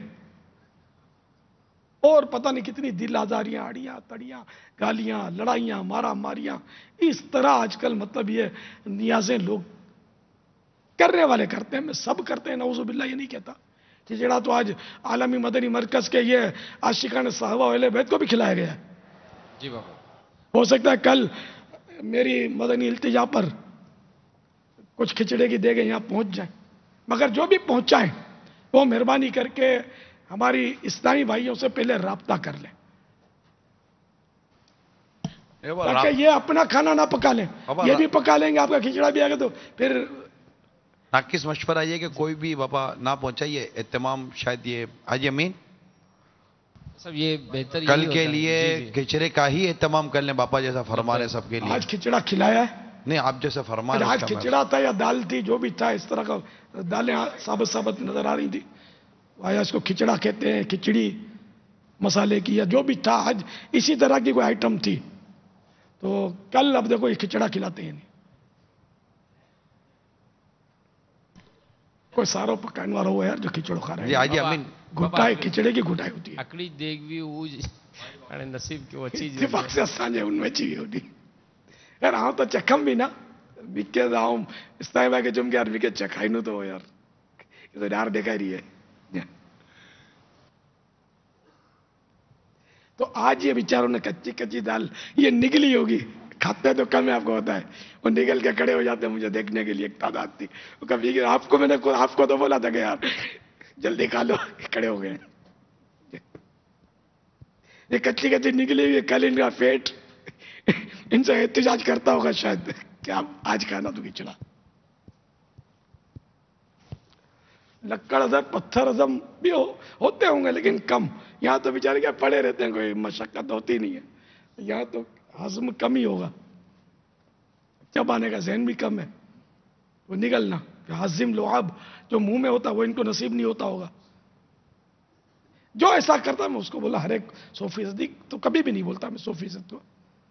اور پتہ نہیں کتنی دل آزاریاں، آڑیاں تڑیاں، گالیاں، لڑائیاں، مارا ماریاں، اس طرح آج کل مطلب یہ نیازیں لوگ کرنے والے کرتے ہیں. میں سب کرتے ہیں نعوذ باللہ یہ نہیں کہتا. کھچڑا تو آج عالمی مدنی مرکز کے یہ عاشقان صحابہ اہل بیت کو بھی کھلایا گیا ہے. جی بابا. ہو سکتا ہے کل میری مدنی التجا پر کچھ کھچڑے کی دے گئے یہاں پہنچ جائیں، مگر جو بھی پہنچائیں وہ مہربانی کر کے ہماری اسلامی بھائیوں سے پہلے رابطہ کر لیں، تاکہ یہ اپنا کھانا نہ پکا لیں. یہ بھی پکا لیں گے، آپ کا کھچڑا بھی آگے تو پھر ناقص مشورہ یہ کہ کوئی بھی بابا نہ پہنچائیے. اہتمام شاید یہ حاجی امین سب یہ بہتر کل کے لیے کھچڑے کا ہی اہتمام کر لیں باپا جیسا فرما رہے سب کے لیے. آج کھچڑا کھلایا ہے نہیں آپ جیسے فرما رہے. آج کھچڑا تھا یا دال تھی، جو بھی تھا اس طرح کا دالیں ثابت ثابت نظر آ رہی تھی. آیا اس کو کھچڑا کہتے ہیں، کھچڑی مسالے کی یا جو بھی تھا، آج اسی طرح کی کوئی آئٹم تھی. تو کل اب دیکھو یہ کھچڑا کھلاتے ہیں نہیں. کوئی سارو پکان والا ہوا یار جو کھچڑو کھا رہا ہے. حاجی امین گھٹائی کھچڑے کی گھٹائی ہوتی ہے. اکڑی دیکھ بھی وہ نصیب کی وہ چیز اتفاق سے اسانے ان میں چیز ہوتی یار. ہاں تو چکھم بھی نا بکے آؤں اس طرح کے جم کے یار بکے چکھائی نو تو یار یہ تو ڈار دیکھا رہی ہے. تو آج یہ بیچاروں نے کچی کچی دال یہ نگلی ہوگی، کھاتے تو کم ہے آپ کو ہوتا ہے، وہ نگل کے کھڑے ہو جاتے ہیں. مجھے دیکھنے کے لیے ایک تعداد تھی، کبھی آپ کو میں نے آپ کو تو بولا تھا کہ یار جلدی کھا لو، کھڑے ہو گئے. یہ کچی کچی نگلی ہوئی کل ان کا پیٹ ان سے احتجاج کرتا ہوگا شاید کہ آپ آج کھانا تو کھچڑا. لکڑ ازم پتھر ازم بھی ہو, ہوتے ہوں گے لیکن کم. یہاں تو بیچارے کیا پڑے رہتے ہیں، کوئی مشقت ہوتی نہیں ہے. یہاں تو ہضم کم ہی ہوگا، چبانے کا ذہن بھی کم ہے، وہ نگلنا ہضم لعاب جو منہ میں ہوتا وہ ان کو نصیب نہیں ہوتا ہوگا. جو ایسا کرتا میں اس کو بولا ہر ایک سو فیصدی تو کبھی بھی نہیں بولتا میں سو فیصد کو.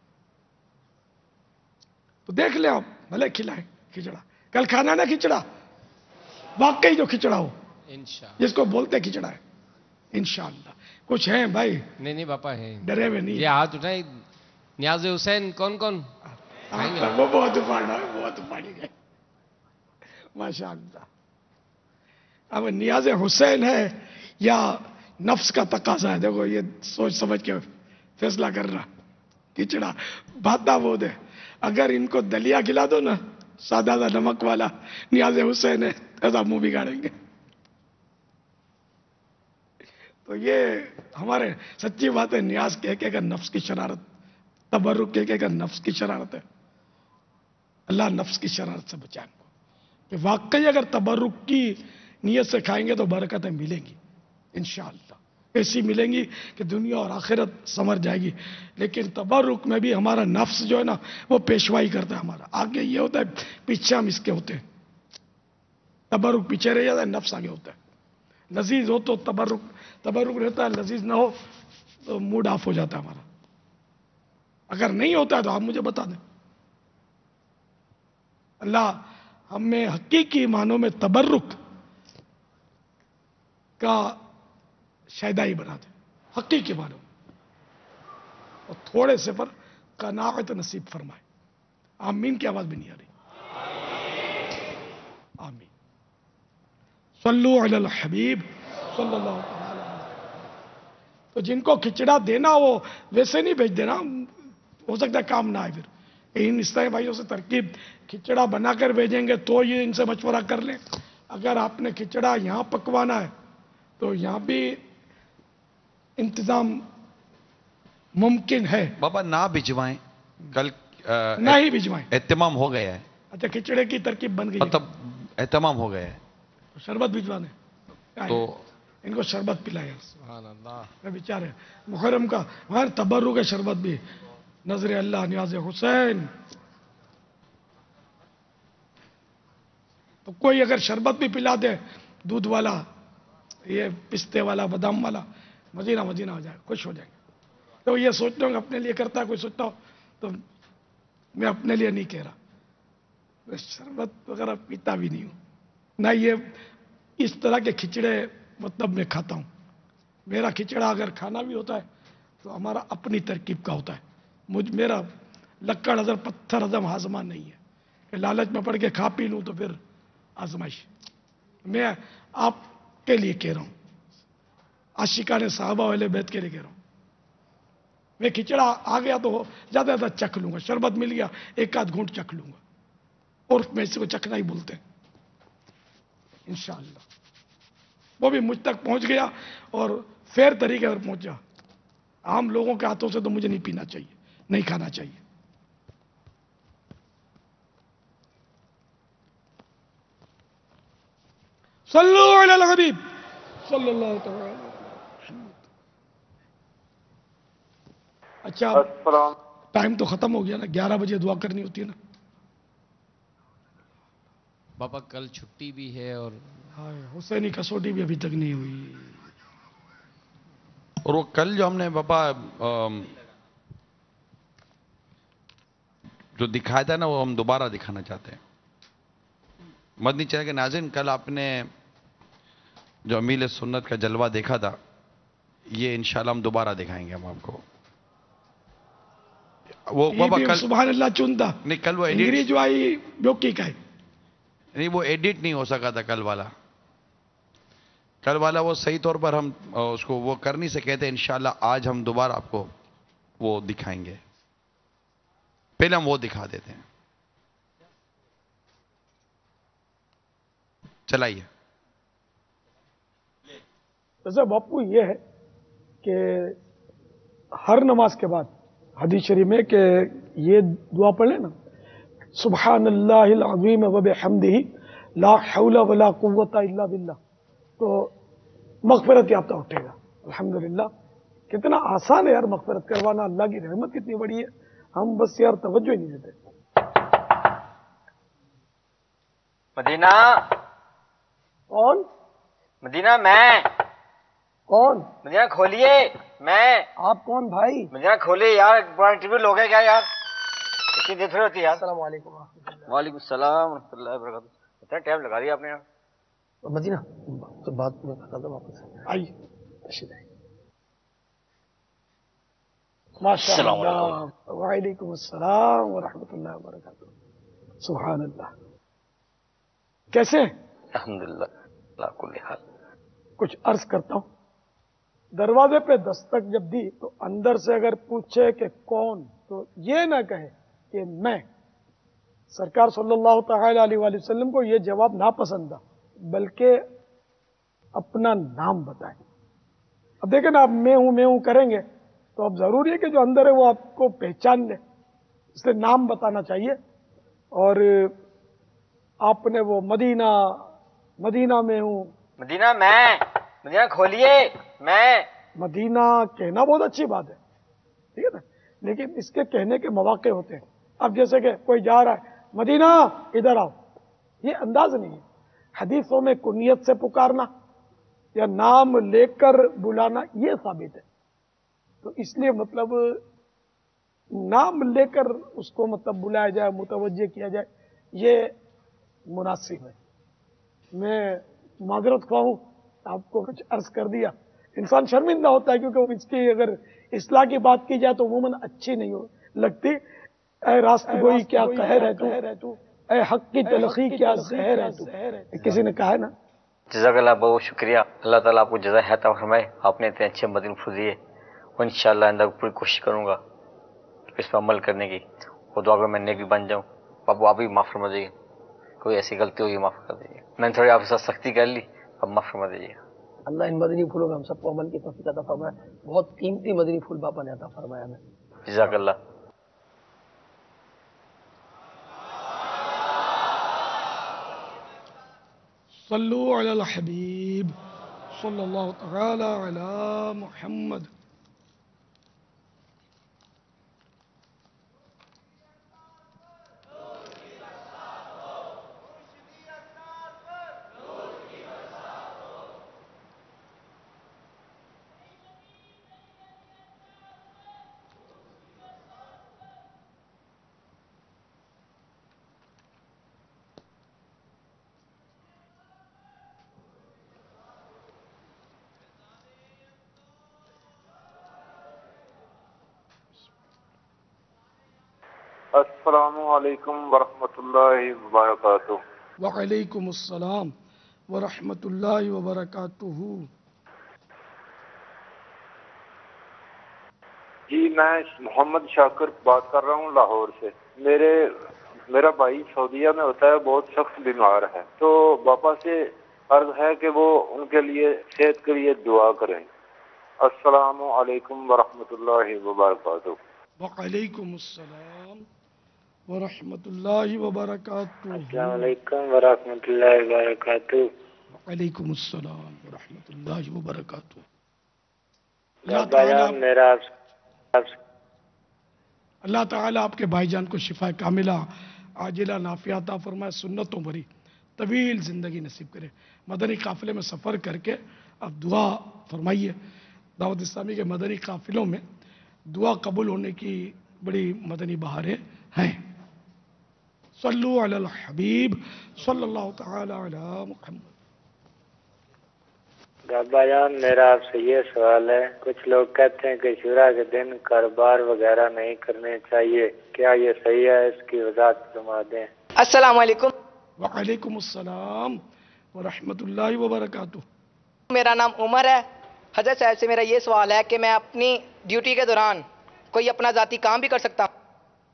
تو دیکھ لیں آپ بھلے کھلائیں کھچڑا، کل کھانا نا کھچڑا، واقعی جو کھچڑا ہو جس کو بولتے کھچڑا ہے انشاءاللہ. کچھ ہیں بھائی؟ نہیں نہیں باپا ہے، ڈرے ہوئے نہیں. یہ ہاتھ اٹھائے. نیاز حسین کون کون؟ وہ بہت پاڑا بہت پاڑی گئے ماشاء اللہ. اب نیاز حسین ہے یا نفس کا تقاضا ہے، دیکھو یہ سوچ سمجھ کے فیصلہ کرنا. کھچڑا بھاتا وہ دے، اگر ان کو دلیا کھلا دو نا سادہ سا نمک والا، نیاز حسین ہے ایسا منہ بگاڑیں گے. تو یہ ہمارے سچی بات ہے، نیاز کہہ کے اگر نفس کی شرارت، تبرک کہہ کے اگر نفس کی شرارت ہے، اللہ نفس کی شرارت سے بچائیں کو. کہ واقعی اگر تبرک کی نیت سے کھائیں گے تو برکتیں ملیں گی انشاءاللہ، ایسی ملیں گی کہ دنیا اور آخرت سمر جائے گی. لیکن تبرک میں بھی ہمارا نفس جو ہے نا وہ پیشوائی کرتا ہے. ہمارا آگے یہ ہوتا ہے، پیچھے ہم اس کے ہوتے ہیں. تبرک پیچھے رہ جاتا ہے، نفس آگے ہوتا ہے. لذیذ ہو تو تبرک تبرک رہتا ہے، لذیذ نہ ہو تو موڈ آف ہو جاتا ہے ہمارا. اگر نہیں ہوتا ہے تو آپ مجھے بتا دیں. اللہ ہم میں حقیقی معنوں میں تبرک का शैदाई बना दे, हकीकी मानो, और थोड़े से पर कनाअत नसीब फरमाए। आमीन की आवाज भी नहीं आ रही। आमीन। सल्लु अलल हबीब सल्लल्लाहु अलैहि वसल्लम। तो जिनको खिचड़ा देना वो वैसे नहीं भेज देना, हो सकता है काम ना आए। फिर इन इस्लामी भाइयों से तरकीब, खिचड़ा बनाकर भेजेंगे तो ये इनसे मशवरा कर लें। अगर आपने खिचड़ा यहाँ पकवाना है तो यहाँ भी इंतजाम मुमकिन है। बाबा ना भिजवाएं, कल आ, ना ही भिजवाएं। एहतमाम हो गया है। अच्छा, खिचड़े की तरकीब बन गई, मतलब एहतमाम हो गया है, शरबत भिजवाने तो इनको शरबत पिलाया। सुभान अल्लाह। बेचारे मुहर्रम का हर तबर्रुक है शरबत भी, नजर अल्लाह नियाज हुसैन। तो कोई अगर शरबत भी पिला दे, दूध वाला, ये पिस्ते वाला, बादाम वाला, मदीना मदीना हो जाए, खुश हो जाएंगे। तो ये सोचता हूँ अपने लिए करता है कोई, सोचता हो तो मैं अपने लिए नहीं कह रहा, मैं शरबत वगैरह पीता भी नहीं हूँ ना। ये इस तरह के खिचड़े मतलब मैं खाता हूँ। मेरा खिचड़ा अगर खाना भी होता है तो हमारा अपनी तरकीब का होता है। मुझ मेरा लक्कड़ हजर पत्थर हजम हाजमा नहीं है कि लालच में पड़ के खा पी लूँ तो फिर आजमाइश। मैं आपके लिए कह रहा हूँ, आशिकाने साहबा वाले बैत के लिए कह रहा हूँ। मैं खिचड़ा आ गया तो ज्यादा ज्यादा चख लूंगा, शरबत मिल गया एक आध घूंट चख लूंगा, और मैं इसको चखना ही बोलते हैं इंशाअल्लाह। वो भी मुझ तक पहुंच गया और फेर तरीके पर पहुंचा। आम लोगों के हाथों से तो मुझे नहीं पीना चाहिए, नहीं खाना चाहिए। सल्लु अलल हबीब सल्लल्लाहु अलैहि वसल्लम। अच्छा, टाइम तो खत्म हो गया ना, ग्यारह बजे दुआ करनी होती है ना। बाबा कल छुट्टी भी है और हाय, हुसैनी कसौटी भी अभी तक नहीं हुई। और वो कल जो हमने बाबा अम, जो दिखाया था ना, वो हम दोबारा दिखाना चाहते हैं। मदनी चैनल के नाज़रीन, कल आपने जो अमील सुन्नत का जलवा देखा था, ये इंशाल्लाह हम दोबारा दिखाएंगे हम आपको। वो बाबा कल सुभान अल्लाह चुनता नहीं, कल वो इंग्री एडिट जो आई ब्योकी का है नहीं, वो एडिट नहीं हो सका था कल वाला। कल वाला वो सही तौर पर हम अ, उसको वो कर नहीं सके थे। इंशाल्लाह आज हम दोबारा आपको वो दिखाएंगे। पहले हम वो दिखा देते हैं। चलाइए। वैसे बापू ये है कि हर नमाज के बाद हदीस शरीफ में कि ये दुआ पढ़ लेना, सुब्हानल्लाहिल अज़ीम व बिहम्दिही ला हौला वला कुव्वता इल्ला बिल्लाह, तो मग़फ़िरत याफ्ता उठेगा। अल्हम्दुलिल्लाह, कितना आसान है यार मग़फ़िरत करवाना। अल्लाह की रहमत कितनी बड़ी है, हम बस यार तवज्जो ही नहीं देते। मदीना कौन? मदीना मैं। कौन? मदीना खोलिए। मैं। आप कौन भाई? मदीना खोलिए यार, बड़ा इंटरव्यू लोग है क्या यार, इतनी देर थोड़ी होती है यार। अस्सलाम वालेकुम। वालेकुम सलाम व रहमतुल्लाहि व बरकातहू। इतना टाइम लगा दिया आपने यार। मदीना तो बात में करता था वापस आइए। माशाअल्लाह, वालेकुम अस्सलाम व रहमतुल्लाहि व बरकातहू। सुभान अल्लाह। कैसे? अल्हम्दुलिल्लाह अला कुल्ली हाल। कुछ अर्ज करता हूं। दरवाजे पे दस्तक जब दी तो अंदर से अगर पूछे कि कौन, तो ये ना कहे कि मैं। सरकार सल्लल्लाहु तआला अलैहि वसल्लम को ये जवाब ना पसंद था, बल्कि अपना नाम बताएं। अब देखें ना, आप मैं हूं मैं हूं करेंगे तो अब जरूरी है कि जो अंदर है वो आपको पहचान ले, इसलिए नाम बताना चाहिए। और आपने वो मदीना मदीना में हूं, मदीना मैं। मदीना खोलिए। मैं। मदीना कहना बहुत अच्छी बात है, ठीक है ना, लेकिन इसके कहने के मौके होते हैं। अब जैसे कि कोई जा रहा है, मदीना इधर आओ, ये अंदाज नहीं है। हदीसों में कुनियत से पुकारना या नाम लेकर बुलाना ये साबित है। तो इसलिए मतलब नाम लेकर उसको मतलब बुलाया जाए, मुतवज्जे किया जाए, ये मुनासिब है। मैं माजरत ख्वाह हूं آپ کو کچھ عرض کر دیا. انسان شرمندہ ہوتا ہے کیونکہ اس کی اگر اصلاح کی بات کی جائے تو عموماً اچھی نہیں ہو لگتی. اے راست گوئی کیا قہر ہے تو، اے حق کی تلخی کیا زہر ہے تو، کسی نے کہا ہے نا. جزاک اللہ، بہت شکریہ. اللہ تعالیٰ آپ کو جزائے عطا فرمائے. آپ نے اتنے اچھے مدنی پھول دیے، اور انشاءاللہ آئندہ پوری کوشش کروں گا اس پر عمل کرنے کی، اور دعا کر میں نیک بھی بن جاؤں. ابو آپ بھی معاف فرما دیجیے، کوئی ایسی غلطی ہوئی معاف کر دیجیے. میں نے تھوڑی آپ کے ساتھ سختی کر لی، اب معاف فرما دیجیے. اللہ ان مدنی پھولوں میں ہم سب کو عمل کی توفیق عطا فرمائے. بہت قیمتی مدنی پھول باپا نے عطا فرمایا ہمیں. جزاک اللہ. صلو علی الحبیب صلی اللہ تعالی علی محمد. السلام علیکم ورحمۃ اللہ وبرکاتہ. وعلیکم السلام ورحمۃ اللہ وبرکاتہ. جی میں محمد شاکر بات کر رہا ہوں لاہور سے. میرے میرا بھائی سعودیہ میں ہوتا ہے، بہت سخت بیمار ہے، تو باپا سے عرض ہے کہ وہ ان کے لیے صحت کے لیے دعا کریں. السلام علیکم ورحمۃ اللہ وبرکاتہ. وعلیکم السلام ورحمۃ اللہ وبرکاتہ. السلام علیکم ورحمۃ اللہ وبرکاتہ. وعلیکم السلام ورحمۃ اللہ وبرکاتہ. میرا اللہ تعالیٰ آپ کے بھائی جان کو شفا کاملہ عاجلہ نافیہ عطا فرمائے، سنتوں بھری طویل زندگی نصیب کرے. مدنی قافلے میں سفر کر کے اب دعا فرمائیے. دعوت اسلامی کے مدنی قافلوں میں دعا قبول ہونے کی بڑی مدنی بہاریں ہیں. صلو علی الحبیب صلی اللہ تعالی علی محمد. بابا جان میرا آپ سے یہ سوال ہے، کچھ لوگ کہتے ہیں کہ شورا کے دن کاروبار وغیرہ نہیں کرنے چاہیے، کیا یہ صحیح ہے؟ اس کی وضاحت فرما دیں. السلام علیکم. وعلیکم السلام ورحمۃ اللہ وبرکاتہ. میرا نام عمر ہے. حضرت صاحب سے میرا یہ سوال ہے کہ میں اپنی ڈیوٹی کے دوران کوئی اپنا ذاتی کام بھی کر سکتا ہوں؟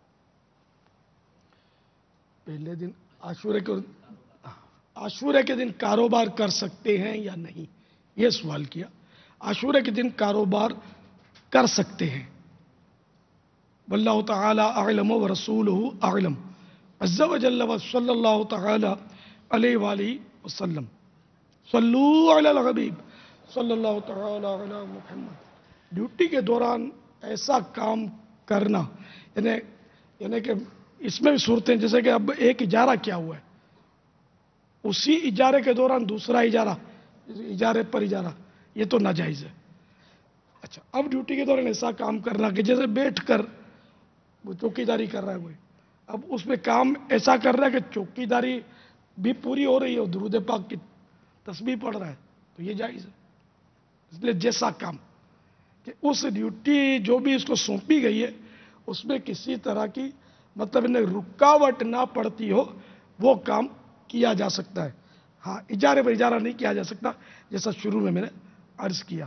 پہلے دن عاشورے کے عاشورے کے دن کاروبار کر سکتے ہیں یا نہیں، یہ سوال کیا. عاشورے کے دن کاروبار کر سکتے ہیں. واللہ تعالی اعلم ورسولہ اعلم. عز وجل صلی اللہ تعالی علیہ وآلہ وسلم. صلو علی الحبیب صلی اللہ تعالی علی محمد. ڈیوٹی کے دوران ایسا کام کرنا، یعنی یعنی کہ اس میں بھی صورتیں جیسے کہ اب ایک اجارہ کیا ہوا ہے، اسی اجارے کے دوران دوسرا اجارہ، اجارے پر اجارہ، یہ تو ناجائز ہے. اچھا، اب ڈیوٹی کے دوران ایسا کام کرنا کہ جیسے بیٹھ کر وہ چوکی داری کر رہا ہے، وہ اب اس میں کام ایسا کر رہا ہے کہ چوکی داری بھی پوری ہو رہی ہے اور درود پاک کی تسبیح پڑھ رہا ہے، تو یہ جائز ہے. اس لیے جیسا کام کہ اس ڈیوٹی جو بھی اس کو سونپی گئی ہے اس میں کسی طرح کی مطلب انہیں رکاوٹ نہ پڑتی ہو، وہ کام کیا جا سکتا ہے. ہاں، اجارے پر اجارہ نہیں کیا جا سکتا، جیسا شروع میں میں نے عرض کیا.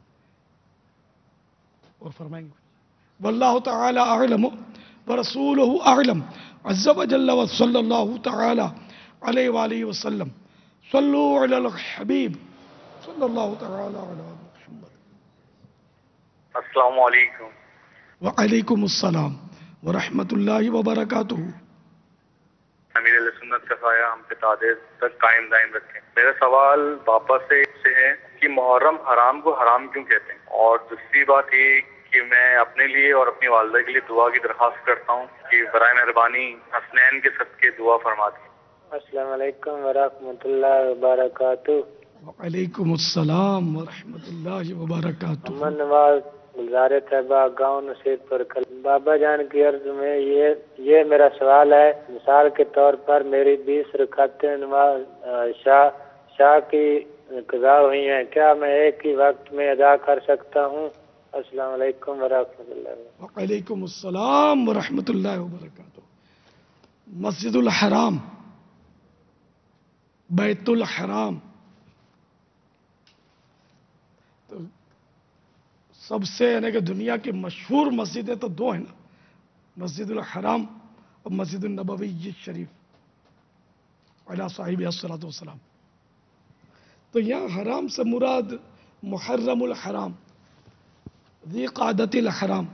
اور فرمائیں گے واللہ تعالی اعلم ورسولہ اعلم. عز وجل صلی اللہ تعالی علیہ وآلہ وسلم. صلو علی الحبیب صلی اللہ تعالی علی محمد. السلام علیکم. وعلیکم السلام ورحمۃ اللہ وبرکاتہ. امیر اہل سنت کا سایہ ہم پہ تعداد تک قائم دائم رکھیں. میرا سوال باپا سے سے ہے کہ محرم حرام کو حرام کیوں کہتے ہیں؟ اور دوسری بات یہ کہ میں اپنے لیے اور اپنی والدہ کے لیے دعا کی درخواست کرتا ہوں کہ برائے مہربانی حسنین کے صدقے دعا فرما دیں. السلام علیکم ورحمۃ اللہ وبرکاتہ. وعلیکم السلام ورحمۃ اللہ وبرکاتہ. محمد نواز گلزار طیبہ گاؤں نصیب پر کل. بابا جان کی عرض میں یہ یہ میرا سوال ہے، مثال کے طور پر میری بیس رکعتیں نماز شاہ شاہ کی قضا ہوئی ہیں کیا میں ایک ہی وقت میں ادا کر سکتا ہوں؟ السلام علیکم ورحمۃ اللہ وبرکاتہ۔ وعلیکم السلام ورحمۃ اللہ وبرکاتہ۔ مسجد الحرام، بیت الحرام، تو سب سے یعنی کہ دنیا کی مشہور مسجدیں تو دو ہیں نا، مسجد الحرام اور مسجد النبوی شریف علی صاحب الصلاۃ والسلام۔ تو یہاں حرام سے مراد محرم الحرام، ذی قعدۃ الحرام،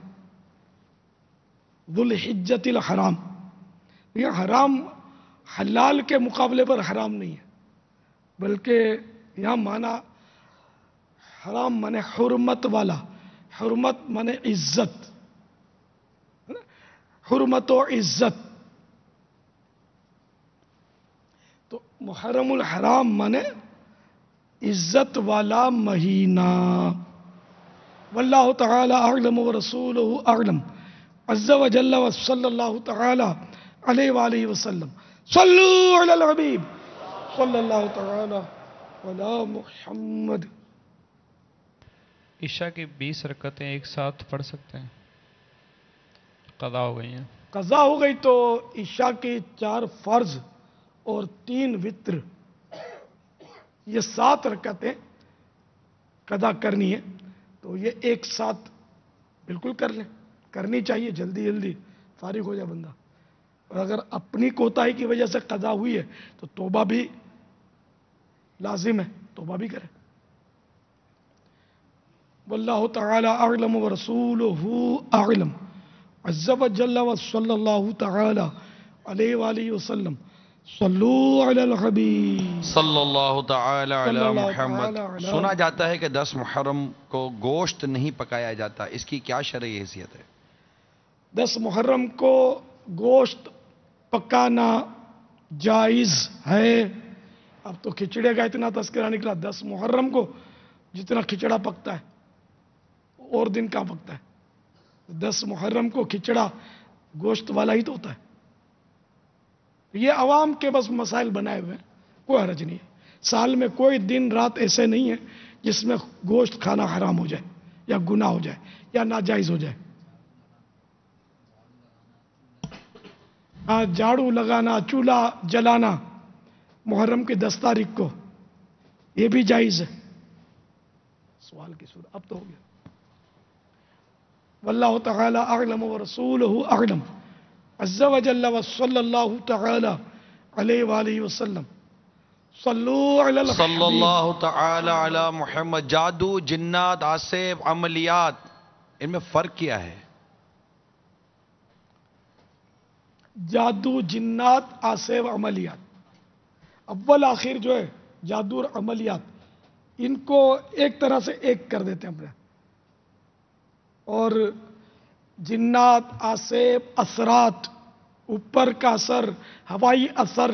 ذو الحجۃ الحرام۔ یہ حرام حلال کے مقابلے پر حرام نہیں ہے، بلکہ یہاں معنی حرام مانے حرمت والا، حرمت مانے عزت، حرمت و عزت۔ تو محرم الحرام مانے عزت والا مہینہ۔ واللہ تعالی اعلم ورسولہ اعلم، عز وجل وصلی اللہ تعالی علیہ وآلہ وسلم۔ صلو علی الحبیب صلی اللہ تعالی علی محمد۔ عشاء کی بیس رکعتیں ایک ساتھ پڑھ سکتے ہیں؟ قضا ہو گئی ہیں۔ قضا ہو گئی تو عشاء کی چار فرض اور تین وتر، یہ سات رکعتیں قضا کرنی ہے، تو یہ ایک ساتھ بالکل کر لیں، کرنی چاہیے، جلدی جلدی فارغ ہو جائے بندہ۔ اور اگر اپنی کوتاہی کی وجہ سے قضا ہوئی ہے تو توبہ بھی لازم ہے، توبہ بھی کرے۔ واللہ تعالی اعلم ورسولہ اعلم، عز وجل وصلی اللہ تعالی علیہ وآلہ وسلم۔ صلو علی الحبیب صلی اللہ تعالی علی صلی اللہ محمد۔ تعالی علی سنا جاتا ہے کہ دس محرم کو گوشت نہیں پکایا جاتا، اس کی کیا شرعی حیثیت ہے؟ دس محرم کو گوشت پکانا جائز ہے۔ اب تو کھچڑے کا اتنا تذکرہ نکلا، دس محرم کو جتنا کھچڑا پکتا ہے اور دن کہاں پکتا ہے؟ دس محرم کو کھچڑا گوشت والا ہی تو ہوتا ہے۔ یہ عوام کے بس مسائل بنائے ہوئے ہیں، کوئی حرج نہیں ہے۔ سال میں کوئی دن رات ایسے نہیں ہے جس میں گوشت کھانا حرام ہو جائے یا گناہ ہو جائے یا ناجائز ہو جائے۔ ہاں، جھاڑو لگانا، چولہا جلانا محرم کی دس تاریخ کو، یہ بھی جائز ہے۔ سوال کی صورت اب تو ہو گیا۔ واللہ تعالی اعلم ورسولہ اعلم، عز وجل وصلی اللہ تعالی علیہ وآلہ وسلم۔ صلو علی الحبیب صلی اللہ تعالی علی محمد۔ جادو، جنات، عصب، عملیات، ان میں فرق کیا ہے؟ جادو، جنات، عصب، عملیات، اول آخر جو ہے جادو اور عملیات، ان کو ایک طرح سے ایک کر دیتے ہیں اپنے۔ اور جنات، عصب، اثرات، اوپر کا اثر، ہوائی اثر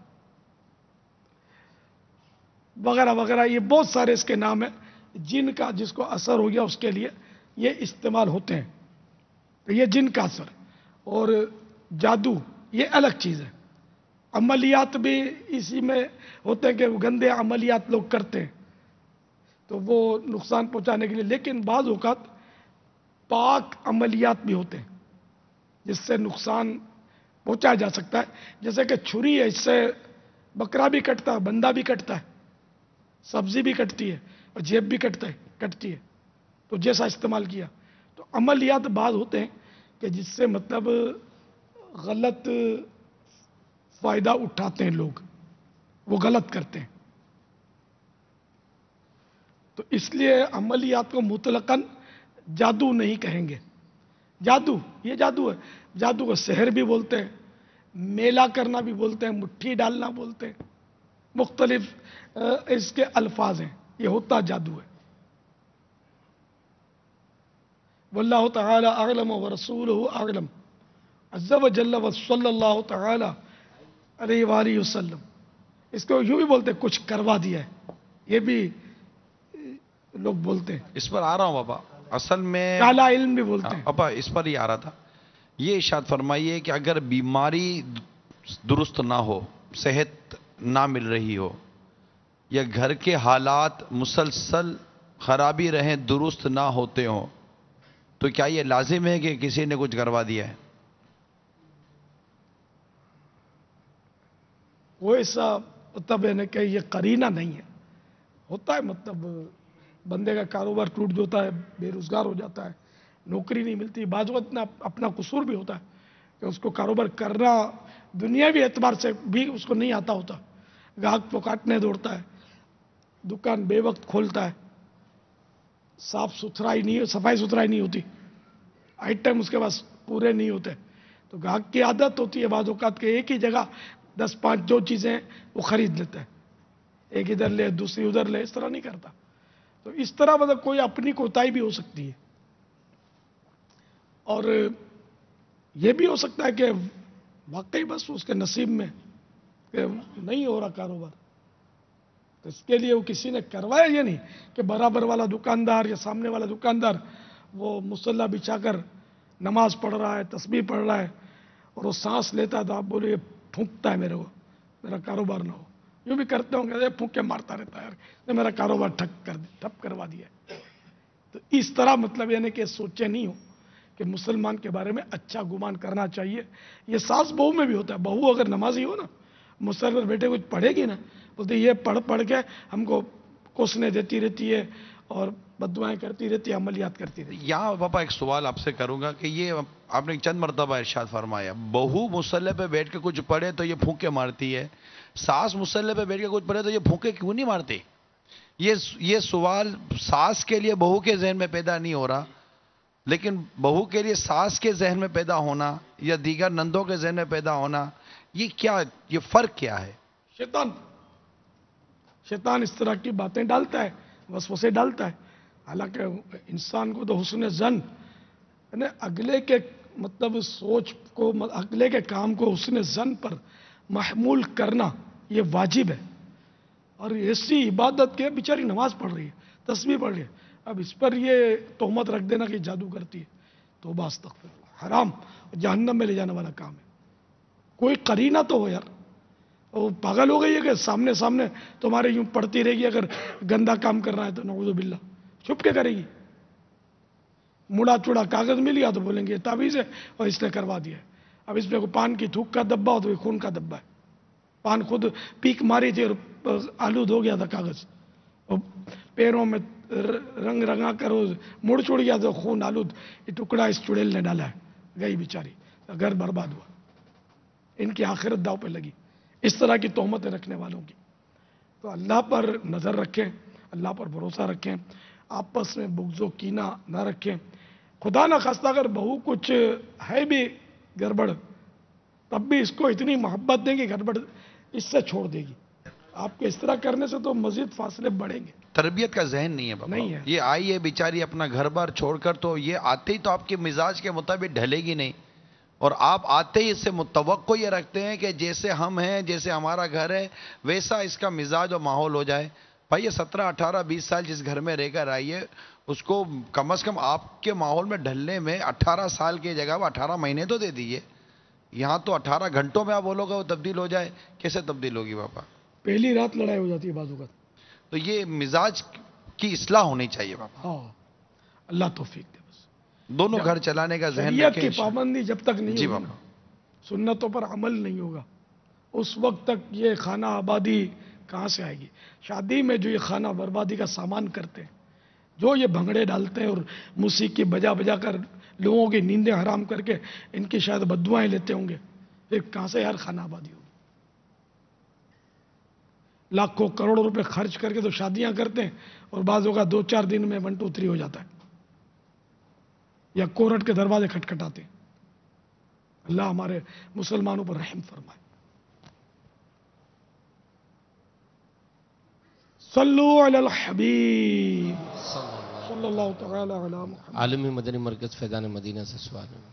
وغیرہ وغیرہ، یہ بہت سارے اس کے نام ہیں۔ جن کا جس کو اثر ہو گیا اس کے لیے یہ استعمال ہوتے ہیں، تو یہ جن کا اثر۔ اور جادو یہ الگ چیز ہے۔ عملیات بھی اسی میں ہوتے ہیں کہ وہ گندے عملیات لوگ کرتے ہیں تو وہ نقصان پہنچانے کے لیے، لیکن بعض اوقات پاک عملیات بھی ہوتے ہیں جس سے نقصان پہنچایا جا سکتا ہے، جیسے کہ چھری ہے، اس سے بکرا بھی کٹتا ہے، بندہ بھی کٹتا ہے، سبزی بھی کٹتی ہے اور جیب بھی کٹتا ہے کٹتی ہے، تو جیسا استعمال کیا۔ تو عملیات بعض ہوتے ہیں کہ جس سے مطلب غلط فائدہ اٹھاتے ہیں لوگ، وہ غلط کرتے ہیں۔ تو اس لیے عملیات کو مطلقاً جادو نہیں کہیں گے۔ جادو یہ جادو ہے، جادو کو سحر بھی بولتے ہیں، میلا کرنا بھی بولتے ہیں، مٹھی ڈالنا بولتے ہیں، مختلف اس کے الفاظ ہیں، یہ ہوتا جادو ہے۔ واللہ تعالی اعلم ورسولہ اعلم، عز وجل وصلی اللہ تعالی علیہ وآلہ وسلم۔ اس کو یوں بھی بولتے ہیں کچھ کروا دیا ہے، یہ بھی لوگ بولتے ہیں۔ اس پر آ رہا ہوں بابا، اصل میں کالا علم بھی بولتے ہیں۔ ابا اس پر ہی آ رہا تھا۔ یہ ارشاد فرمائیے کہ اگر بیماری درست نہ ہو، صحت نہ مل رہی ہو، یا گھر کے حالات مسلسل خرابی رہیں، درست نہ ہوتے ہوں، تو کیا یہ لازم ہے کہ کسی نے کچھ کروا دیا ہے؟ وہ ایسا مطلب ہے کہ یہ قرینہ نہیں ہے. ہوتا ہے مطلب بندے کا کاروبار ٹوٹ جاتا ہے، بے روزگار ہو جاتا ہے، نوکری نہیں ملتی. بعض وقت اتنا اپنا قصور بھی ہوتا ہے کہ اس کو کاروبار کرنا دنیاوی اعتبار سے بھی اس کو نہیں آتا ہوتا. گاہک کو کاٹنے دوڑتا ہے، دکان بے وقت کھولتا ہے، صاف ستھرائی نہیں، صفائی ستھرائی نہیں ہوتی، آئٹم اس کے پاس پورے نہیں ہوتے. تو گاہک کی عادت ہوتی ہے بعض اوقات کہ ایک ہی جگہ دس پانچ جو چیزیں ہیں وہ خرید لیتا ہے، ایک ادھر لے دوسری ادھر لے، اس طرح نہیں کرتا. تو اس طرح مطلب کوئی اپنی کوتاہی بھی ہو سکتی ہے. اور یہ بھی ہو سکتا ہے کہ واقعی بس اس کے نصیب میں کہ نہیں ہو رہا کاروبار، تو اس کے لیے وہ کسی نے کروایا. یہ نہیں کہ برابر والا دکاندار یا سامنے والا دکاندار وہ مصلی بچھا کر نماز پڑھ رہا ہے، تسبیح پڑھ رہا ہے، اور وہ سانس لیتا ہے تو آپ بولے یہ پھونکتا ہے میرے کو، میرا کاروبار نہ ہو. یوں بھی کرتے ہوں گے، پھونک کے مارتا رہتا ہے یار، میرا کاروبار ٹھپ کر ٹھپ کروا دیا. تو اس طرح مطلب یعنی کہ سوچے نہیں ہو کہ مسلمان کے بارے میں اچھا گمان کرنا چاہیے. یہ ساس بہو میں بھی ہوتا ہے. بہو اگر نمازی ہو نا، مسل پر بیٹے کچھ پڑھے گی نا، بولتے یہ پڑھ پڑھ کے ہم کو کوسنے دیتی رہتی ہے اور بددعائیں کرتی رہتی ہے، عملیات کرتی رہتی ہے. یہاں پاپا ایک سوال آپ سے کروں گا کہ یہ آپ نے چند مرتبہ ارشاد فرمایا، بہو مصلی پہ بیٹھ کے کچھ پڑھے تو یہ پھونکے مارتی ہے، ساس مصلی پہ بیٹھ کے کچھ پڑھے تو یہ پھونکے کیوں نہیں مارتی؟ یہ یہ سوال ساس کے لیے بہو کے ذہن میں پیدا نہیں ہو رہا، لیکن بہو کے لیے ساس کے ذہن میں پیدا ہونا یا دیگر نندوں کے ذہن میں پیدا ہونا، یہ کیا، یہ فرق کیا ہے؟ شیطان شیطان اس طرح کی باتیں ڈالتا ہے، وسوسے ڈالتا ہے. حالانکہ انسان کو تو حسن ظن، یعنی اگلے کے مطلب سوچ کو، اگلے کے کام کو حسن ظن پر محمول کرنا یہ واجب ہے. اور ایسی عبادت کے بیچاری نماز پڑھ رہی ہے، تسبیح پڑھ رہی ہے، اب اس پر یہ تہمت رکھ دینا کہ جادو کرتی ہے، توبہ استغفر اللہ، حرام، جہنم میں لے جانے والا کام ہے. کوئی قرینہ تو ہو یار. وہ پاگل ہو گئی ہے کہ سامنے سامنے تمہارے یوں پڑھتی رہے گی، اگر گندا کام کر رہا ہے تو نعوذ باللہ چھپ کے کرے گی. مڑا چوڑا کاغذ مل گیا تو بولیں گے یہ تعویذ ہے اور اس نے کروا دیا ہے. اب اس میں کوئی پان کی تھوک کا ڈبہ ہو تو یہ خون کا ڈبہ ہے. پان خود پیک ماری تھی اور آلود ہو گیا تھا کاغذ، اور پیروں میں رنگ رنگا کر مڑ چڑ گیا تو خون آلود، یہ ٹکڑا اس چڑیل نے ڈالا ہے، گئی بیچاری، گھر برباد ہوا. ان کی آخرت داؤ پہ لگی اس طرح کی تہمتیں رکھنے والوں کی. تو اللہ پر نظر رکھیں، اللہ پر بھروسہ رکھیں، آپس میں بغض و کینہ نہ رکھیں. خدا نہ خواستہ اگر بہو کچھ ہے بھی گڑبڑ، تب بھی اس کو اتنی محبت دیں گے گڑبڑ اس سے چھوڑ دے گی. آپ کے اس طرح کرنے سے تو مزید فاصلے بڑھیں گے. تربیت کا ذہن نہیں ہے بابا. نہیں ہے. یہ آئی ہے بیچاری اپنا گھر بار چھوڑ کر، تو یہ آتے ہی تو آپ کے مزاج کے مطابق ڈھلے گی نہیں، اور آپ آتے ہی اس سے متوقع یہ رکھتے ہیں کہ جیسے ہم ہیں، جیسے ہمارا گھر ہے، ویسا اس کا مزاج اور ماحول ہو جائے. بھائی یہ سترہ اٹھارہ بیس سال جس گھر میں رہ کر آئی ہے، اس کو کم از کم آپ کے ماحول میں ڈھلنے میں اٹھارہ سال کی جگہ وہ اٹھارہ مہینے تو دے دیجیے. یہاں تو اٹھارہ گھنٹوں میں آپ بولو گے وہ تبدیل ہو جائے، کیسے تبدیل ہوگی بابا؟ پہلی رات لڑائی ہو جاتی ہے بعض اوقات. تو یہ مزاج کی اصلاح ہونی چاہیے بابا. ہاں اللہ توفیق دے. بس دونوں گھر چلانے کا ذہن شریعت کی پابندی جب تک نہیں جی ہوگی بابا، نا، سنتوں پر عمل نہیں ہوگا، اس وقت تک یہ خانہ آبادی کہاں سے آئے گی؟ شادی میں جو یہ خانہ بربادی کا سامان کرتے ہیں، جو یہ بھنگڑے ڈالتے ہیں اور موسیقی بجا بجا کر لوگوں کی نیندیں حرام کر کے ان کی شاید بددعائیں لیتے ہوں گے، پھر کہاں سے یار خانہ آبادی ہوگی؟ لاکھوں کروڑوں روپے خرچ کر کے تو شادیاں کرتے ہیں، اور بعضوں کا دو چار دن میں ون ٹو تھری ہو جاتا ہے، یا کورٹ کے دروازے کھٹکھٹاتے ہیں. اللہ ہمارے مسلمانوں پر رحم فرمائے. صلو علی الحبیب صلی اللہ تعالی علی محمد. عالمی مدنی مرکز فیضان مدینہ سے سوال ہے.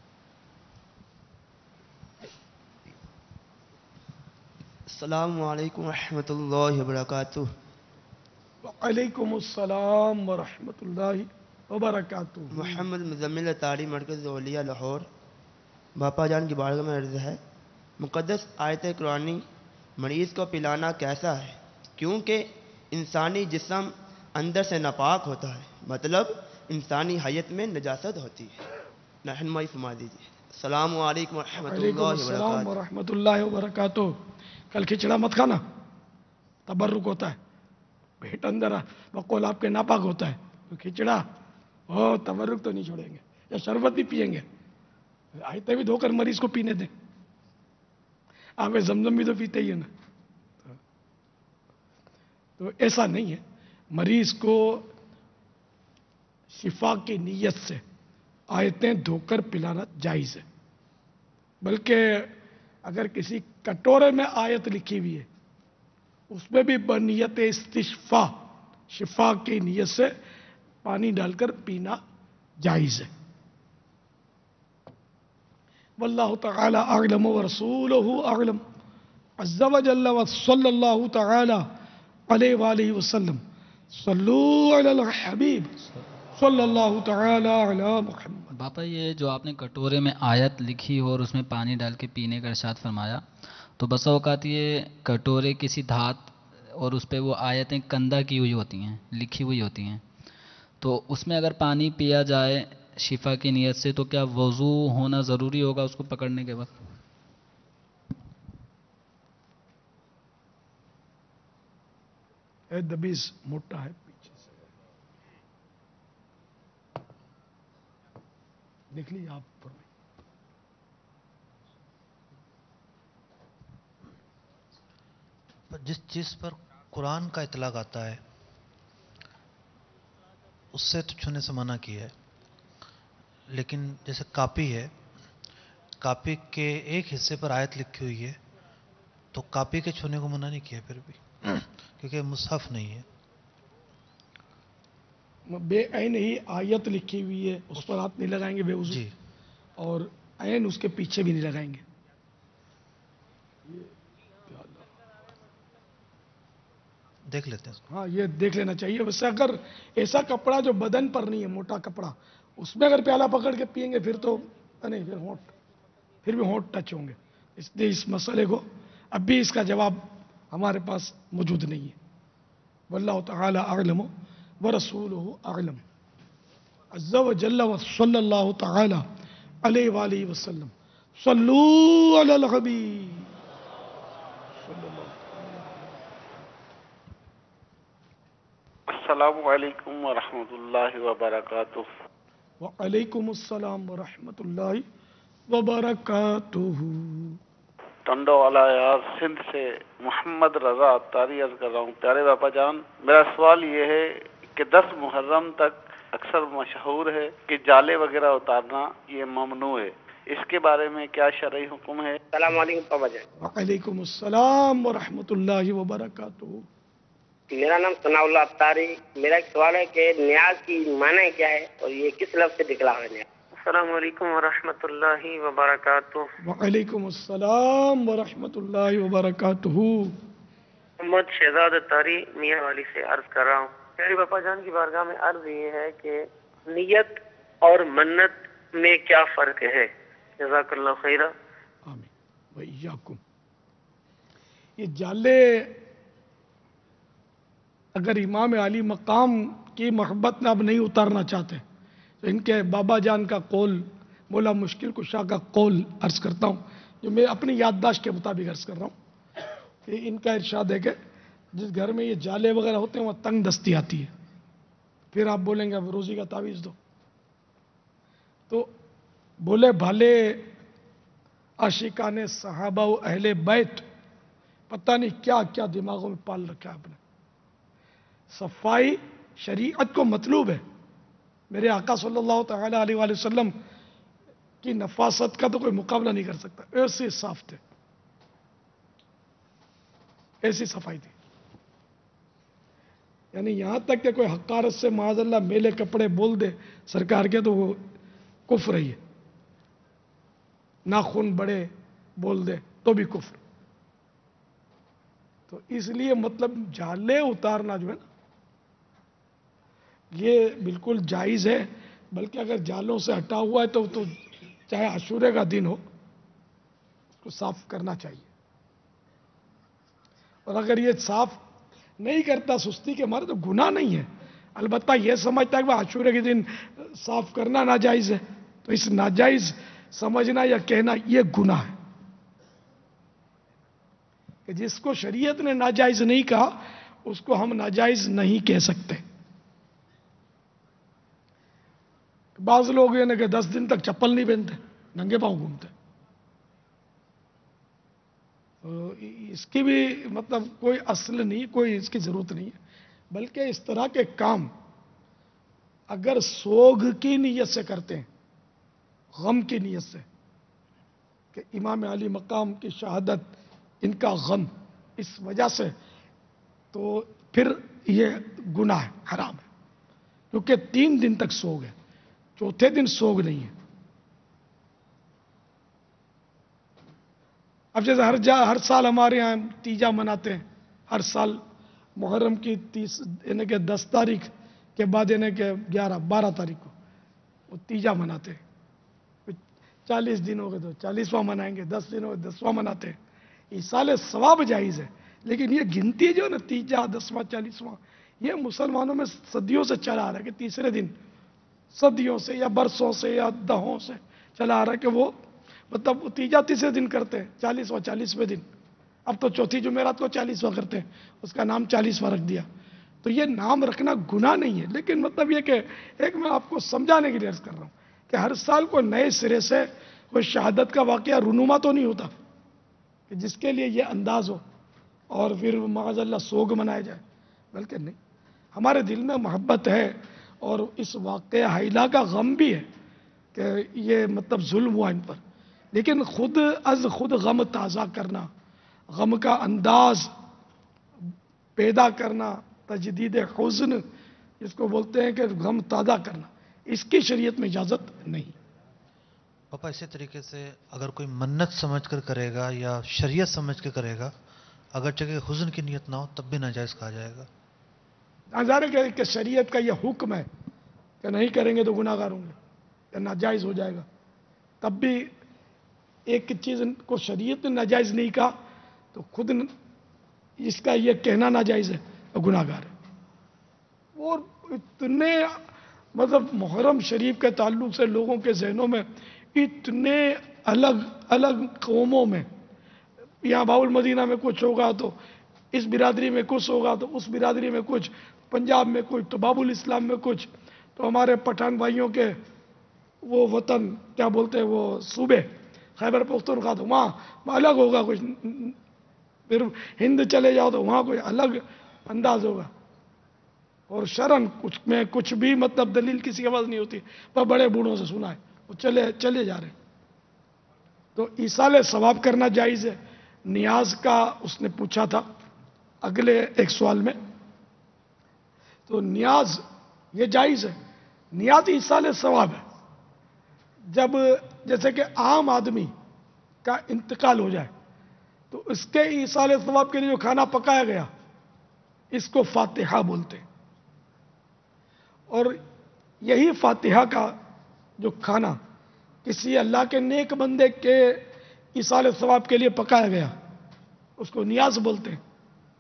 السلام علیکم ورحمۃ اللہ وبرکاتہ. وعلیکم السلام ورحمۃ اللہ وبرکاتہ. محمد مزمل اطاری مرکز اولیاء لاہور. باپا جان کی بارگاہ میں عرض ہے، مقدس آیت قرآنی مریض کو پلانا کیسا ہے؟ کیونکہ انسانی جسم اندر سے ناپاک ہوتا ہے، مطلب انسانی حیت میں نجاست ہوتی ہے. رہنمائی فرما دیجیے. السلام علیکم ورحمۃ وعلیکم اللہ السلام وبرکاتہ. ورحمۃ اللہ وبرکاتہ. کل کھچڑا مت کھانا، تبرک ہوتا ہے. پیٹ اندر بقول آپ کے ناپاک ہوتا ہے تو کھچڑا او تبرک تو نہیں چھوڑیں گے، یا شربت بھی پئیں گے. آئتے بھی دھو کر مریض کو پینے دیں. آپ زمزم بھی تو پیتے ہی ہے نا. تو ایسا نہیں ہے، مریض کو شفا کی نیت سے آیتیں دھو کر پلانا جائز ہے. بلکہ اگر کسی کٹورے میں آیت لکھی ہوئی ہے اس میں بھی بنیت استشفا، شفا کی نیت سے پانی ڈال کر پینا جائز ہے. واللہ تعالی اعلم ورسولہ اعلم عز وجل وصلی اللہ تعالی علیہ وآلہ وسلم. صلو علی الحبیب صلی اللہ تعالی علی محمد. باپا یہ جو آپ نے کٹورے میں آیت لکھی ہو اور اس میں پانی ڈال کے پینے کا ارشاد فرمایا، تو بس اوقات یہ کٹورے کسی دھات اور اس پہ وہ آیتیں کندہ کی ہوئی ہوتی ہیں، لکھی ہوئی ہوتی ہیں، تو اس میں اگر پانی پیا جائے شفا کی نیت سے تو کیا وضو ہونا ضروری ہوگا اس کو پکڑنے کے وقت؟ اے دبیز موٹا ہے پیچھے سے، دیکھ لیجیے آپ پر. جس چیز پر قرآن کا اطلاق آتا ہے اس سے تو چھونے سے منع کیا ہے، لیکن جیسے کاپی ہے، کاپی کے ایک حصے پر آیت لکھی ہوئی ہے تو کاپی کے چھونے کو منع نہیں کیا پھر بھی، کیونکہ مصحف نہیں ہے. بے عین ہی آیت لکھی ہوئی ہے اس پر ہاتھ نہیں لگائیں گے بے وضو، اور عین اس کے پیچھے بھی نہیں لگائیں گے. دیکھ لیتے ہیں. ہاں یہ دیکھ لینا چاہیے. ویسے اگر ایسا کپڑا جو بدن پر نہیں ہے، موٹا کپڑا، اس میں اگر پیالہ پکڑ کے پئیں گے پھر تو نہیں، پھر ہونٹ پھر بھی ہونٹ ٹچ ہوں گے. اس لیے اس مسئلے کو اب بھی اس کا جواب ہمارے پاس موجود نہیں ہے. واللہ تعالی اعلم ورسولہ اعلم عز وجل وصلی اللہ تعالی علیہ وآلہ وسلم. صلو علی الحبیب صلی اللہ. السلام علیکم ورحمۃ اللہ وبرکاتہ. وعلیکم السلام ورحمۃ اللہ وبرکاتہ. ٹنڈو والا یار سندھ سے محمد رضا اتاری عرض کر رہا ہوں. پیارے باپا جان، میرا سوال یہ ہے کہ دس محرم تک اکثر مشہور ہے کہ جالے وغیرہ اتارنا یہ ممنوع ہے، اس کے بارے میں کیا شرعی حکم ہے؟ السلام علیکم پاپا جان. وعلیکم السلام ورحمۃ اللہ وبرکاتہ. میرا نام ثناء اللہ اتاری. میرا ایک سوال ہے کہ نیاز کی معنی کیا ہے اور یہ کس لفظ سے نکلا ہے نیاز؟ السلام علیکم ورحمۃ اللہ وبرکاتہ. وعلیکم السلام ورحمۃ اللہ وبرکاتہ. محمد شہزاد اتاری میاں والی سے عرض کر رہا ہوں. پیارے باپا جان کی بارگاہ میں عرض یہ ہے کہ نیت اور منت میں کیا فرق ہے؟ جزاک اللہ خیرہ. آمین وإیاکم. یہ جالے اگر امام علی مقام کی محبت میں اب نہیں اتارنا چاہتے تو ان کے بابا جان کا قول، مولا مشکل کشا کا قول عرض کرتا ہوں، جو میں اپنی یادداشت کے مطابق عرض کر رہا ہوں کہ ان کا ارشاد ہے کہ جس گھر میں یہ جالے وغیرہ ہوتے ہیں وہاں تنگ دستی آتی ہے. پھر آپ بولیں گے اب روزی کا تعویذ دو. تو بولے بھالے عاشقان صحابہ و اہل بیت پتہ نہیں کیا کیا دماغوں میں پال رکھا ہے آپ نے. صفائی شریعت کو مطلوب ہے. میرے آقا صلی اللہ تعالی علیہ وآلہ وسلم کی نفاست کا تو کوئی مقابلہ نہیں کر سکتا. ایسے صاف تھے، ایسی صفائی تھی. یعنی یہاں تک کہ کوئی حقارت سے معاذ اللہ میلے کپڑے بول دے سرکار کے تو وہ کفر ہی ہے. ناخن بڑے بول دے تو بھی کفر. تو اس لیے مطلب جالے اتارنا جو ہے نا یہ بالکل جائز ہے. بلکہ اگر جالوں سے ہٹا ہوا ہے تو تو چاہے عاشورے کا دن ہو اس کو صاف کرنا چاہیے. اور اگر یہ صاف نہیں کرتا سستی کے مارے تو گناہ نہیں ہے. البتہ یہ سمجھتا ہے کہ عاشورے کے دن صاف کرنا ناجائز ہے، تو اس ناجائز سمجھنا یا کہنا یہ گناہ ہے. کہ جس کو شریعت نے ناجائز نہیں کہا اس کو ہم ناجائز نہیں کہہ سکتے. بعض لوگ یہ نا کہ دس دن تک چپل نہیں پہنتے، ننگے پاؤں گھومتے. اس کی بھی مطلب کوئی اصل نہیں، کوئی اس کی ضرورت نہیں ہے. بلکہ اس طرح کے کام اگر سوگ کی نیت سے کرتے ہیں، غم کی نیت سے کہ امام علی مقام کی شہادت ان کا غم اس وجہ سے، تو پھر یہ گناہ ہے، حرام ہے. کیونکہ تین دن تک سوگ ہے، چوتھے دن سوگ نہیں ہے. اب جیسے ہر جا ہر سال ہمارے یہاں تیجا مناتے ہیں، ہر سال محرم کی تیس یعنی کہ دس تاریخ کے بعد یعنی کہ گیارہ بارہ تاریخ کو وہ تیجا مناتے ہیں. چالیس دن ہو گئے تو چالیسواں منائیں گے، دس دن ہو گئے دسواں مناتے ہیں. ایصال ثواب جائز ہے، لیکن یہ گنتی جو ہے نا تیجا دسواں چالیسواں، یہ مسلمانوں میں صدیوں سے چلا آ رہا ہے کہ تیسرے دن، صدیوں سے یا برسوں سے یا دہوں سے چلا آ رہا ہے کہ وہ مطلب تیجا تیسرے دن کرتے ہیں، چالیسواں چالیسویں دن. اب تو چوتھی جمعرات کو چالیسواں کرتے ہیں، اس کا نام چالیسواں رکھ دیا. تو یہ نام رکھنا گناہ نہیں ہے، لیکن مطلب یہ کہ ایک میں آپ کو سمجھانے کے لیے عرض کر رہا ہوں کہ ہر سال کو نئے سرے سے کوئی شہادت کا واقعہ رونما تو نہیں ہوتا کہ جس کے لیے یہ انداز ہو اور پھر معاذ اللہ سوگ منایا جائے. بلکہ نہیں، ہمارے دل میں محبت ہے اور اس واقعہ حیلہ کا غم بھی ہے کہ یہ مطلب ظلم ہوا ان پر. لیکن خود از خود غم تازہ کرنا، غم کا انداز پیدا کرنا، تجدید حزن جس کو بولتے ہیں کہ غم تازہ کرنا، اس کی شریعت میں اجازت نہیں. پاپا اسی طریقے سے اگر کوئی منت سمجھ کر کرے گا یا شریعت سمجھ کے کرے گا، اگرچہ کہ حزن کی نیت نہ ہو تب بھی ناجائز کہا جائے گا. ظاہر ہے کہ شریعت کا یہ حکم ہے کہ نہیں کریں گے تو گناہ گار ہوں گے یا ناجائز ہو جائے گا. تب بھی ایک چیز کو شریعت نے ناجائز نہیں کہا تو خود اس کا یہ کہنا ناجائز ہے تو گناہ گار ہے. اور اتنے مطلب محرم شریف کے تعلق سے لوگوں کے ذہنوں میں اتنے الگ الگ قوموں میں، یہاں باول مدینہ میں کچھ ہوگا تو اس برادری میں کچھ ہوگا تو اس برادری میں کچھ، پنجاب میں کچھ تو باب الاسلام میں کچھ، تو ہمارے پٹھان بھائیوں کے وہ وطن کیا بولتے ہیں وہ صوبے خیبر پختونخوا تو وہاں الگ ہوگا کچھ، پھر ہند چلے جاؤ تو وہاں کوئی الگ انداز ہوگا. اور شرن کچھ میں کچھ بھی مطلب دلیل کسی کے پاس نہیں ہوتی، پر بڑے بوڑھوں سے سنا ہے وہ چلے چلے جا رہے ہیں. تو ایصال ثواب کرنا جائز ہے. نیاز کا اس نے پوچھا تھا اگلے ایک سوال میں، تو نیاز یہ جائز ہے. نیاز ایصال ثواب ہے. جب جیسے کہ عام آدمی کا انتقال ہو جائے تو اس کے ایصال ثواب کے لیے جو کھانا پکایا گیا اس کو فاتحہ بولتے ہیں. اور یہی فاتحہ کا جو کھانا کسی اللہ کے نیک بندے کے ایصال ثواب کے لیے پکایا گیا اس کو نیاز بولتے ہیں.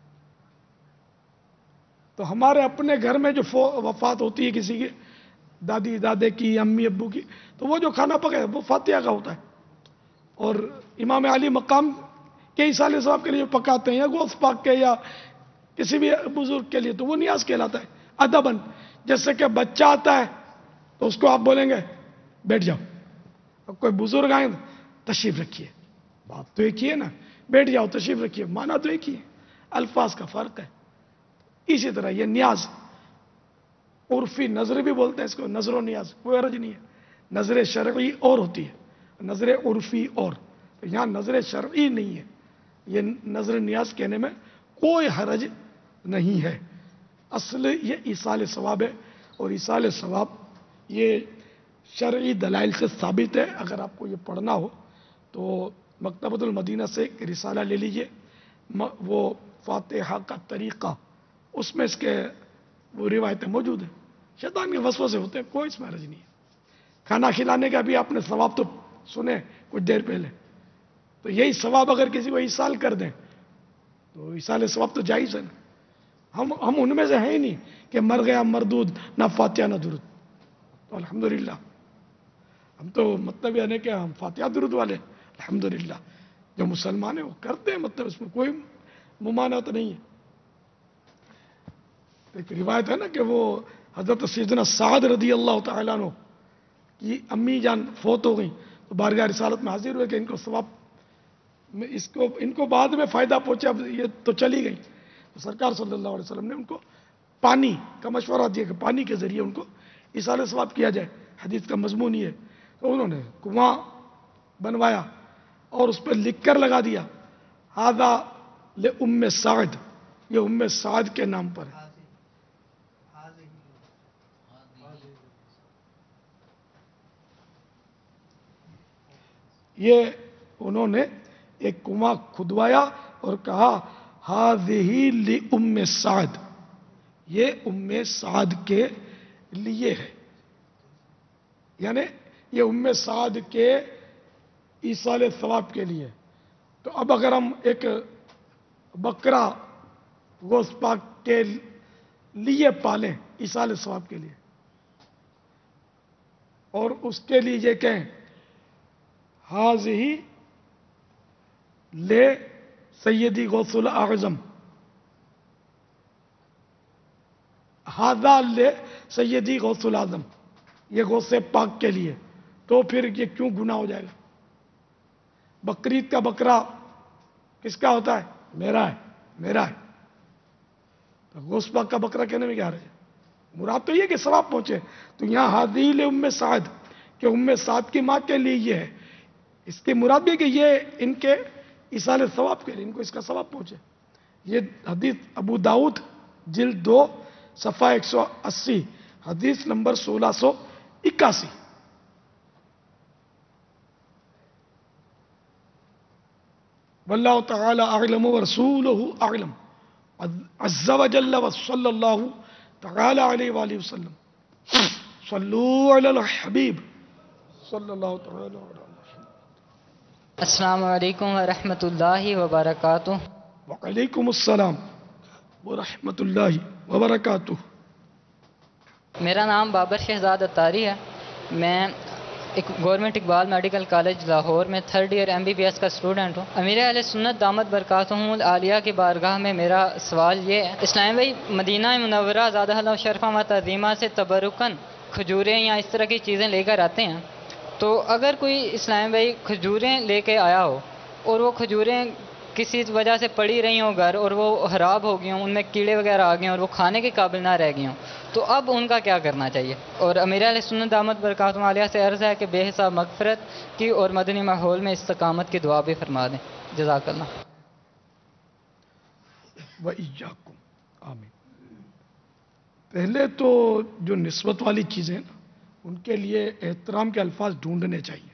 تو ہمارے اپنے گھر میں جو وفات ہوتی ہے کسی کی، دادی دادے کی، امی ابو کی، تو وہ جو کھانا پکایا وہ فاتحہ کا ہوتا ہے. اور امام علی مقام کے ایصال ثواب کے لیے جو پکاتے ہیں یا غوث پاک کے یا کسی بھی بزرگ کے لیے تو وہ نیاز کہلاتا ہے. ادباً جیسے کہ بچہ آتا ہے تو اس کو آپ بولیں گے بیٹھ جاؤ، اور کوئی بزرگ آئیں تشریف رکھیے، بات تو ایک ہی ہے نا، بیٹھ جاؤ تشریف رکھیے، معنی تو ایک ہی ہے، الفاظ کا فرق ہے. اسی طرح یہ نیاز عرفی نظر بھی بولتے ہیں اس کو، نظر و نیاز کوئی حرج نہیں ہے. نظر شرعی اور ہوتی ہے، نظر عرفی اور. یہاں نظر شرعی نہیں ہے، یہ نظر نیاز کہنے میں کوئی حرج نہیں ہے. اصل یہ ایصال ثواب ہے، اور ایصال ثواب یہ شرعی دلائل سے ثابت ہے. اگر آپ کو یہ پڑھنا ہو تو مکتبۃ المدینہ سے ایک رسالہ لے لیجئے، وہ فاتحہ کا طریقہ، اس میں اس کے وہ روایتیں موجود ہیں. شیطان کے وسوسے ہوتے ہیں، کوئی اس میں حرج نہیں ہے. کھانا کھلانے کا بھی آپ نے ثواب تو سنے کچھ دیر پہلے، تو یہی ثواب اگر کسی کو ایصال کر دیں تو ایصال ثواب تو جائز ہے نا. हम हम उनमें से हैं ही नहीं कि मर गया मरदूद, ना फातिहा ना दुरूद। तो अल्हम्दुलिल्लाह हम तो मतलब यानी कि हम फातिहा दुरूद वाले अल्हम्दुलिल्लाह। जो मुसलमान है वो करते हैं, मतलब इसमें कोई मुमानत नहीं है। एक रिवायत है ना कि वो हजरत सैयदना साद रदी अल्लाह तआला अन्हु की अम्मी जान फोत हो गई, तो बारगाह रिसालत में हाजिर हुए कि इनको सवाब में इसको इनको बाद में फ़ायदा पहुंचा, अब ये तो चली गई। तो सरकार सल्लल्लाहु अलैहि वसल्लम ने उनको पानी का मशवरा दिया कि पानी के ज़रिए उनको इसाले सवाब किया जाए। हदीस का मजमून ही है। तो उन्होंने कुआं बनवाया और उस पर लिख कर लगा दिया, हादा ले उम्मे साद, ये उम्मे साद के नाम पर है। ये उन्होंने एक कुआं खुदवाया और कहा हाज़िही लि उम्मे साद, ये उम्मे साद के लिए है, यानी ये उम्मे साद के ईसाले सवाब के लिए। तो अब अगर हम एक बकरा गोश्त पाक के लिए पालें ईसाले सवाब के लिए, और उसके लिए ये कहें हाज़िही ले सैयदी गौसुल आज़म, हाज़ा ले सैयदी गौसुल आज़म, ये गौसे पाक के लिए, तो फिर ये क्यों गुनाह हो जाएगा? बकरीद का बकरा किसका होता है? मेरा है, मेरा है। तो गोश्त पाक का बकरा कहने में क्या रहे? मुराद तो ये कि सवाब पहुंचे। तो यहां हाज़िही ले उम्मे साद कि उम्मे साद की मां के लिए ये है, इसकी मुराद भी कि ये इनके इसाले सवाब के लिए, इनको इसका सवाब पहुंचे। ये हदीस अबू दाऊद जिल्द दो सफ़ा एक सौ अस्सी, हदीस नंबर सोलह सौ इक्यासी। वल्लाहु तआला अअलम व रसूलुहु अअलम, अज़्ज़ा व जल्ल व सल्लल्लाहु तआला अलैहि व सल्लम। सल्लू अलल हबीब सल्लल्लाहु तआला अलैहि वसल्लम। अस्सलामु अलैकुम व रहमतुल्लाहि व बरकातुहू। व अलैकुम अस्सलाम व रहमतुल्लाहि व बरकातुहू। मेरा नाम बाबर शहजाद अत्तारी है। मैं एक government Iqbal medical college Lahore में थर्ड ईयर एमबीबीएस का स्टूडेंट हूँ। अमीर अहले सुन्नत दामत बरकातुहुल आलिया की बारगाह में मेरा सवाल ये है, इस्लाम भाई मदीना मुनव्वरा ज़ादहल्लाहु शरफ़ा व तज़ीमा से तबरुकन खजूरें या इस तरह की चीज़ें लेकर आते हैं, तो अगर कोई इस्लाम भाई खजूरें लेके आया हो और वो खजूरें किसी वजह से पड़ी रही हों घर और वो ख़राब हो गई हों, उनमें कीड़े वगैरह आ गए और वो खाने के काबिल ना रह गई हों, तो अब उनका क्या करना चाहिए? और अमीर अहले सुन्नत दामत बरकातुहू आलिया से अर्ज़ है कि बेहिसाब मग़फ़िरत की और मदनी माहौल में इस्तकामत की दुआ भी फरमा दें। जज़ाकल्लाह व इय्याकुम, आमीन। पहले तो जो निस्बत वाली चीज़ें हैं ना, उनके लिए एहतराम के अल्फाज ढूंढने चाहिए।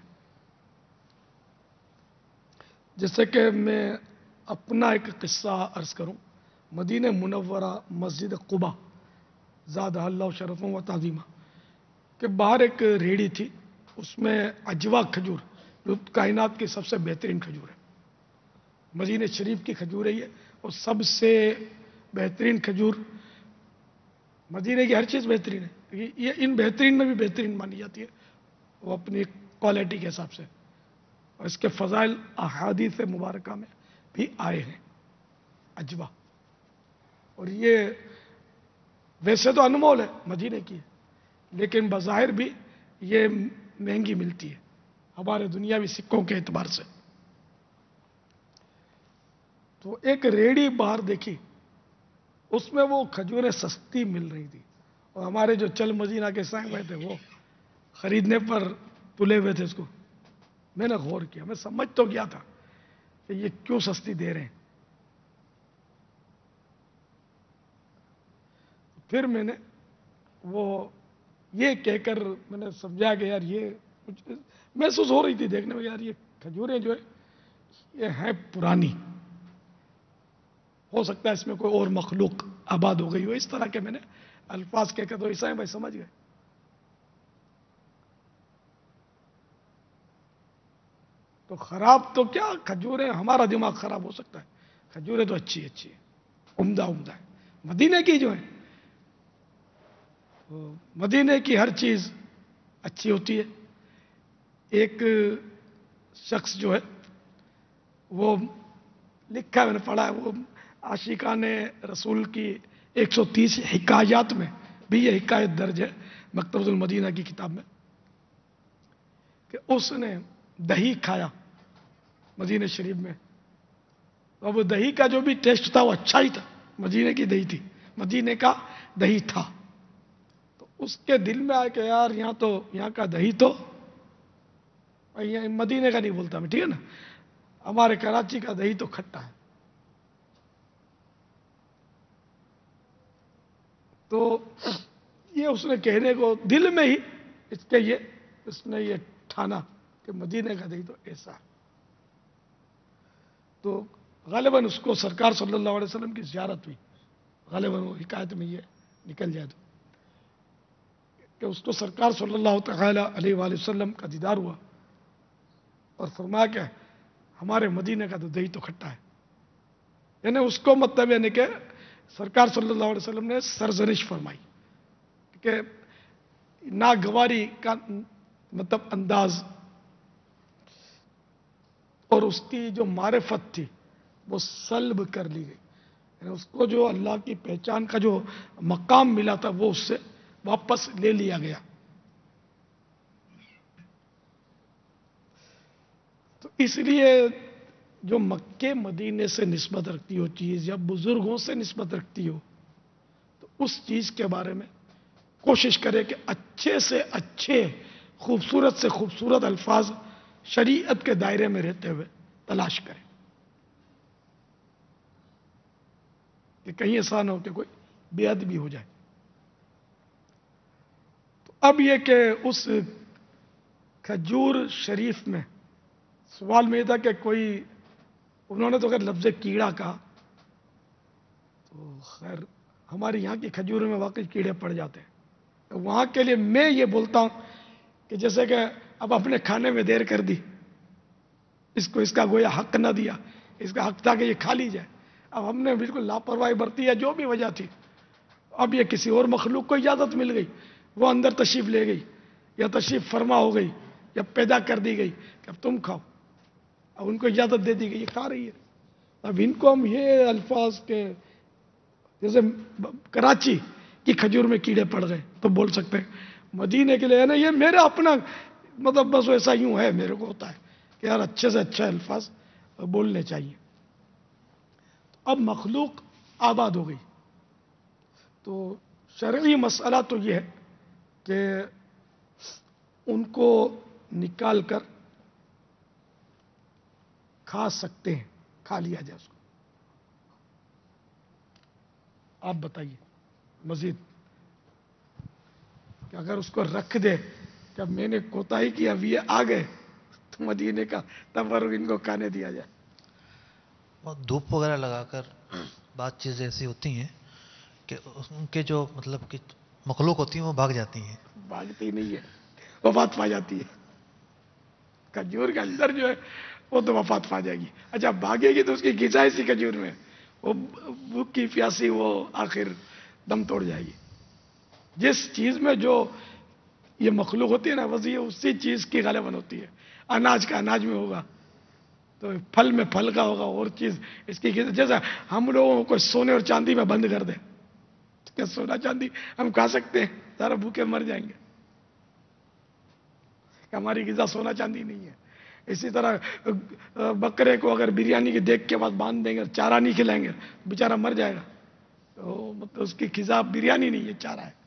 जैसे कि मैं अपना एक किस्सा अर्ज करूं, मदीने मुनव्वरा मस्जिद कुबा ज़ादहल्लाहु शरफ़न व ताज़ीमा के बाहर एक रेहड़ी थी, उसमें अजवा खजूर जो कायनात की सबसे बेहतरीन खजूर है, मदीने शरीफ की खजूर है ये, और सबसे बेहतरीन खजूर, मदीने की हर चीज़ बेहतरीन है, ये इन बेहतरीन में भी बेहतरीन मानी जाती है वो अपनी क्वालिटी के हिसाब से, और इसके फ़ज़ाइल अहादीस मुबारका में भी आए हैं अजवा। और ये वैसे तो अनमोल है, मदीने की है, लेकिन बज़ाहिर भी ये महंगी मिलती है हमारे दुनियावी सिक्कों के एतबार से। तो एक रेहड़ी बाहर देखी, उसमें वो खजूरें सस्ती मिल रही थी, और हमारे जो चल मदीना के साईं भाई थे वो खरीदने पर तुले हुए थे इसको। मैंने गौर किया, मैं समझ तो गया था कि ये क्यों सस्ती दे रहे हैं। फिर मैंने वो ये कहकर मैंने समझा कि यार ये कुछ महसूस हो रही थी देखने में, यार ये खजूरें जो है ये हैं पुरानी, हो सकता है इसमें कोई और मखलूक आबाद हो गई हो, इस तरह के मैंने अल्फाज कहकर तो ईसाई भाई समझ गए। तो खराब तो क्या, खजूरें, हमारा दिमाग खराब हो सकता है, खजूरें तो अच्छी अच्छी है, उम्दा उम्दा है, मदीने की जो है, मदीने की हर चीज़ अच्छी होती है। एक शख्स जो है वो लिखा है, मैंने पढ़ा है, वो आशिकान रसूल की एक सौ तीस हिकायात में भी ये हिकायत दर्ज है मकतबतुल मदीना की किताब में, कि उसने दही खाया मदीने शरीफ में। अब वो दही का जो भी टेस्ट था वो अच्छा ही था, मदीने की दही थी, मदीने का दही था। तो उसके दिल में आया कि यार यहाँ तो, यहाँ का दही तो, यहाँ मदीने का नहीं बोलता मैं, ठीक है ना, हमारे कराची का दही तो खट्टा है। तो ये उसने कहने को दिल में ही इसके ये इसने ये ठाना कि मदीने का दही तो ऐसा है। तो गालिबन उसको सरकार सल्लल्लाहु अलैहि वसल्लम की ज़ियारत हुई, गालिबन वो हिकायत में ये निकल जाए तो, कि उसको सरकार सल्लल्लाहु तआला अलैहि वसल्लम का दीदार हुआ और फरमाया कि हमारे मदीने का तो दही तो खट्टा है। यानी उसको मतलब यानी कि सरकार सल्लल्लाहु अलैहि वसल्लम ने सरजनिश फरमाई कि नागवारी का मतलब अंदाज और उसकी जो मारिफत थी वो सल्ब कर ली गई, यानी उसको जो अल्लाह की पहचान का जो मकाम मिला था वो उससे वापस ले लिया गया। तो इसलिए जो मक्के मदीने से निस्बत रखती हो चीज़ या बुजुर्गों से निस्बत रखती हो, तो उस चीज़ के बारे में कोशिश करें कि अच्छे से अच्छे, खूबसूरत से खूबसूरत अल्फाज शरीयत के दायरे में रहते हुए तलाश करें, कि कहीं ऐसा ना हो कि कोई बेअदबी हो जाए। तो अब यह कि उस खजूर शरीफ में सवाल में था कि कोई, उन्होंने तो अगर लफ्ज़ कीड़ा कहा, तो खैर हमारे यहाँ की खजूरों में वाकई कीड़े पड़ जाते हैं। तो वहाँ के लिए मैं ये बोलता हूँ कि जैसे कि अब अपने खाने में देर कर दी, इसको इसका गोया हक न दिया, इसका हक था कि ये खा ली जाए, अब हमने बिल्कुल लापरवाही बरती है, जो भी वजह थी, अब ये किसी और मखलूक को इजाज़त मिल गई, वो अंदर तशरीफ़ ले गई या तशरीफ़ फरमा हो गई या पैदा कर दी गई कि अब तुम खाओ, अब उनको इजाज़त दे दी गई, ये खा रही है। अब इनको हम ये अल्फाज के, जैसे कराची की खजूर में कीड़े पड़ गए तो बोल सकते हैं, मदीने के लिए है ना, ये मेरा अपना मतलब बस ऐसा यूं है, मेरे को होता है कि यार अच्छे से अच्छे अल्फाज बोलने चाहिए। तो अब मखलूक आबाद हो गई, तो शरई मसला तो ये है कि उनको निकाल कर खा सकते हैं, खा लिया जाए उसको। आप बताइए मजीद कि अगर उसको रख दे, जब मैंने कोताही की अब ये आ गए तो मदीने का, तब और इनको खाने दिया जाए। और धूप वगैरह लगाकर बात चीज़ें ऐसी होती हैं कि उनके जो मतलब कि मखलूक होती हैं वो भाग जाती हैं। भागती नहीं है, वफात पा जाती है। खजूर के अंदर जो है वो तो वफात पा जाएगी। अच्छा भागेगी तो उसकी गिज़ा सी खजूर में, वो भूख की प्यासी वो आखिर दम तोड़ जाएगी। जिस चीज़ में जो ये मखलूक होती है ना, बस ये उसी चीज़ की गालिबन होती है। अनाज का अनाज में होगा, तो फल में फल का होगा, और चीज़ इसकी, जैसा हम लोगों को सोने और चांदी में बंद कर दे, तो क्या सोना चांदी हम खा सकते हैं? सारा भूखे मर जाएंगे। हमारी गिज़ा सोना चांदी नहीं है। इसी तरह बकरे को अगर बिरयानी के देख के बाद बांध देंगे, चारा नहीं खिलाएंगे, बेचारा मर जाएगा। तो मतलब उसकी गिज़ा बिरयानी नहीं है, चारा है।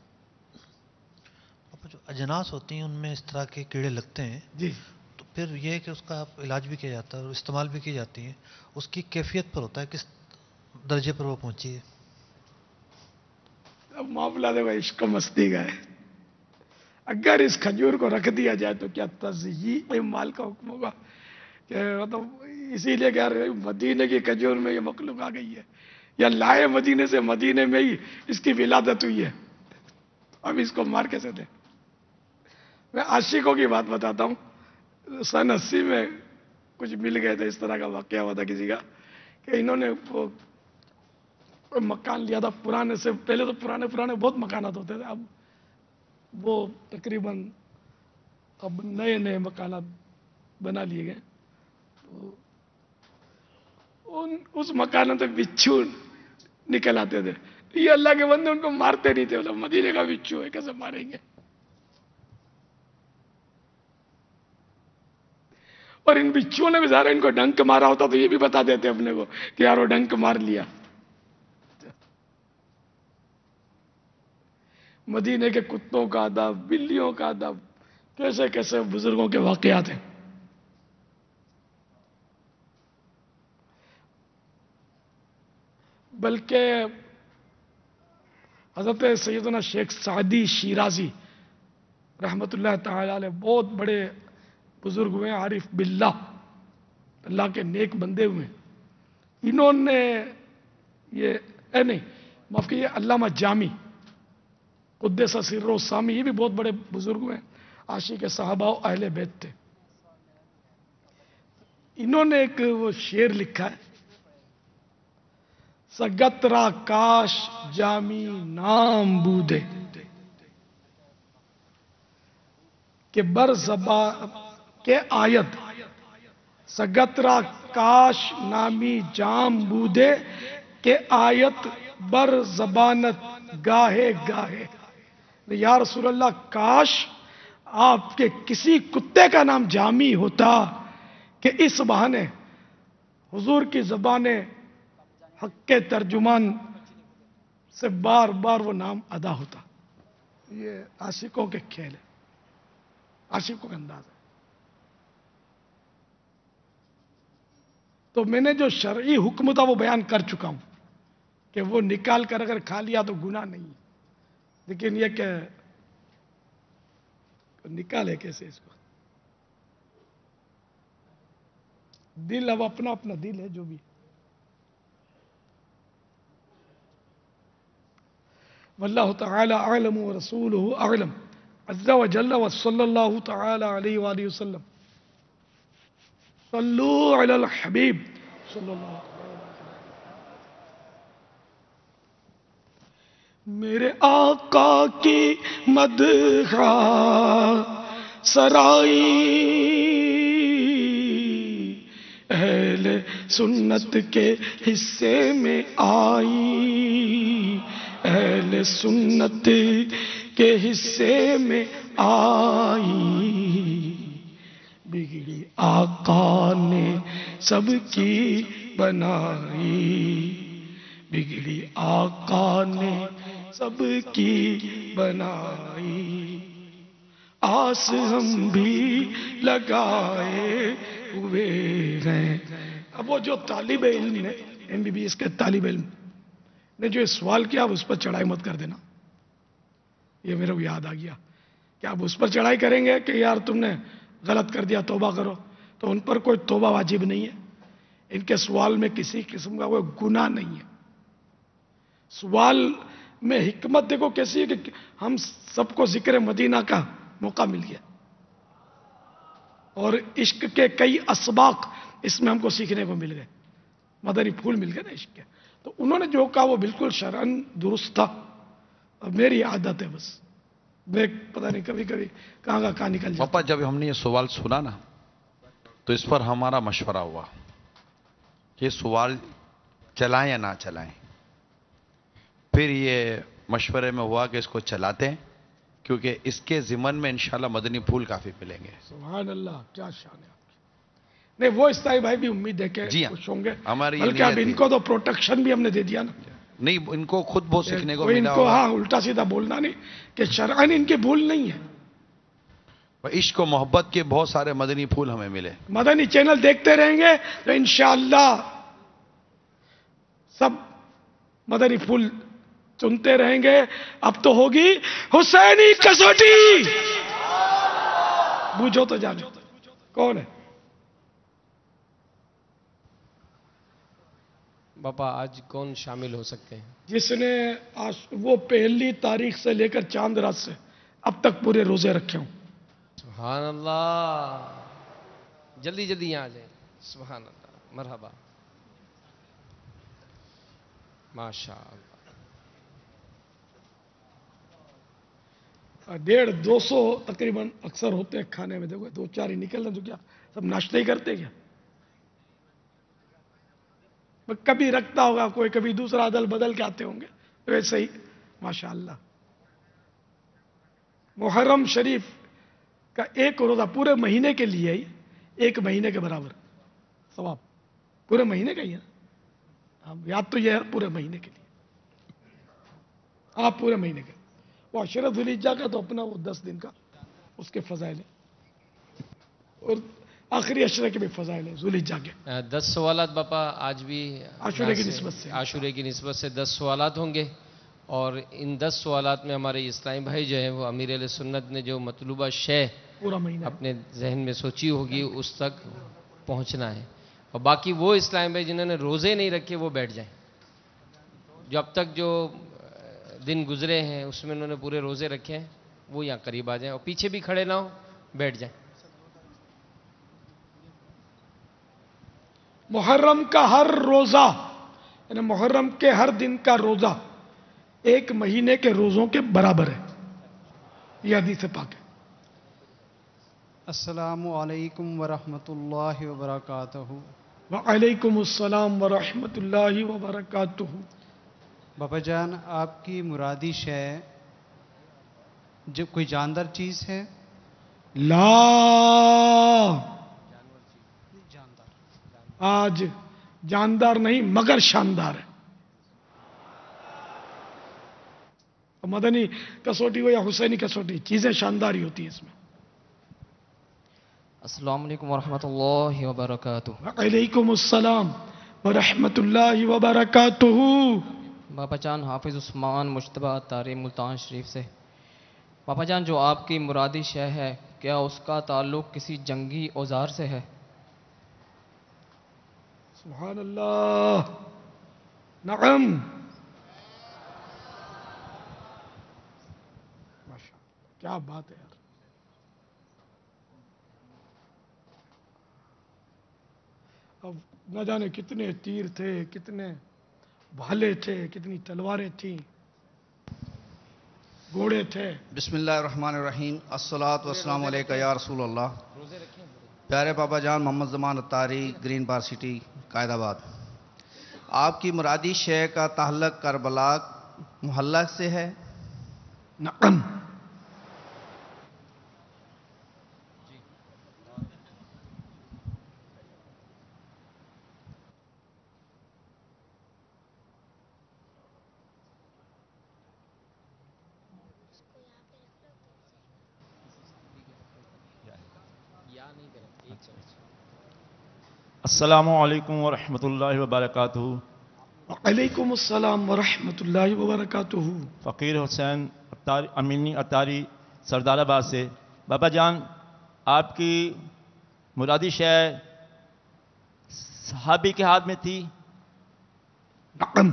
जो अजनास होती हैं उनमें इस तरह के कीड़े लगते हैं जी, तो फिर यह है कि उसका इलाज भी किया जाता है और इस्तेमाल भी की जाती है। उसकी कैफियत पर होता है किस दर्जे पर वो पहुंची है। अब मामला देखो इश्क मस्ती का है। अगर इस खजूर को रख दिया जाए तो क्या तज़यीक़ माल का हुक्म होगा? मतलब इसीलिए कह रहे मदीने की खजूर में ये मखलूक आ गई है, या लाए मदीने से, मदीने में ही इसकी विलादत हुई है, अब इसको मार कैसे दें? मैं आशिकों की बात बताता हूँ। सन अस्सी में कुछ मिल गए थे, इस तरह का वाक़या हुआ था किसी का, कि इन्होंने वो कोई मकान लिया था पुराने से, पहले तो पुराने पुराने बहुत मकानात होते थे, अब वो तकरीबन अब नए नए मकानात बना लिए गए। तो उन उस मकान से बिच्छू निकल आते थे। ये अल्लाह के बंदे उनको मारते नहीं थे, मतलब मदीने का बिच्छू है कैसे मारेंगे। और इन बिच्छुओं ने बेचारे इनको डंक मारा होता तो ये भी बता देते अपने को कि यार वो डंक मार लिया। मदीने के कुत्तों का अदब, बिल्लियों का अदब, कैसे कैसे बुजुर्गों के वाकयात हैं। बल्कि हजरत सैयदना शेख सादी शिराजी रहमतुल्लाह ताला अलैह बहुत बड़े बुजुर्ग हुए, आरिफ बिल्लाह, अल्लाह के नेक बंदे हुए। इन्होंने ये ए नहीं माफ कीजिए अल्लामा जामी कुद्दस सिर्रो सामी, ये भी बहुत बड़े बुजुर्ग हुए, आशिक साहबा और अहले बैत थे। इन्होंने एक वो शेर लिखा है, सगतरा काश जामी नाम बूदे के बर जबा के आयत, सगतरा काश नामी जाम बूदे के आयत बर जबानत गाहे गाहे। या रसूल अल्लाह, काश आपके किसी कुत्ते का नाम जामी होता कि इस बहाने हुजूर की जबाने हक के तर्जुमान से बार बार वो नाम अदा होता। ये आशिकों के खेल है, आशिकों का अंदाज है। तो मैंने जो शरई हुक्म था वो बयान कर चुका हूं कि वो निकाल कर अगर खा लिया तो गुनाह नहीं है, लेकिन ये क्या निकाले कैसे इसको। दिल अब अपना अपना दिल है जो भी। वल्लाहु तआला अअलम व रसूलुहु अअलम अज़्ज़ा व जल्ला व सल्लल्लाहु तआला अलैहि व आलिहि वसल्लम। सल्लू अलल हबीब सल्लल्लाहु अलैहि वसल्लम। मेरे आका की मदहा सराई अहले सुन्नत के हिस्से में आई, अहले सुन्नत के हिस्से में आई। बिगड़ी आका ने सबकी बनाई, बिगड़ी आका ने सबकी बनाई। आस हम भी लगाए हुए हैं। अब वो जो तालिब इल्म ने, एमबीबीएस के तालिब इल्म ने जो सवाल किया, आप उस पर चढ़ाई मत कर देना। ये मेरे को याद आ गया कि आप उस पर चढ़ाई करेंगे कि यार तुमने गलत कर दिया, तौबा करो, तो उन पर कोई तौबा वाजिब नहीं है। इनके सवाल में किसी किस्म का कोई गुनाह नहीं है। सवाल में हिकमत देखो कैसी है कि हम सबको जिक्र मदीना का मौका मिल गया और इश्क के कई असबाक इसमें हमको सीखने को मिल गए, मदनी फूल मिल गए ना इश्क के। तो उन्होंने जो कहा वो बिल्कुल शरअन दुरुस्त था। अब मेरी आदत है बस, मैं पता नहीं कभी कभी कहाँ का कहाँ निकल जाता। पापा जब हमने ये सवाल सुना ना तो इस पर हमारा मशवरा हुआ कि ये सवाल चलाएं या ना चलाएं। फिर ये मशवरे में हुआ कि इसको चलाते हैं, क्योंकि इसके जिमन में इंशाल्लाह मदनी फूल काफी मिलेंगे। सुभान अल्लाह, क्या शान है आपकी। नहीं, वो इस्ताई भाई भी उम्मीद है कि जी हाँ, खुश होंगे। हमारी बल्कि अब इनको तो प्रोटेक्शन भी हमने दे दिया ना। नहीं, इनको खुद बहुत सीखने को कोई मिला इनको होगा। हाँ उल्टा सीधा बोलना नहीं कि शरअन इनकी भूल नहीं है। इश्क और मोहब्बत के बहुत सारे मदनी फूल हमें मिले। मदनी चैनल देखते रहेंगे तो इंशाअल्लाह सब मदनी फूल चुनते रहेंगे। अब तो होगी हुसैनी कसौटी। बूझो तो जानो कौन है। बापा आज कौन शामिल हो सकते हैं? जिसने आज वो पहली तारीख से लेकर चांद रात से अब तक पूरे रोजे रखे हों। सुभान अल्लाह, जल्दी जल्दी यहाँ आ जाए। सुभान अल्लाह, मरहबा। माशाअल्लाह। डेढ़ दो सौ तकरीबन अक्सर होते हैं खाने में, देखो दो चार ही निकल रहे तो क्या सब नाश्ता ही करते क्या? कभी रखता होगा कोई, कभी दूसरा अदल बदल के आते होंगे, वैसे ही माशाअल्लाह। मुहर्रम शरीफ का एक रोजा पूरे महीने के लिए ही एक महीने के बराबर सवाब, पूरे महीने का ही है। हम याद तो यह है पूरे महीने के लिए, आप पूरे महीने के। वो अशरफ जुलिज्जा का तो अपना वो दस दिन का उसके फजाइल है, और आखिरी अशरे के भी फजाइल है जुलिज्जा के। अ, दस सवालात बापा आज भी आशुरे की निस्बत से आशुरे की निस्बत से दस सवालात होंगे, और इन दस सवालात में हमारे इस्लामी भाई जो है वो अमीर अहले सुन्नत ने जो मतलूबा शय पूरा महीना अपने जहन में सोची होगी उस तक पहुंचना है। और बाकी वो इस्लामी भाई जिन्होंने रोज़े नहीं रखे वो बैठ जाएं, जो अब तक जो दिन गुजरे हैं उसमें उन्होंने पूरे रोज़े रखे हैं वो यहाँ करीब आ जाएं, और पीछे भी खड़े ना हो, बैठ जाएं। मुहर्रम का हर रोजा यानी मुहर्रम के हर दिन का रोजा एक महीने के रोजों के बराबर है, यह हदीस पाक है। अस्सलामु अलैकुम वरहमतुल्लाहि वबरकातुहू। वालेकुम अस्सलाम वरहमतुल्लाहि वबरकातुहू। बाबा जान, आपकी मुरादी शय जो कोई जानदार चीज है? ला आज जानदार नहीं मगर शानदार है। मदनी कसौटी हो या हुसैनी कसौटी, चीजें शानदार ही होती है इसमें। अस्सलाम वालेकुम वरहमतुल्लाहि वबरकातुहू। वालेकुम अस्सलाम वरहमतुल्लाहि वबरकातुहू। बाबा जान, हाफिज उस्मान मुश्तबा तारी मुल्तान शरीफ से। बाबा जान, जो आपकी मुरादी शय है क्या उसका ताल्लुक किसी जंगी औजार से है? सुभान अल्लाह, नअम। माशाअल्लाह, क्या बात है यार। अब न जाने कितने तीर थे, कितने भाले थे, कितनी तलवारें थीं, घोड़े थे। बिस्मिल्लाहिर्रहमानिर्रहीम। अस्सलातु वस्सलामु अलैका या रसूल अल्लाह। प्यारे बाबा जान Mohammad Zaman Attari, green bar city, Qaidabad. आपकी मुरादी शय का ताल्लुक करबला मोहल्ला से है? नअम। अस्सलामु अलैकुम वरहमतुल्लाहि वबरकातुहू। वालेकुम अस्सलाम वरहमतुल्लाहि वबरकातुहू। फ़कीर हुसैन अत्तारी, अमीनी अत्तारी, सरदाराबाद से। बाबा जान, आपकी मुरादी शय सहाबी के हाथ में थी? नअम।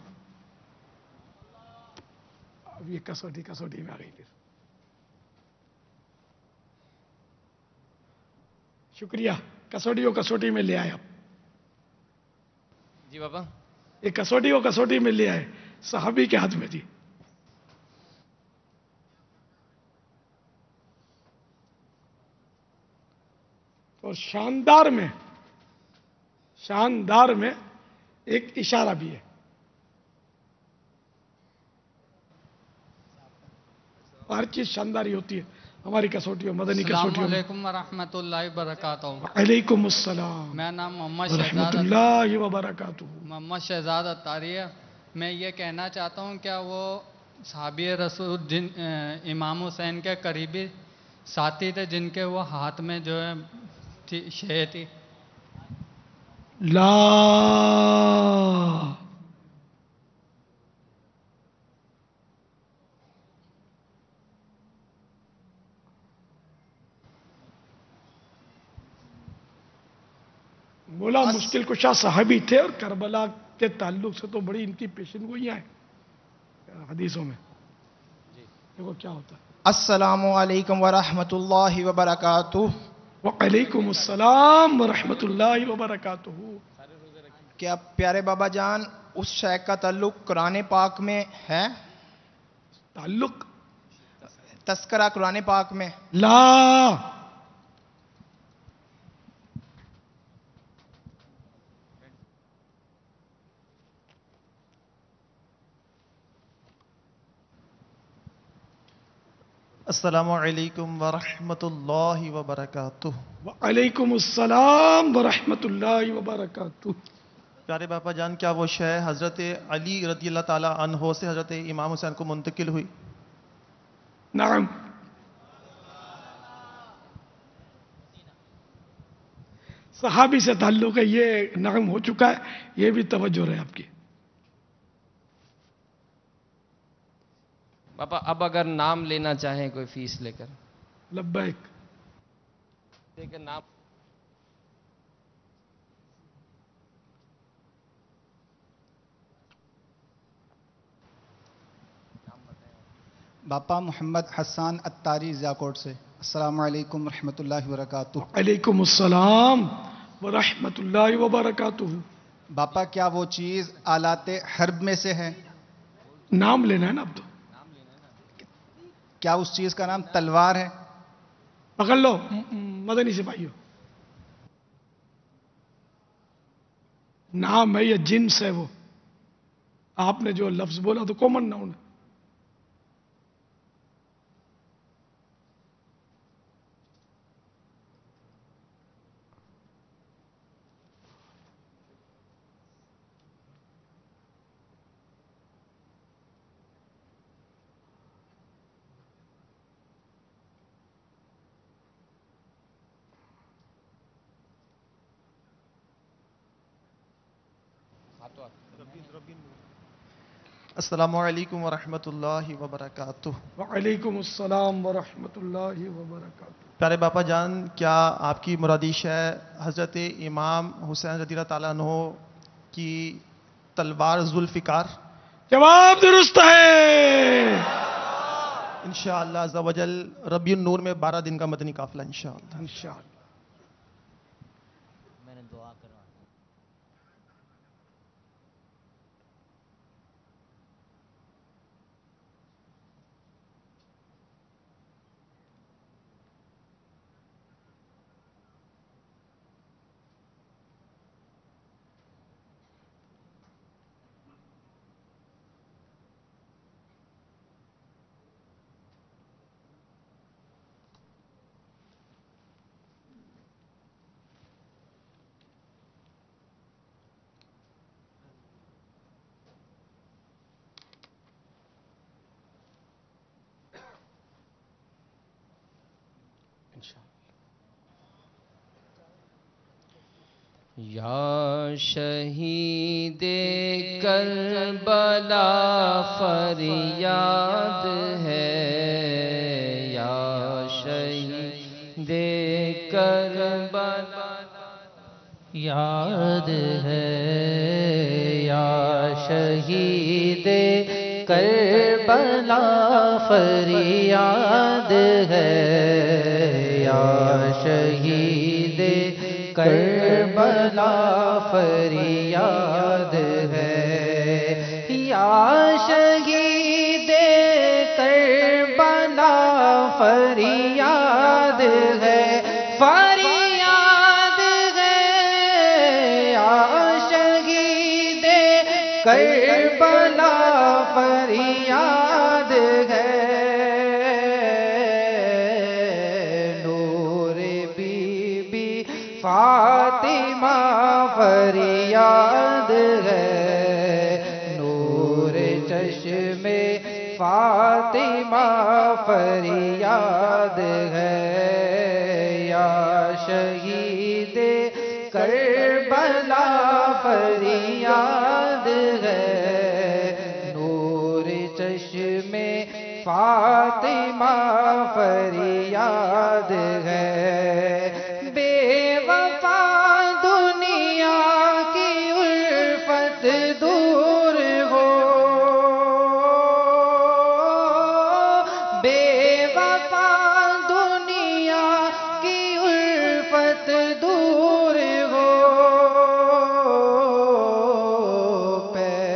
अब ये कसौटी कसौटी में आ गई फिर। शुक्रिया, कसौटी को कसौटी में ले आए आप। जी बाबा, ये कसौटी को कसौटी में ले आए, सहाबी के हाथ में थी। और शानदार में शानदार में एक इशारा भी है। हर चीज शानदारी होती है हमारी कसौटियों, मदनी कसौटियों में। अस्सलाम वरहमतुल्लाहि वबरकातुहू। वालेकुम अस्सलाम मेरा नाम मोहम्मद शहजाद रहमतुल्लाहि व बरकातुहू। मोहम्मद शहजाद अत्तारी है। मैं ये कहना चाहता हूँ, क्या वो साहबी रसूल जिन अ, इमाम हुसैन के करीबी साथी थे जिनके वो हाथ में जो है थी शय थी? ला बोला मुश्किल कुशा साहबी थे, और करबला के ताल्लुक से तो बड़ी इनकी पेशन गोइयां हैं हदीसों में। देखो क्या होता है। अस्सलामु अलैकुम वरहमतुल्लाहि वबरकातुहू। वालेकुम अस्सलाम वरहमतुल्लाहि वबरकातुहू। क्या प्यारे बाबा जान اس شیخ کا تعلق قرآن پاک میں ہے؟ تعلق تذکرہ قرآن پاک میں؟ لا. السلام علیکم ورحمۃ اللہ وبرکاتہ. وعلیکم السلام ورحمۃ اللہ وبرکاتہ. پیارے باپا جان، کیا وہ شے حضرت علی رضی اللہ تعالی عنہ سے حضرت امام حسین کو منتقل ہوئی؟ نعم. صحابی سے تعلق ہے، یہ نعم ہو چکا ہے، یہ بھی توجہ رہے آپ کی. پاپا اب اگر نام لینا چاہیں کوئی فیس لے کر. لبیک. ٹھیک ہے، نام. باپا محمد حسان اتاری ضیاکوٹ سے. السلام علیکم ورحمۃ اللہ وبرکاتہ. علیکم السلام ورحمۃ اللہ وبرکاتہ. باپا کیا وہ چیز آلات حرب میں سے ہے؟ نام لینا ہے نا اب تو. کیا اس چیز کا نام تلوار ہے؟ پکڑ لو مدنی سپاہیوں. نام ہے یا جنس ہے؟ وہ آپ نے جو لفظ بولا تو کامن ناؤن ہے. السلام علیکم ورحمۃ اللہ وبرکاتہ. وعلیکم السلام ورحمۃ اللہ وبرکاتہ. پیارے باپا جان، کیا آپ کی مرادیش ہے حضرت امام حسین رضی اللہ تعالیٰ عنہ کی تلوار ذوالفقار؟ جواب درست ہے. انشاءاللہ عز و جل ربیع النور میں بارہ دن کا مدنی قافلہ انشاءاللہ. انشاءاللہ. یا شہید کربلا فریاد ہے، یا شہید کربلا یاد ہے، یا شہید کربلا فریاد ہے، یا شہید کربلا فریاد ہے، یا شہید کربلا فریاد ہے، فریاد ہے، یا شہید کربلا فریاد ہے، فاطمہ فریاد ہے، نور چشم فاطمہ فریاد ہے، یا شہید کربلا فریاد ہے، نور چشم فاطمہ فریاد ہے، دور ہو، بے وفا دنیا کی الفت دور ہو، پہ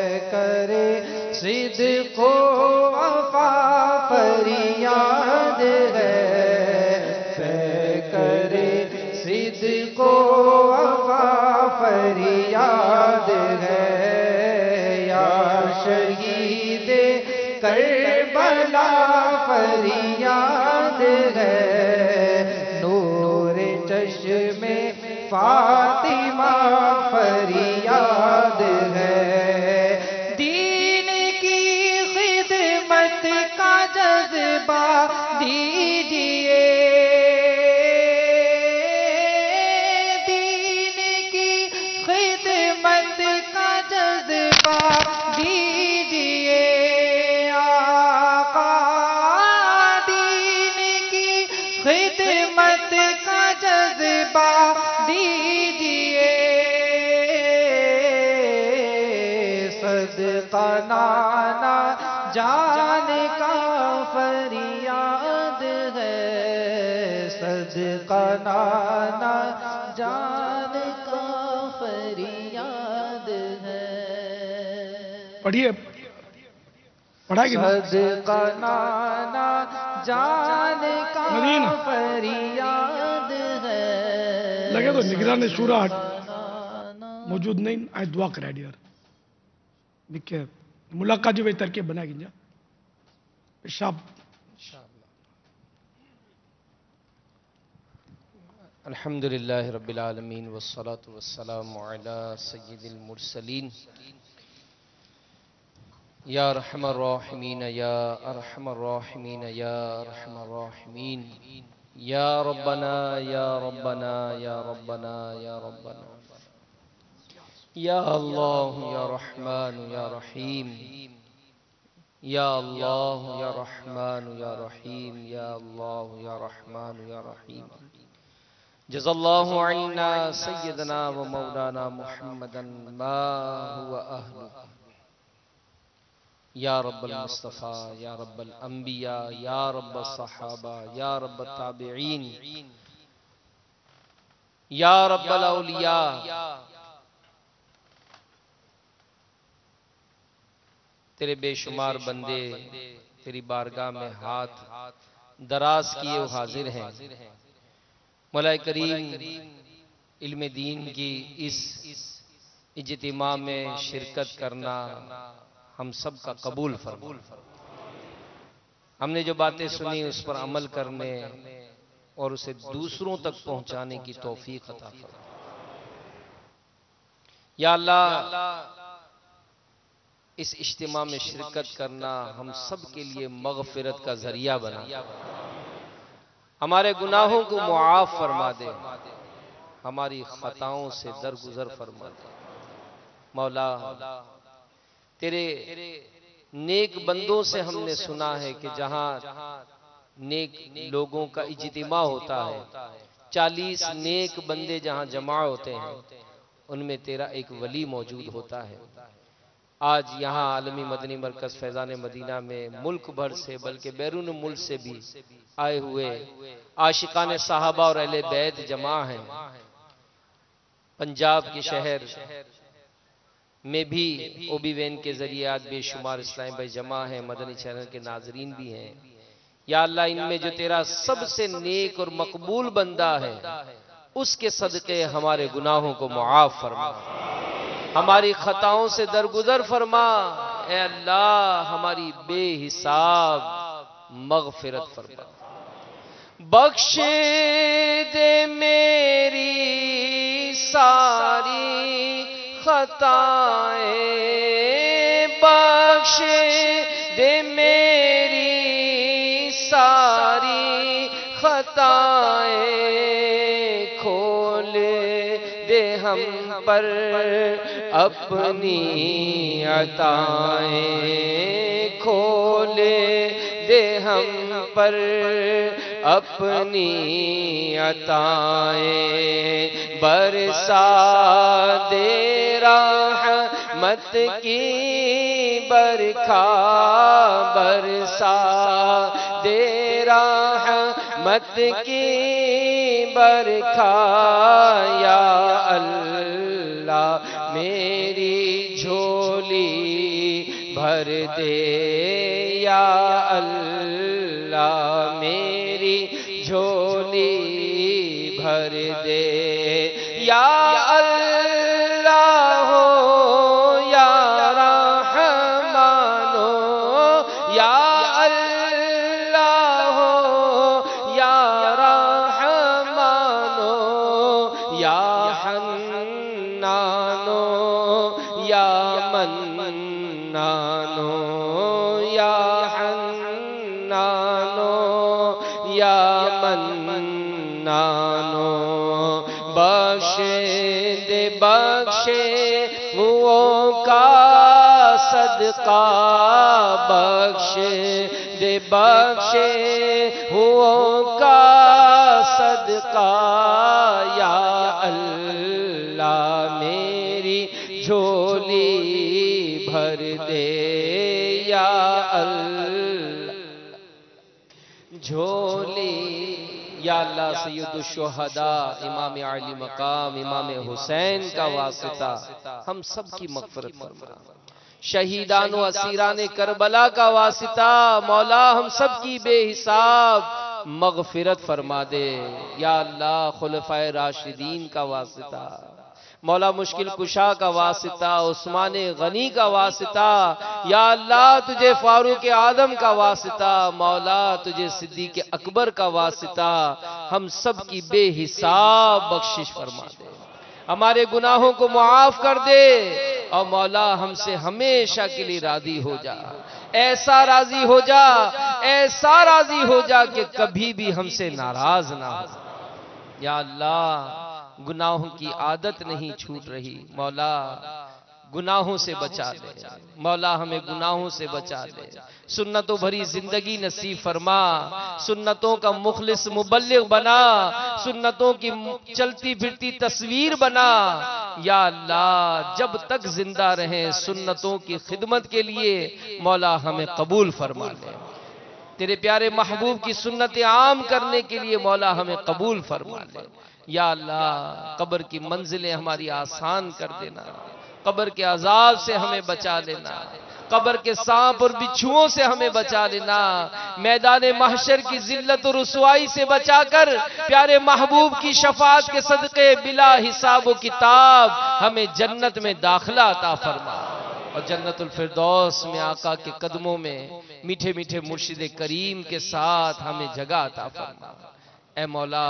صدق و وفا فریاد ہے پیکر صدق و وفا فریاد ہے یا شہید کربلا فریاد ہے نور چشم فاطمہ فریاد ہے دین کی خدمت کا جذبہ دیجئے دین کی خدمت کا جذبہ دیجئے آقا دین کی خدمت کا جذبہ دیجئے صدقہ نانا جان کا فریاد ہے صدقہ نانا جان کا فریاد ہے پڑھیے پڑھا کہ صدقہ نانا جان کا فریاد ہے لگے تو نگران شورا موجود نہیں آئے دعا کرا ڈیار دیکھیں ملاقات جو ترکیب بنا گی پیشاب الحمد للہ رب العالمین والصلاة والسلام علی سید المرسلین یا ارحم الراحمین یا ارحم الراحمین یا ارحم الراحمین یا ربنا یا ربنا یا ربنا یا ربنا یا اللہ یا رحمان یا رحیم یا اللہ یا رحمان یا رحیم یا اللہ یا رحمان یا رحیم جزا اللہ عنا سیدنا و مولانا محمدا ما هو اہلہ یا رب المصطفیٰ یا رب الانبیاء یا رب الصحابہ یا رب التابعین یا رب الاولیاء تیرے بے شمار بندے تیری بارگاہ میں ہاتھ دراز کیے وہ حاضر ہیں مولا کریم علم دین کی اس اجتماع میں شرکت کرنا ہم سب کا قبول فرما ہم نے جو باتیں سنی اس پر عمل کرنے اور اسے دوسروں تک پہنچانے کی توفیق عطا فرما یا اللہ اس اجتماع میں شرکت کرنا ہم سب کے لیے مغفرت کا ذریعہ بنا ہمارے گناہوں کو معاف فرما دے ہماری خطاؤں سے درگزر فرما دے مولا تیرے نیک بندوں سے ہم نے سنا ہے کہ جہاں نیک لوگوں کا اجتماع ہوتا ہے چالیس نیک بندے جہاں جمع ہوتے ہیں ان میں تیرا ایک ولی موجود ہوتا ہے آج یہاں عالمی مدنی مرکز فیضان مدینہ میں ملک بھر سے بلکہ بیرون ملک سے بھی آئے ہوئے عاشقان صحابہ اور اہل بیت جمع ہیں پنجاب کے شہر میں بھی اوبی وین کے ذریعے آج بے شمار اسلام بھائی جمع ہیں مدنی چینل کے ناظرین بھی ہیں یا اللہ ان میں جو تیرا سب سے نیک اور مقبول بندہ ہے اس کے صدقے ہمارے گناہوں کو معاف فرما ہماری خطاؤں سے درگزر فرما اے اللہ ہماری بے حساب مغفرت فرما بخش دے میری ساری خطائیں بخش دے میری ساری خطائیں کھول دے ہم پر اپنی عطائیں کھول دے ہم پر اپنی عطائیں برسا دے رحمت کی برکھا برسا دے رحمت کی برکھا یا اللہ میری جھولی بھر دے یا اللہ میری جھولی بھر دے یا اللہ ہو یا رحمان ہو یا اللہ ہو یا رحمان ہو یا حنان ہو یا منان ہو یا حنان ہو یا منان ہو بخشے دے بخشے وہ کا صدقہ بخشے دے بخشے وہ کا صدقہ یا اللہ میری جھولی بھر دے یا اللہ جھولی یا اللہ سید الشہداء امام علی مقام امام حسین کا واسطہ ہم سب کی مغفرت فرما شہیدان و اسیران کربلا کا واسطہ مولا ہم سب کی بے حساب مغفرت فرما دے یا اللہ خلفائے راشدین کا واسطہ مولا مشکل کشا کا واسطہ عثمان غنی کا واسطہ یا اللہ تجھے فاروق اعظم کا واسطہ مولا تجھے صدیق اکبر کا واسطہ ہم سب کی بے حساب بخشش فرما دے ہمارے گناہوں کو معاف کر دے اور مولا ہم سے ہمیشہ کے لیے راضی ہو جا ایسا راضی ہو جا ایسا راضی ہو جا کہ کبھی بھی ہم سے ناراض نہ ہو یا اللہ گناہوں کی عادت نہیں چھوٹ رہی مولا گناہوں سے بچا لے مولا ہمیں گناہوں سے بچا لے سنتوں بھری زندگی نصیب فرما سنتوں کا مخلص مبلغ بنا سنتوں کی چلتی پھرتی تصویر بنا یا اللہ جب تک زندہ رہیں سنتوں کی خدمت کے لیے مولا ہمیں قبول فرما لے تیرے پیارے محبوب کی سنتیں عام کرنے کے لیے مولا ہمیں قبول فرما لے یا اللہ قبر کی منزلیں ہماری آسان کر دینا قبر کے عذاب سے ہمیں بچا لینا قبر کے سانپ اور بچھوؤں سے ہمیں بچا لینا میدان محشر کی ذلت و رسوائی سے بچا کر پیارے محبوب کی شفاعت کے صدقے بلا حساب و کتاب ہمیں جنت میں داخلہ عطا فرما اور جنت الفردوس میں آقا کے قدموں میں میٹھے میٹھے مرشد کریم کے ساتھ ہمیں جگہ عطا فرما اے مولا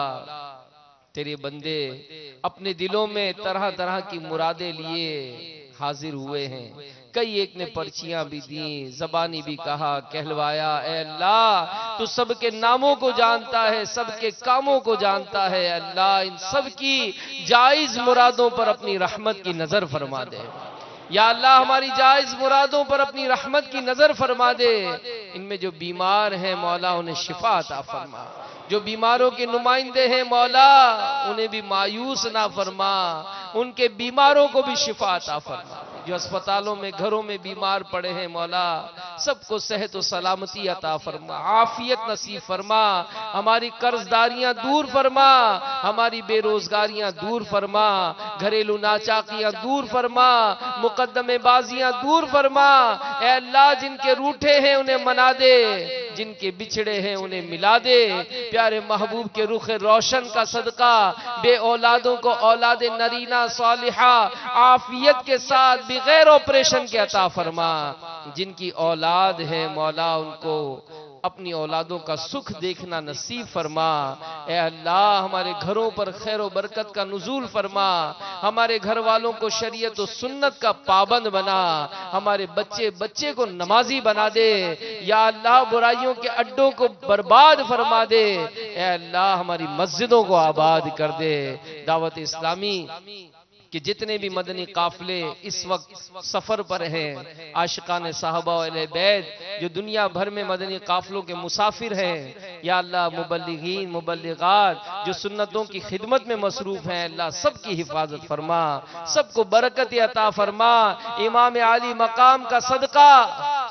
تیرے بندے اپنے دلوں میں طرح طرح کی مرادیں لیے حاضر ہوئے ہیں کئی ایک نے پرچیاں بھی دیں زبانی بھی کہا کہلوایا اے اللہ تو سب کے ناموں کو جانتا ہے سب کے کاموں کو جانتا ہے اللہ ان سب کی جائز مرادوں پر اپنی رحمت کی نظر فرما دے یا اللہ ہماری جائز مرادوں پر اپنی رحمت کی نظر فرما دے ان میں جو بیمار ہیں مولا انہیں شفا عطا فرما جو بیماروں کے نمائندے ہیں مولا انہیں بھی مایوس نہ فرما ان کے بیماروں کو بھی شفا عطا فرما جو اسپتالوں میں گھروں میں بیمار پڑے ہیں مولا سب کو صحت و سلامتی عطا فرما عافیت نصیب فرما ہماری قرض داریاں دور فرما ہماری بے روزگاریاں دور فرما گھریلو ناچاکیاں دور فرما مقدمے بازیاں دور فرما اے اللہ جن کے روٹھے ہیں انہیں منا دے جن کے بچھڑے ہیں انہیں ملا دے پیارے محبوب کے رخ روشن کا صدقہ بے اولادوں کو اولاد نرینہ صالحہ عافیت کے ساتھ بغیر آپریشن کے عطا فرما جن کی اولاد ہے مولا ان کو اپنی اولادوں کا سکھ دیکھنا نصیب فرما اے اللہ ہمارے گھروں پر خیر و برکت کا نزول فرما ہمارے گھر والوں کو شریعت و سنت کا پابند بنا ہمارے بچے بچے کو نمازی بنا دے یا اللہ برائیوں کے اڈوں کو برباد فرما دے اے اللہ ہماری مسجدوں کو آباد کر دے دعوت اسلامی کہ جتنے بھی مدنی قافلے اس وقت سفر پر ہیں عاشقان صحابہ و اہل بیت جو دنیا بھر میں مدنی قافلوں کے مسافر ہیں یا اللہ مبلغین مبلغات جو سنتوں کی خدمت میں مصروف ہیں اللہ سب کی حفاظت فرما سب کو برکت عطا فرما امام علی مقام کا صدقہ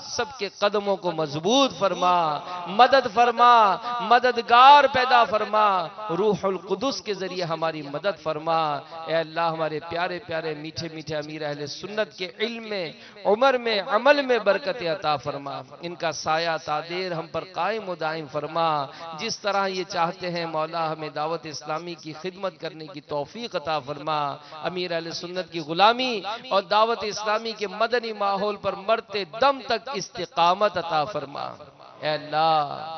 سب کے قدموں کو مضبوط فرما، مدد فرما، مددگار پیدا فرما، روح القدس کے ذریعے ہماری مدد فرما۔ اے اللہ ہمارے پیارے پیارے میٹھے میٹھے امیر اہل سنت کے علم میں، عمر میں، عمل میں برکت عطا فرما، ان کا سایہ تادیر ہم پر قائم و دائم فرما۔ جس طرح یہ چاہتے ہیں مولا ہمیں دعوت اسلامی کی خدمت کرنے کی توفیق عطا فرما، امیر اہل سنت کی غلامی اور دعوت اسلامی کے مدنی ماحول پر مرتے دم تک استقامت عطا فرما۔ اے اللہ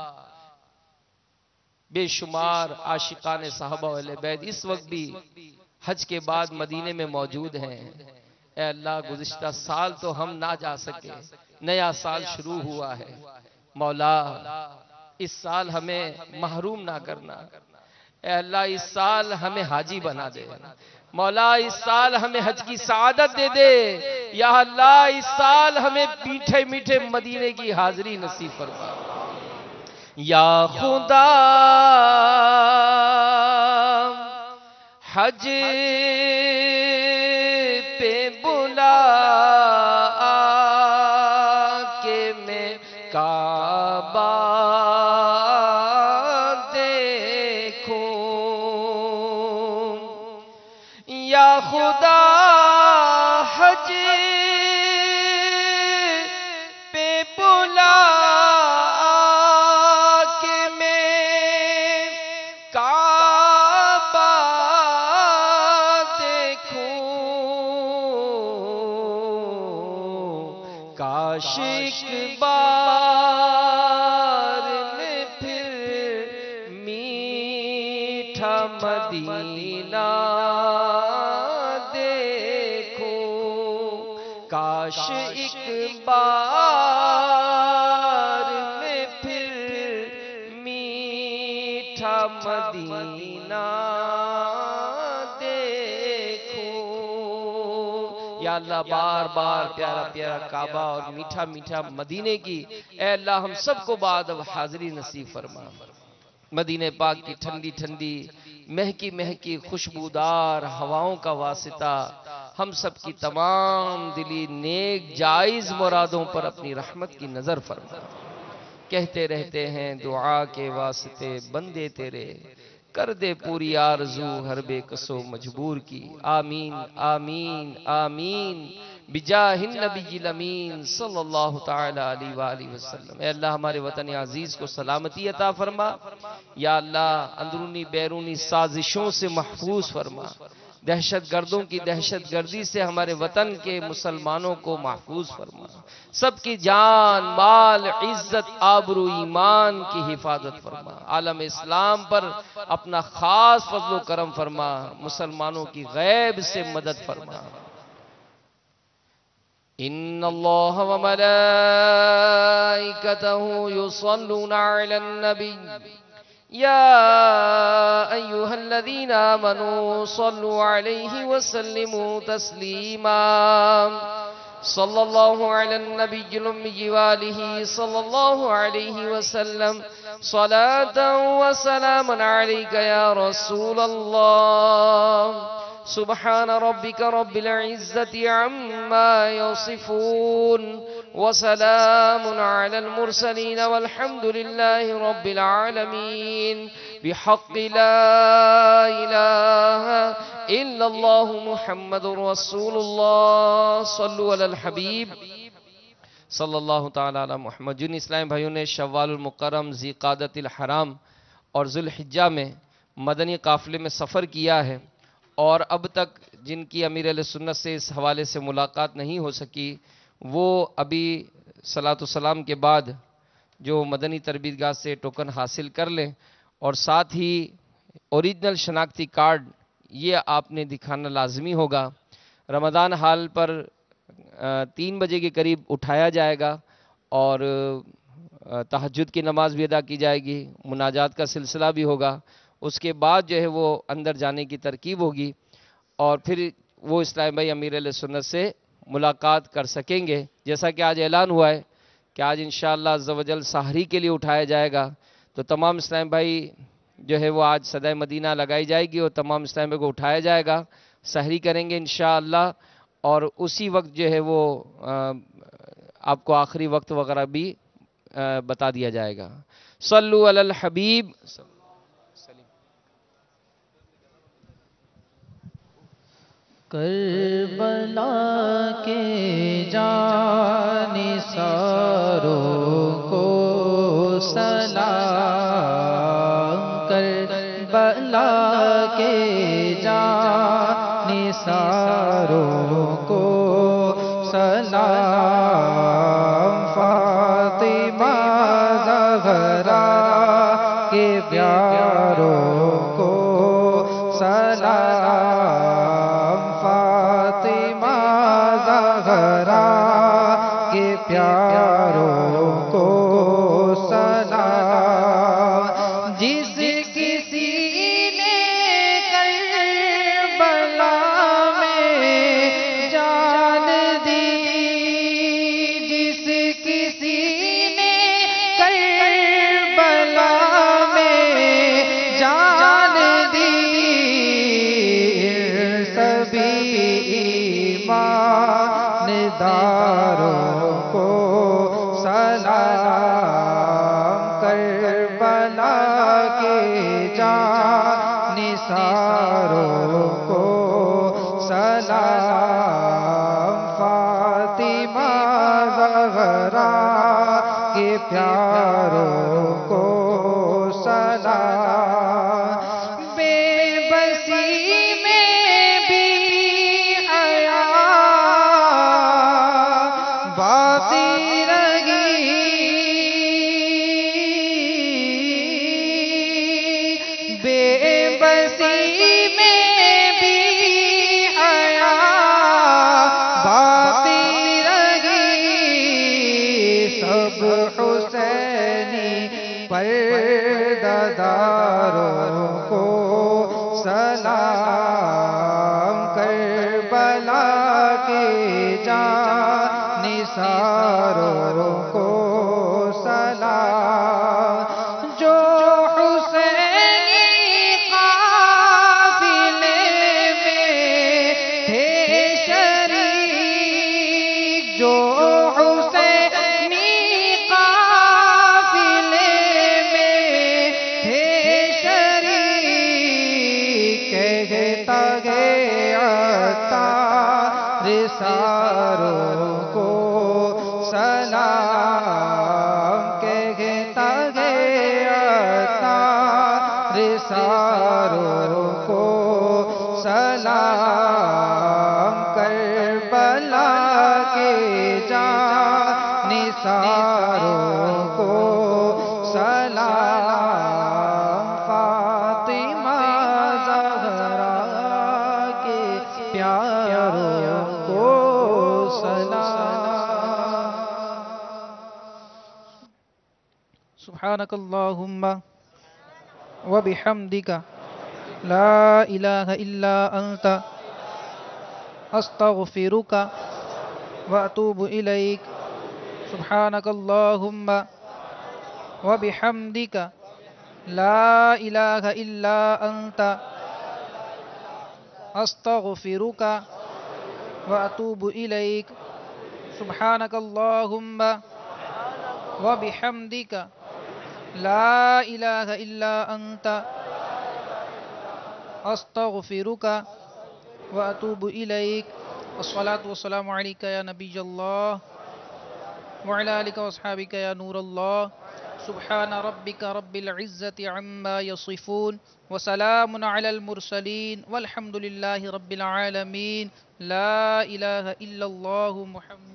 بے شمار عاشقان صحابہ و اہل بیت اس وقت بھی حج کے بعد مدینے میں موجود ہیں۔ اے اللہ گزشتہ سال تو ہم نہ جا سکے، نیا سال شروع ہوا ہے، مولا اس سال ہمیں محروم نہ کرنا۔ اے اللہ اس سال ہمیں حاجی بنا دے، مولا اس سال ہمیں حج کی سعادت دے دے، یا اللہ اس سال ہمیں میٹھے میٹھے مدینے کی حاضری نصیب فرما۔ یا خدا حج پہ بلا کہ میں کعبہ دیکھوں، یا خدا حج پہ بلا کہ میں کعبہ کاش ایک بار میں پھر میٹھا مدینہ دیکھوں، کاش ایک بار میں پھر میٹھا مدینہ یا اللہ بار بار پیارا پیارا کعبہ اور میٹھا میٹھا مدینے کی اے اللہ ہم سب کو بعد اب حاضری نصیب فرما۔ مدینہ پاک کی ٹھنڈی ٹھنڈی مہکی مہکی خوشبودار ہواؤں کا واسطہ ہم سب کی تمام دلی نیک جائز مرادوں پر اپنی رحمت کی نظر فرما۔ کہتے رہتے ہیں دعا کے واسطے بندے تیرے، کر دے پوری آرزو ہر بے کسو مجبور کی، آمین آمین آمین بجاہ النبی الامین صلی اللہ تعالی علیہ وآلہ وسلم۔ اے اللہ ہمارے وطن عزیز کو سلامتی عطا فرما، یا اللہ اندرونی بیرونی سازشوں سے محفوظ فرما، دہشت گردوں کی دہشت گردی سے ہمارے وطن کے مسلمانوں کو محفوظ فرما، سب کی جان مال عزت آبرو ایمان کی حفاظت فرما، عالم اسلام پر اپنا خاص فضل و کرم فرما، مسلمانوں کی غیب سے مدد فرما۔ ان اللہ و ملائکتہ یصلون علی النبی یا ایہا الذین آمنوا صلوا علیہ وسلموا تسلیما۔ صلی اللہ علی النبی الامی وآلہ صلی اللہ علیہ وسلم صلاة و سلاما علیک یا رسول اللہ۔ سبحان ربک رب العزت عما یصفون وسلام علی المرسلین والحمد للہ رب العالمین بحق لا الہ الا اللہ محمد رسول اللہ۔ صلو علی الحبیب صلی اللہ تعالی علی محمد۔ جن اسلام بھائیوں نے شوال المکرم، ذی قعدۃ الحرام اور ذوالحجہ میں مدنی قافلے میں سفر کیا ہے اور اب تک جن کی امیر اہل سنت سے اس حوالے سے ملاقات نہیں ہو سکی، وہ ابھی صلاۃ السلام کے بعد جو مدنی تربیت گاہ سے ٹوکن حاصل کر لیں، اور ساتھ ہی اوریجنل شناختی کارڈ یہ آپ نے دکھانا لازمی ہوگا۔ رمضان حال پر تین بجے کے قریب اٹھایا جائے گا اور تہجد کی نماز بھی ادا کی جائے گی، مناجات کا سلسلہ بھی ہوگا، اس کے بعد جو ہے وہ اندر جانے کی ترکیب ہوگی اور پھر وہ اسلام بھائی امیر علیہ سنت سے ملاقات کر سکیں گے۔ جیسا کہ آج اعلان ہوا ہے کہ آج انشاءاللہ عز و جل سحری کے لیے اٹھایا جائے گا، تو تمام اسلام بھائی جو ہے وہ آج صدائے مدینہ لگائی جائے گی اور تمام اسلام بھائی کو اٹھایا جائے گا، سحری کریں گے انشاءاللہ، اور اسی وقت جو ہے وہ آپ کو آخری وقت وغیرہ بھی بتا دیا جائے گا. صلو علی الحبیب. کربلا کے جانثاروں کو سلام، کربلا کے جانثاروں کو سلام، فاطمہ زہرا کے پیاروں کو سلام، فاطمہ زہرا کے پیاروں کو سلام. جس کسی نے کربلا میں جان دی، جس کسی نے کربلا میں جان دی، سبھی ایمانداروں کو سلام، کربلا کے جانثاروں کو سلام، فاطمہ زہرا کے پیاروں کو سلام. بے بسی میں بھی حیا باقی رہی، بے بسی میں بھی حیا باقی رہی، سب حسینی پرداداروں کو سلام، کربلا کے جانثاروں کو سلام. جو حسینی قافلے میں تھے شریک، جو حسینی قافلے میں تھے شریک، کہتا گیا عطار ساروں کو سلام، کہتا گیا عطار ساروں کو سلام، کربلا کے جانثاروں کو سلام، فاطمہ زہرا کے پیاروں کو سلام. سبحانک اللہم وبحمدک لا الہ الا انت استغفرک واتوب الیک. سبحانک اللہم وبحمدک لا الہ الا انت استغفرک واتوب الیک. سبحانک اللہم وبحمدک لا الہ الا انت استغفرک واتوب الیک. الصلاۃ والسلام علیک یا نبی اللہ وعلی آلک واصحابک یا نور اللہ. سبحان ربک رب العزة عما یصفون وسلام علی المرسلین والحمد للہ رب العالمین. لا الہ الا اللہ محمد.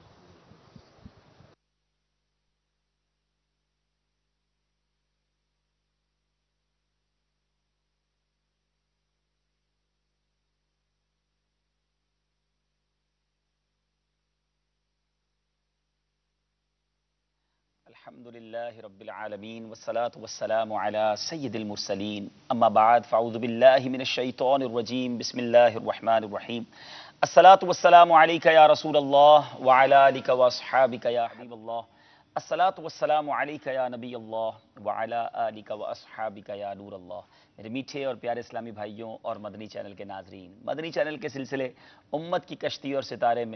الحمد لله رب العالمين والصلاة والسلام على سيد المرسلين. أما بعد فأعوذ بالله من الشيطان الرجيم. بسم الله الرحمن الرحيم. الصلاة والسلام عليك يا رسول الله وعلى آلك وأصحابك يا حبيب الله. الصلاة والسلام عليك يا نبي الله وعلى آلك وأصحابك يا نور الله. میرے میٹھے اور پیارے اسلامی بھائیوں اور مدنی چینل کے ناظرین، مدنی چینل کے سلسلے امت کی کشتی اور ستارے میں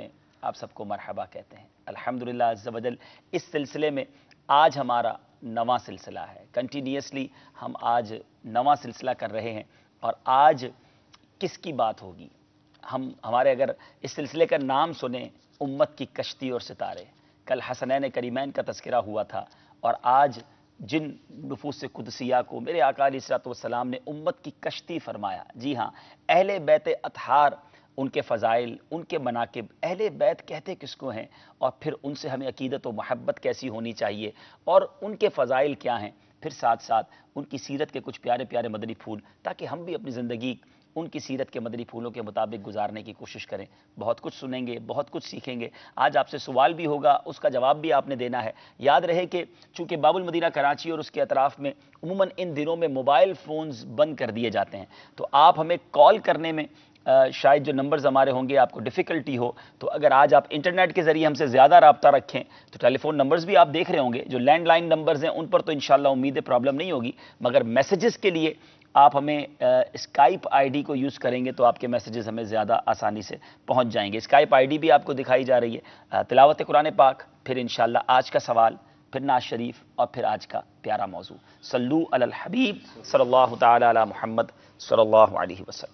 آپ سب کو مرحبا کہتے ہیں. الحمدللہ عز و جل اس سلسلے میں آج ہمارا نواں سلسلہ ہے. کنٹینیوسلی ہم آج نواں سلسلہ کر رہے ہیں اور آج کس کی بات ہوگی؟ ہم ہمارے اگر اس سلسلے کا نام سنیں امت کی کشتی اور ستارے، کل حسنین کریمین کا تذکرہ ہوا تھا اور آج جن نفوس قدسیہ کو میرے آقا علیہ الصلوۃ والسلام نے امت کی کشتی فرمایا، جی ہاں، اہل بیت اطہار، ان کے فضائل، ان کے مناقب، اہل بیت کہتے کس کو ہیں اور پھر ان سے ہمیں عقیدت و محبت کیسی ہونی چاہیے اور ان کے فضائل کیا ہیں، پھر ساتھ ساتھ ان کی سیرت کے کچھ پیارے پیارے مدنی پھول، تاکہ ہم بھی اپنی زندگی ان کی سیرت کے مدنی پھولوں کے مطابق گزارنے کی کوشش کریں. بہت کچھ سنیں گے، بہت کچھ سیکھیں گے. آج آپ سے سوال بھی ہوگا، اس کا جواب بھی آپ نے دینا ہے. یاد رہے کہ چونکہ باب المدینہ کراچی اور اس کے اطراف میں عموماً ان دنوں میں موبائل فونز بند کر دیے جاتے ہیں، تو آپ ہمیں کال کرنے میں شاید جو نمبرز ہمارے ہوں گے آپ کو ڈیفیکلٹی ہو، تو اگر آج آپ انٹرنیٹ کے ذریعے ہم سے زیادہ رابطہ رکھیں تو ٹیلی فون نمبرز بھی آپ دیکھ رہے ہوں گے، جو لینڈ لائن نمبرز ہیں ان پر تو انشاءاللہ امید ہے پرابلم نہیں ہوگی، مگر میسیجز کے لیے آپ ہمیں اسکائپ آئی ڈی کو یوز کریں گے تو آپ کے میسیجز ہمیں زیادہ آسانی سے پہنچ جائیں گے. اسکائپ آئی ڈی بھی آپ کو دکھائی جا رہی ہے. تلاوت قرآن پاک، پھر انشاءاللہ آج کا سوال، پھر نعت شریف اور پھر آج کا پیارا موضوع. صلو علی الحبیب صلی اللہ تعالی علی محمد صلی اللہ علیہ وسلم.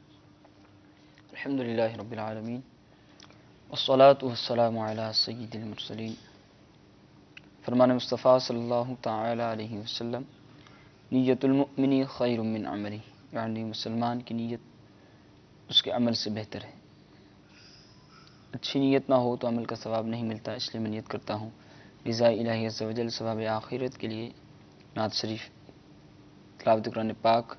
الحمدللہ رب العالمین والصلاة والسلام علی سید المرسلین. فرمان مصطفیٰ صلی اللہ تعالی علیہ وسلم، نیت المؤمن خیر من عملی، یعنی مسلمان کی نیت اس کے عمل سے بہتر ہے. اچھی نیت نہ ہو تو عمل کا ثواب نہیں ملتا، اس لیے میں نیت کرتا ہوں رضا الہی عز و جل ثواب آخرت کے لیے نعت شریف، تلاوت قرآن پاک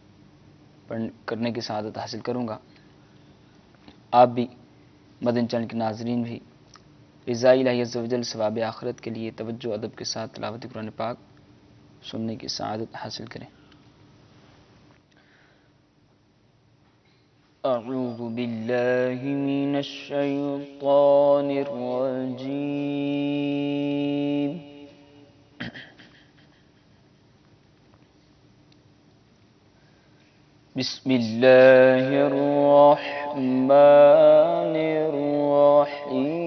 کرنے کی سعادت حاصل کروں گا. آپ بھی مدنی چینل کے ناظرین بھی رضا الہی عز و جل ثواب آخرت کے لیے توجہ ادب کے ساتھ تلاوت قرآن پاک سننے کی سعادت حاصل کریں. اعوذ باللہ من الشیطان الرجیم. بسم اللہ الرحمن الرحیم.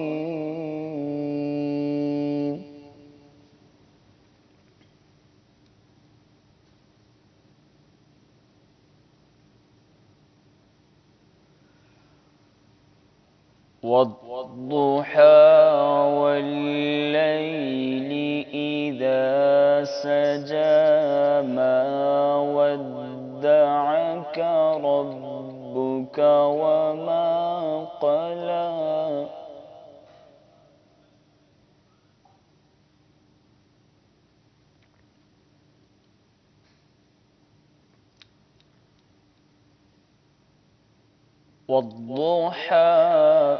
والضحى والليل إذا سجى ما ودعك ربك وما قلى. والضحى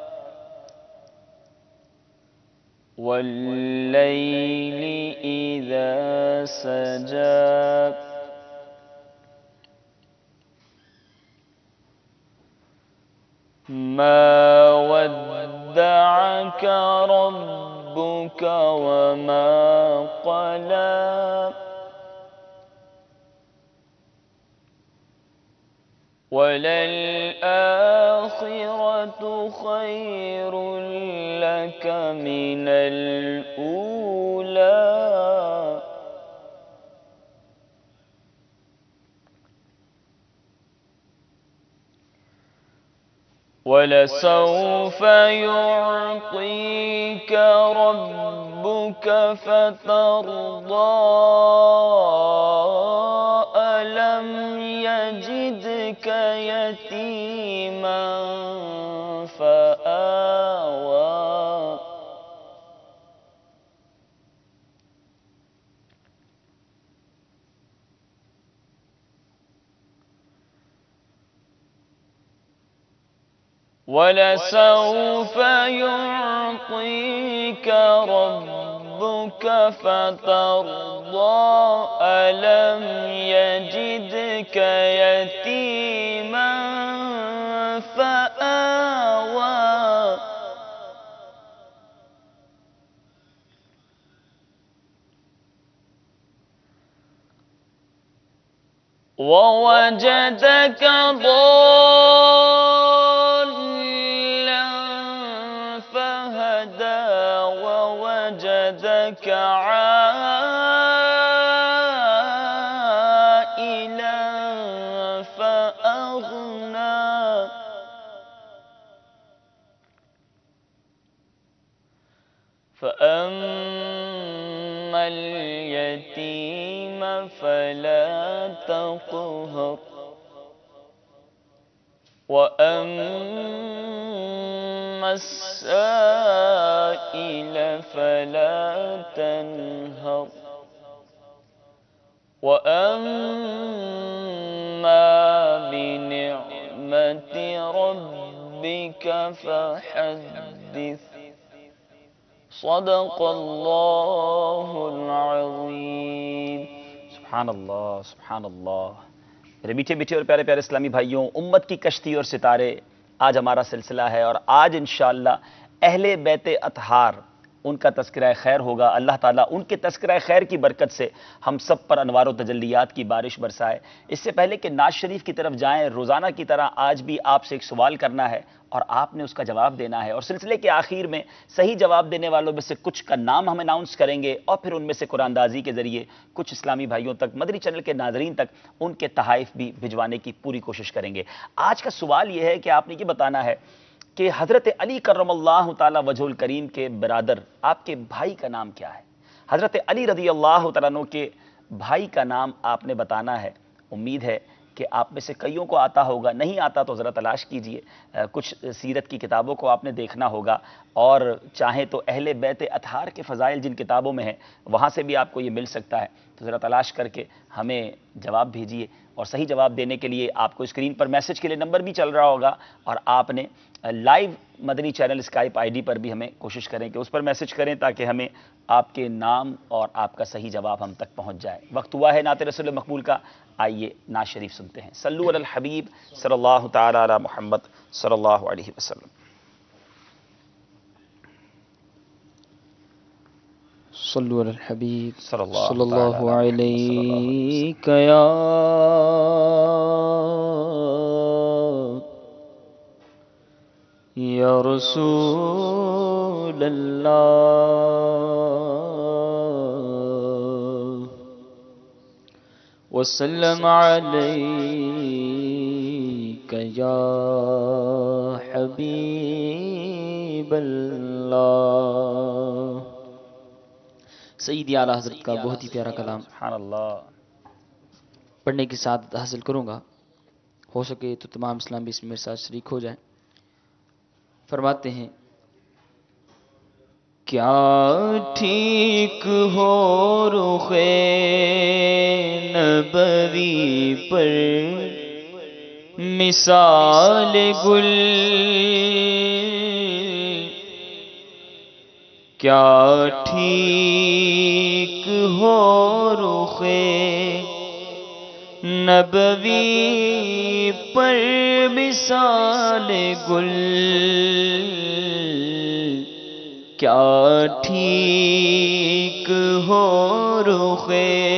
والليل إذا سجى ما ودعك ربك وما قلى. وللآخرة خير لك من الأولى. ولسوف يعطيك ربك فترضى. ألم يجدك يتيما فآوى. ولسوف يعطيك ربك فترضى. ألم يجدك يتيما فآوى. ووجدك ضالا وجدك عائلا فأغنى فأما اليتيم فلا تقهر وأما السائل فلا تنهر وأما بنعمة ربك فحدث صدق اللہ العظیم. سبحان اللہ سبحان اللہ. میرے میٹھے میٹھے اور پیارے پیارے اسلامی بھائیوں، امت کی کشتی اور ستارے آج ہمارا سلسلہ ہے، اور آج انشاءاللہ اہل بیت اطہار ان کا تذکرہ خیر ہوگا. اللہ تعالیٰ ان کے تذکرہ خیر کی برکت سے ہم سب پر انوار و تجلیات کی بارش برسائے. اس سے پہلے کہ ناز شریف کی طرف جائیں، روزانہ کی طرح آج بھی آپ سے ایک سوال کرنا ہے اور آپ نے اس کا جواب دینا ہے، اور سلسلے کے آخر میں صحیح جواب دینے والوں میں سے کچھ کا نام ہم اناؤنس کریں گے، اور پھر ان میں سے قرآن اندازی کے ذریعے کچھ اسلامی بھائیوں تک، مدنی چینل کے ناظرین تک ان کے تحائف بھی بھجوانے کی پوری کوشش کریں گے. آج کا سوال یہ ہے کہ آپ نے یہ بتانا ہے کہ حضرت علی کرم اللہ تعالی وجہ الکریم کے برادر آپ کے بھائی کا نام کیا ہے؟ حضرت علی رضی اللہ تعالیٰ عنہ کے بھائی کا نام آپ نے بتانا ہے. امید ہے کہ آپ میں سے کئیوں کو آتا ہوگا، نہیں آتا تو ذرا تلاش کیجئے، کچھ سیرت کی کتابوں کو آپ نے دیکھنا ہوگا، اور چاہیں تو اہل بیت اطہار کے فضائل جن کتابوں میں ہیں وہاں سے بھی آپ کو یہ مل سکتا ہے. تو ذرا تلاش کر کے ہمیں جواب بھیجیے، اور صحیح جواب دینے کے لیے آپ کو اسکرین پر میسج کے لیے نمبر بھی چل رہا ہوگا، اور آپ نے live Madani channel Skype ID ڈی پر بھی ہمیں کوشش کریں کہ اس پر میسج کریں تاکہ ہمیں آپ کے نام اور آپ کا صحیح جواب ہم تک پہنچ جائے. وقت ہوا ہے نعت رسول مقبول کا، آئیے نعت شریف سنتے ہیں. صلو علی الحبیب صلی اللہ تعالی علی محمد صلی اللہ علیہ وسلم. صلو علی الحبیب صلی اللہ علیہ یا یا رسول اللہ وسلم علیک یا حبیب اللہ. سیدی اعلیٰ حضرت کا بہت ہی پیارا کلام سبحان اللہ پڑھنے کی سعادت حاصل کروں گا. ہو سکے تو تمام اسلام بھی اس میں میرے ساتھ شریک ہو جائیں. فرماتے ہیں کیا ٹھیک ہو رخ نبوی پر مثال گل، کیا ٹھیک ہو رخ نبوی پر مثال گل، کیا ٹھیک ہو رخ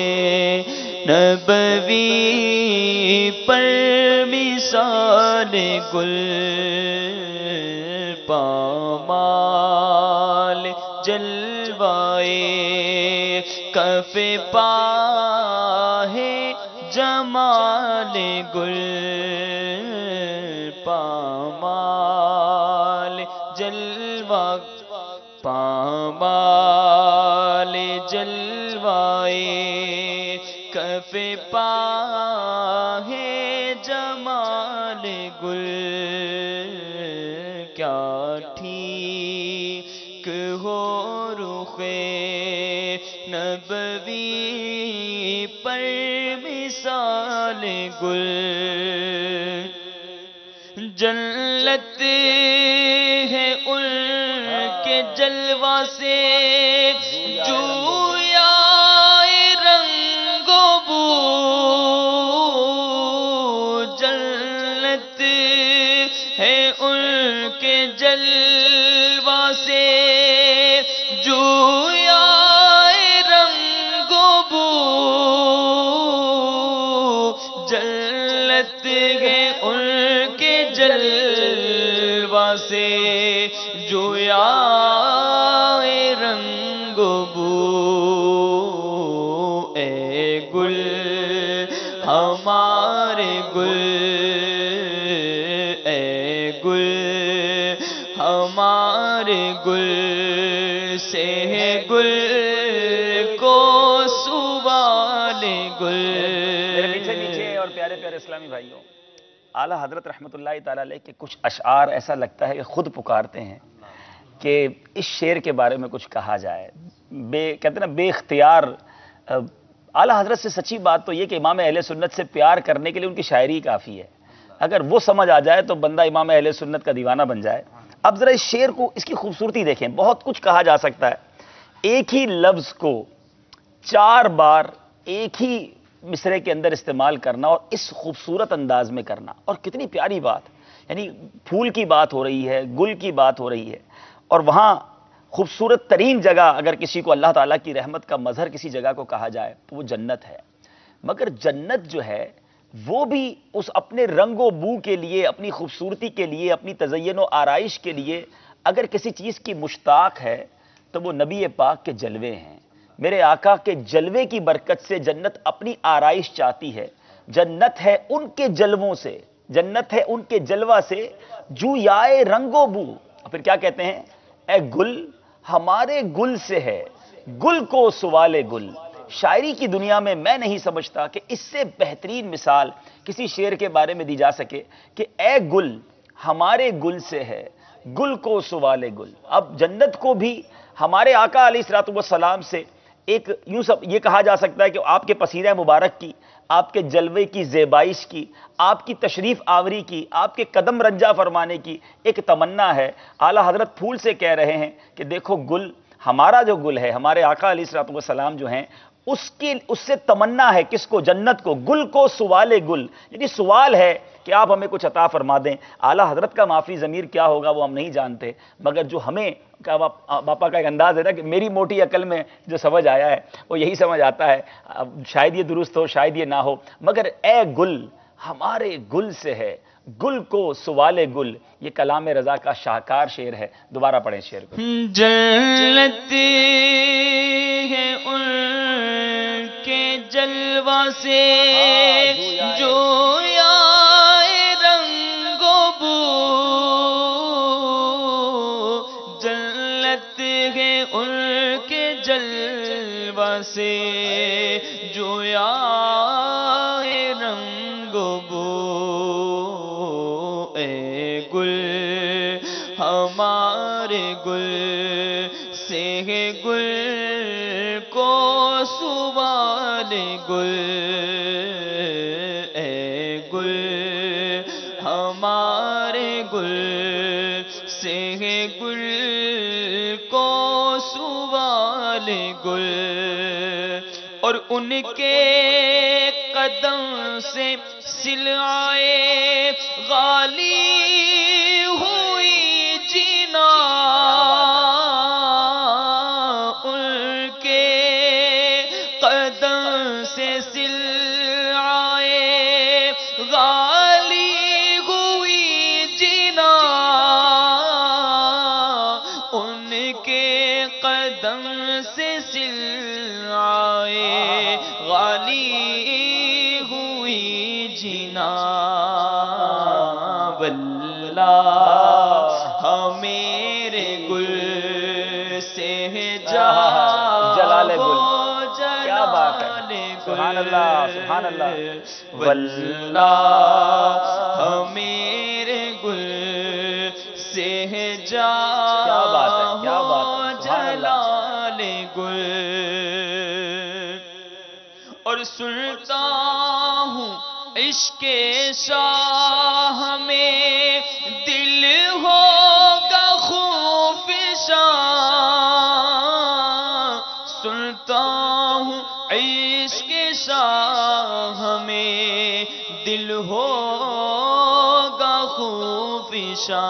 نبوی پر مثال گل، پامال جلوائے کف پا ہے جمال گل، پامال جلوہ پامال جلوائے کف پا ہے جمال گل، کیا ٹھیک ہو رخ نبوی پر مثال گل، جنت ہے ان کے جلوہ سے جویا رنگ و بو، جنت ہے ان کے جلوہ سے جویا رنگ و بو، جنت ہے ان کے جلوہ سے جویا رنگ बू ए गुल हमारे गुल ए गुल हमारे गुल से गुल को सुवाले गुल। मेरे पीछे नीचे और प्यारे प्यारे इस्लामी भाइयों, आला हजरत रहमतुल्लाहि ताला अलैह के कुछ अशआर ऐसा लगता है कि खुद पुकारते हैं कि इस शेर के बारे में कुछ कहा जाए। बे कहते ना बेख्तियार। आला हजरत से सच्ची बात तो ये कि इमाम अहले सुन्नत से प्यार करने के लिए उनकी शायरी काफ़ी है। अगर वो समझ आ जाए तो बंदा इमाम अहले सुन्नत का दीवाना बन जाए। अब ज़रा इस शेर को, इसकी खूबसूरती देखें। बहुत कुछ कहा जा सकता है, एक ही लफ्ज़ को चार बार एक ही मिसरे के अंदर इस्तेमाल करना और इस खूबसूरत अंदाज में करना, और कितनी प्यारी बात। यानी फूल की बात हो रही है, गुल की बात हो रही है, और वहाँ खूबसूरत तरीन जगह अगर किसी को अल्लाह ताला की रहमत का मजहर किसी जगह को कहा जाए तो वो जन्नत है। मगर जन्नत जो है वो भी उस अपने रंगो बू के लिए, अपनी खूबसूरती के लिए, अपनी तज़य्युन व आराइश के लिए अगर किसी चीज़ की मुश्ताक है तो वो नबी पाक के जलवे हैं। मेरे आका के जलवे की बरकत से जन्नत अपनी आराइश चाहती है। जन्नत है उनके जलवों से, जन्नत है उनके जलवा से, जूयाए रंगो बू। फिर क्या कहते हैं, ए गुल हमारे गुल से है, गुल को सुवाले गुल। शायरी की दुनिया में मैं नहीं समझता कि इससे बेहतरीन मिसाल किसी शेर के बारे में दी जा सके कि ए गुल हमारे गुल से है, गुल को सुवाले गुल। अब जन्नत को भी हमारे आका अलैहिस्सलातु वस्सलाम से एक यूं सब ये कहा जा सकता है कि आपके पसीने मुबारक की, आपके जलवे की ज़ेबाइश की, आपकी तशरीफ़ आवरी की, आपके कदम रंजा फरमाने की एक तमन्ना है। आला हज़रत फूल से कह रहे हैं कि देखो गुल, हमारा जो गुल है, हमारे आका अलैहिस्सलातु वस्सलाम जो हैं, उसके उससे तमन्ना है किसको, जन्नत को। गुल को सुवाले गुल, यानी सवाल है कि आप हमें कुछ अता फरमा दें। आला हज़रत का माफ़ी ज़मीर क्या होगा वो हम नहीं जानते, मगर जो हमें का बाप, बापा का एक अंदाज़ है ना कि मेरी मोटी अकल में जो समझ आया है वो यही समझ आता है। अब शायद ये दुरुस्त हो, शायद ये ना हो, मगर ए गुल हमारे गुल से है, गुल को सुवाले गुल। ये कलाम रज़ा का शाहकार शेर है। दोबारा पढ़ें शेर को। जन्नत है उनके जलवा से जो आए रंगो बू, जन्नत है उनके जलवा से जो आए रंगो बू, ए गुल हमारे गुल से है गुल को सुवाले गुल, ए गुल हमारे गुल से है गुल को सुवाले गुल। और उनके कदम से सिलाए गाली हुई जीना, उनके कदम से सिलाए गाली हुई जीना, उनके कदम से सिलाए गाली हुई जीना। वल्ला मेरे गुल से जा जलाले गुल। क्या बात है, सुभान अल्लाह, सुभान अल्लाह। वल्ला मेरे गुल से जा, क्या बात है, क्या बात है, सुभान अल्लाह। जलाले गुल। और सुनता हूँ इश्के शाह में दिल होगा खूफिशा, सुनता हूँ इश्के शाह में दिल होगा खूफिशा।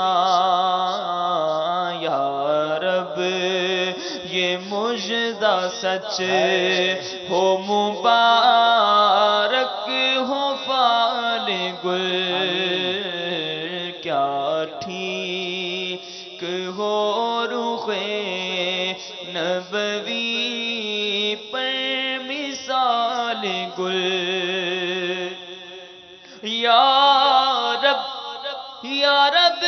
या रब ये मुजदा सच हो, मुबारक हो फाले गुल। क्या ठीक हो रुखे नबवी گل یا رب یا رب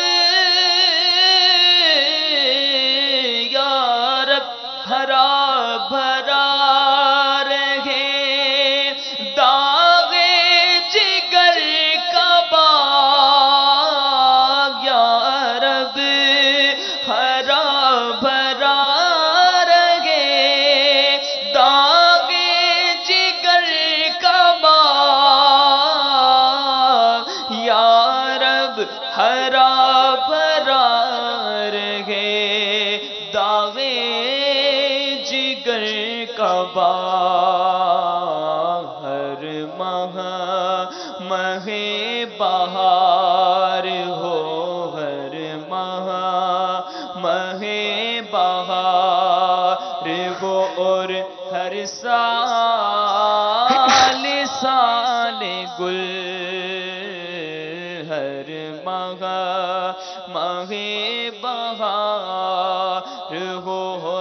یا رب ہرا بھرا رہے داغ جگر کا باغ یا رب ہرا بھرا رہے داغ جگر کا باغ یا رب ہرا بھرا رہے داغ جگر کا باغ ہر ماہ مہ بہار ہو ہر ماہ مہ بہار ہو اور ہر سال سال گل ہر ماہ مہ بہار ہو